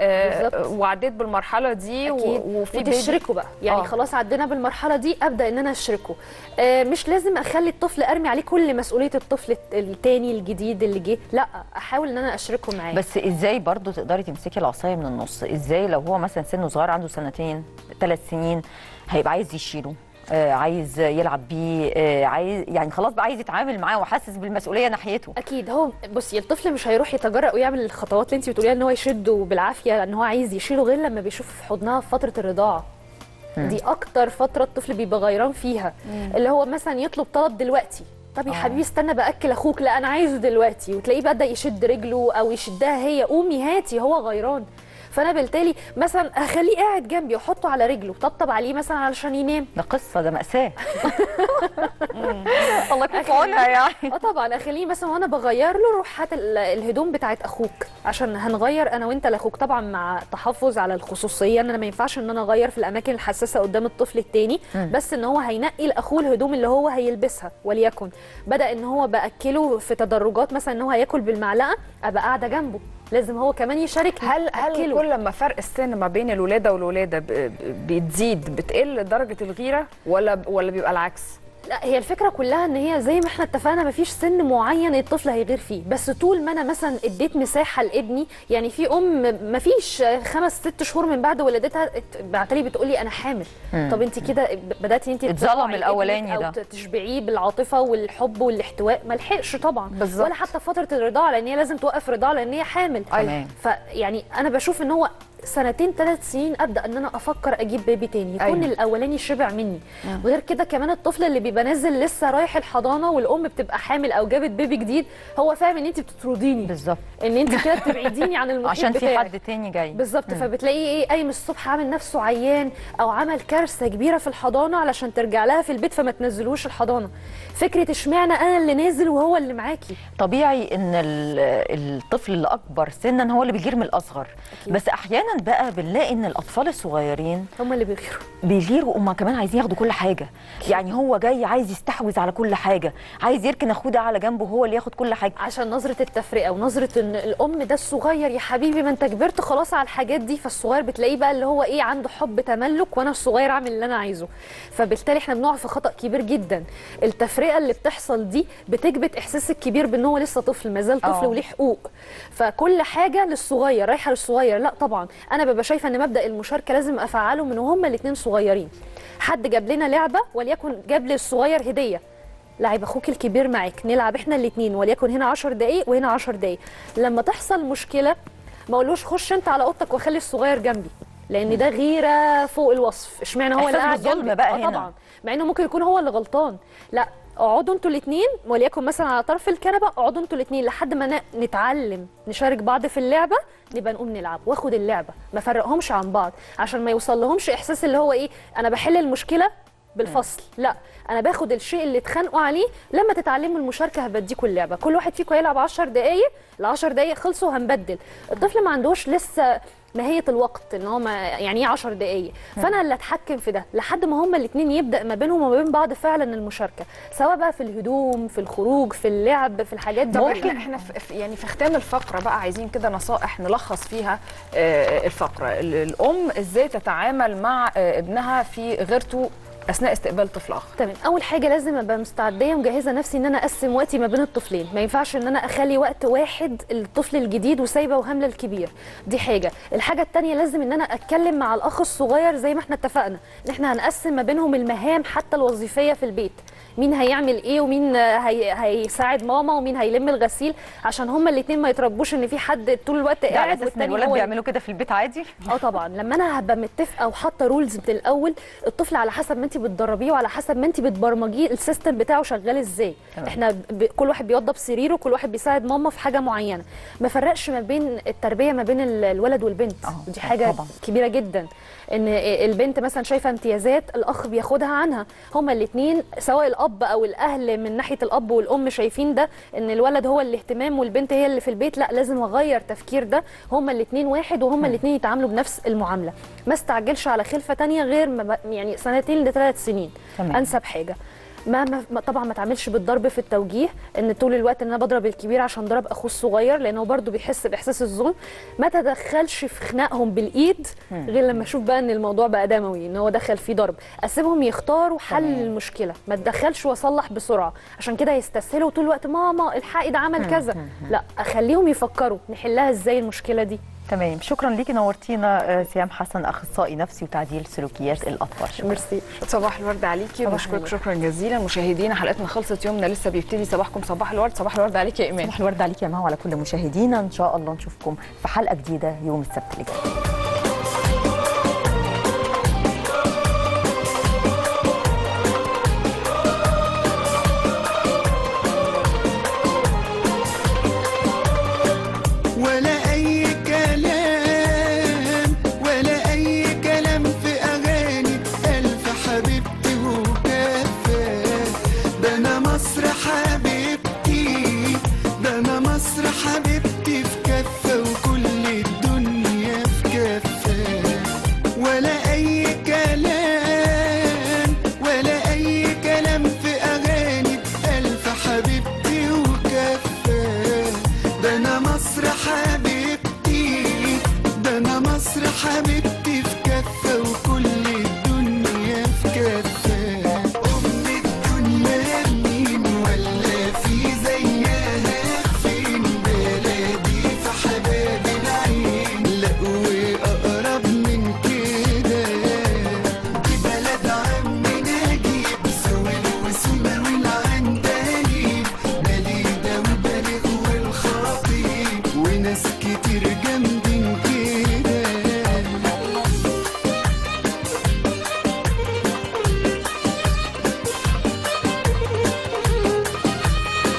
وعديت بالمرحله دي وفي تشركه بقى. يعني خلاص عدينا بالمرحله دي، ابدا ان انا اشركه. مش لازم اخلي الطفل ارمي عليه كل مسؤوليه الطفل التاني الجديد اللي جه، لا احاول ان انا اشركه معاه. بس ازاي برضو تقدري تمسكي العصايه من النص؟ ازاي لو هو مثلا سنه صغير عنده 2 3 سنين هيبقى عايز يشيله، عايز يلعب بيه، عايز يعني خلاص بقى عايز يتعامل معاه وحاسس بالمسؤوليه ناحيته؟ اكيد. هو بصي الطفل مش هيروح يتجرأ ويعمل الخطوات اللي انت بتقوليها ان هو يشده بالعافيه، ان هو عايز يشيله، غير لما بيشوف في حضنها في فتره الرضاعه. دي اكتر فتره الطفل بيبقى غيران فيها، اللي هو مثلا يطلب طلب دلوقتي، طب يا حبيبي استنى باكل اخوك، لا انا عايزه دلوقتي، وتلاقيه بدا يشد رجله او يشدها هي، قومي هاتي، هو غيران. فانا بالتالي مثلا اخليه قاعد جنبي واحطه على رجله، طبطب عليه مثلا علشان ينام. ده قصه، ده مأساة. الله يكون في عونها يعني. طبعا اخليه مثلا وانا بغير له، روح هات الهدوم بتاعت اخوك عشان هنغير انا وانت لاخوك، طبعا مع تحفظ على الخصوصيه، ان انا ما ينفعش ان انا اغير في الاماكن الحساسه قدام الطفل التاني، بس ان هو هينقي لاخوه الهدوم اللي هو هيلبسها. وليكن بدا ان هو باكله في تدرجات، مثلا ان هو هياكل بالمعلقه، ابقى قاعده جنبه، لازم هو كمان يشارك. هل كل ما فرق السن ما بين الولاده والولاده بتزيد بتقل درجه الغيره ولا بيبقى العكس؟ لا، هي الفكره كلها ان هي زي ما احنا اتفقنا مفيش سن معين الطفل هيغير فيه، بس طول ما انا مثلا اديت مساحه لابني. يعني في مفيش 5-6 شهور من بعد ولادتها بعتلي بتقولي انا حامل. طب انت كده بداتي انت اتظلم الاولاني ده، او تشبعيه بالعاطفه والحب والاحتواء، ما لحقش طبعا بالزبط. ولا حتى فتره الرضاعه، لان هي لازم توقف رضاعه لان هي حامل. فيعني انا بشوف ان هو 2-3 سنين ابدا ان انا افكر اجيب بيبي تاني يكون الاولاني شبع مني. وغير كده كمان الطفل اللي بيبقى نازل لسه رايح الحضانه والام بتبقى حامل او جابت بيبي جديد، هو فاهم ان انت بتطرديني بالظبط، ان انت كده بتبعديني عن المحيط عشان بتاعي. في حد تاني جاي بالظبط. فبتلاقيه ايه، قايم الصبح عامل نفسه عيان او عمل كارثه كبيره في الحضانه علشان ترجع لها في البيت فما تنزلوش الحضانه. فكره اشمعنى انا اللي نازل وهو اللي معاكي؟ طبيعي ان الطفل اللي اكبر سنا هو اللي بيغير من الاصغر. بس احيانا بقى بنلاقي ان الاطفال الصغيرين هم اللي بيغيروا وهم كمان عايزين ياخدوا كل حاجه. يعني هو جاي عايز يستحوذ على كل حاجه، عايز يركن اخوه ده على جنبه هو اللي ياخد كل حاجه، عشان نظره التفرقه ونظره ان الام ده الصغير يا حبيبي ما انت كبرت خلاص على الحاجات دي. فالصغير بتلاقيه بقى اللي هو ايه، عنده حب تملك، وانا الصغير اعمل اللي انا عايزه. فبالتالي احنا بنقع في خطا كبير جدا. التفرقه اللي بتحصل دي بتكبت احساس الكبير بان هو لسه طفل، ما زال طفل وليه حقوق. فكل حاجه للصغير رايحه للصغير، لا طبعا انا ببقى شايفه ان مبدا المشاركه لازم افعله من وهم الاثنين صغيرين. حد جاب لنا لعبه وليكن جاب للصغير هديه، لعب اخوك الكبير معاك، نلعب احنا الاثنين وليكن هنا 10 دقائق وهنا 10 دقائق. لما تحصل مشكله ما اقولوش خش انت على اوضتك واخلي الصغير جنبي، لان ده غيره فوق الوصف. اشمعنى هو اللي قاعد جنبي بقى هنا؟ طبعا مع انه ممكن يكون هو اللي غلطان. لا، اقعدوا انتوا الاثنين وليكن مثلا على طرف الكنبه، اقعدوا انتوا الاثنين لحد ما نتعلم نشارك بعض في اللعبه، نبقى نقوم نلعب واخد اللعبه، ما فرقهمش عن بعض عشان ما يوصل لهمش احساس اللي هو ايه انا بحل المشكله بالفصل. لا، انا باخد الشيء اللي اتخانقوا عليه، لما تتعلموا المشاركه هبديكوا اللعبه، كل واحد فيكم هيلعب 10 دقائق، ال10 دقائق خلصوا هنبدل. الطفل ما عندوش لسه ماهيه الوقت ان هو يعني ايه 10 دقائق، فانا اللي اتحكم في ده لحد ما هما الاثنين يبدا ما بينهم وما بين بعض فعلا المشاركه، سواء بقى في الهدوم، في الخروج، في اللعب، في الحاجات دي. ممكن احنا يعني في ختام الفقره بقى عايزين كده نصائح نلخص فيها الفقره. الام ازاي تتعامل مع ابنها في غيرته اثناء استقبال طفل اخر؟ تمام. اول حاجه لازم ابقى مستعديه ومجهزه نفسي ان انا اقسم وقتي ما بين الطفلين، ما ينفعش ان انا اخلي وقت واحد للطفل الجديد وسايبه وهامله الكبير. دي حاجه. الحاجه الثانيه لازم ان انا اتكلم مع الاخ الصغير زي ما احنا اتفقنا ان احنا هنقسم ما بينهم المهام حتى الوظيفيه في البيت، مين هيعمل ايه ومين هيساعد ماما ومين هيلم الغسيل، عشان هما الاثنين ما يتربوش ان في حد طول الوقت قاعد والتاني الولاد بيعملوا كده في البيت عادي. طبعا لما انا هبقى متفقه وحاطه رولز من الاول، الطفل على حسب ما انت بتدربيه وعلى حسب ما انت بتبرمجيه السيستم بتاعه شغال ازاي. احنا كل واحد بيوضب سريره، كل واحد بيساعد ماما في حاجه معينه، ما فرقش ما بين التربيه ما بين الولد والبنت. ودي حاجه طبعا كبيره جدا، ان البنت مثلا شايفه امتيازات الاخ بياخدها عنها. هما الاثنين سواء الاب او الاهل من ناحيه الاب والام شايفين ده ان الولد هو الاهتمام والبنت هي اللي في البيت، لا لازم اغير تفكير ده. هما الاثنين واحد وهما الاثنين يتعاملوا بنفس المعامله، ما استعجلش على خلفه ثانيه غير يعني 2 ل3 سنين. تمام. انسب حاجه. طبعا ما تعملش بالضرب في التوجيه، ان طول الوقت ان انا بضرب الكبير عشان ضرب اخوه الصغير لانه برضو بيحس باحساس الظلم. ما تدخلش في خناقهم بالايد غير لما اشوف بقى ان الموضوع بقى دموي ان هو دخل فيه ضرب، اسيبهم يختاروا حل المشكله، ما تدخلش واصلح بسرعه عشان كده يستسهلوا طول الوقت ماما الحقي ده عمل كذا. لا، اخليهم يفكروا نحلها ازاي المشكله دي. تمام. شكرا ليكي، نورتينا سهام حسن، اخصائي نفسي وتعديل سلوكيات الاطفال. ميرسي. صباح الورد عليكي، بشكرك شكرا جزيلا. مشاهدينا حلقتنا خلصت، يومنا لسه بيبتدي. صباحكم صباح الورد. صباح الورد عليكي يا ايمان. صباح الورد عليكي يا مها وعلى كل مشاهدينا. ان شاء الله نشوفكم في حلقه جديده يوم السبت اللي جاي.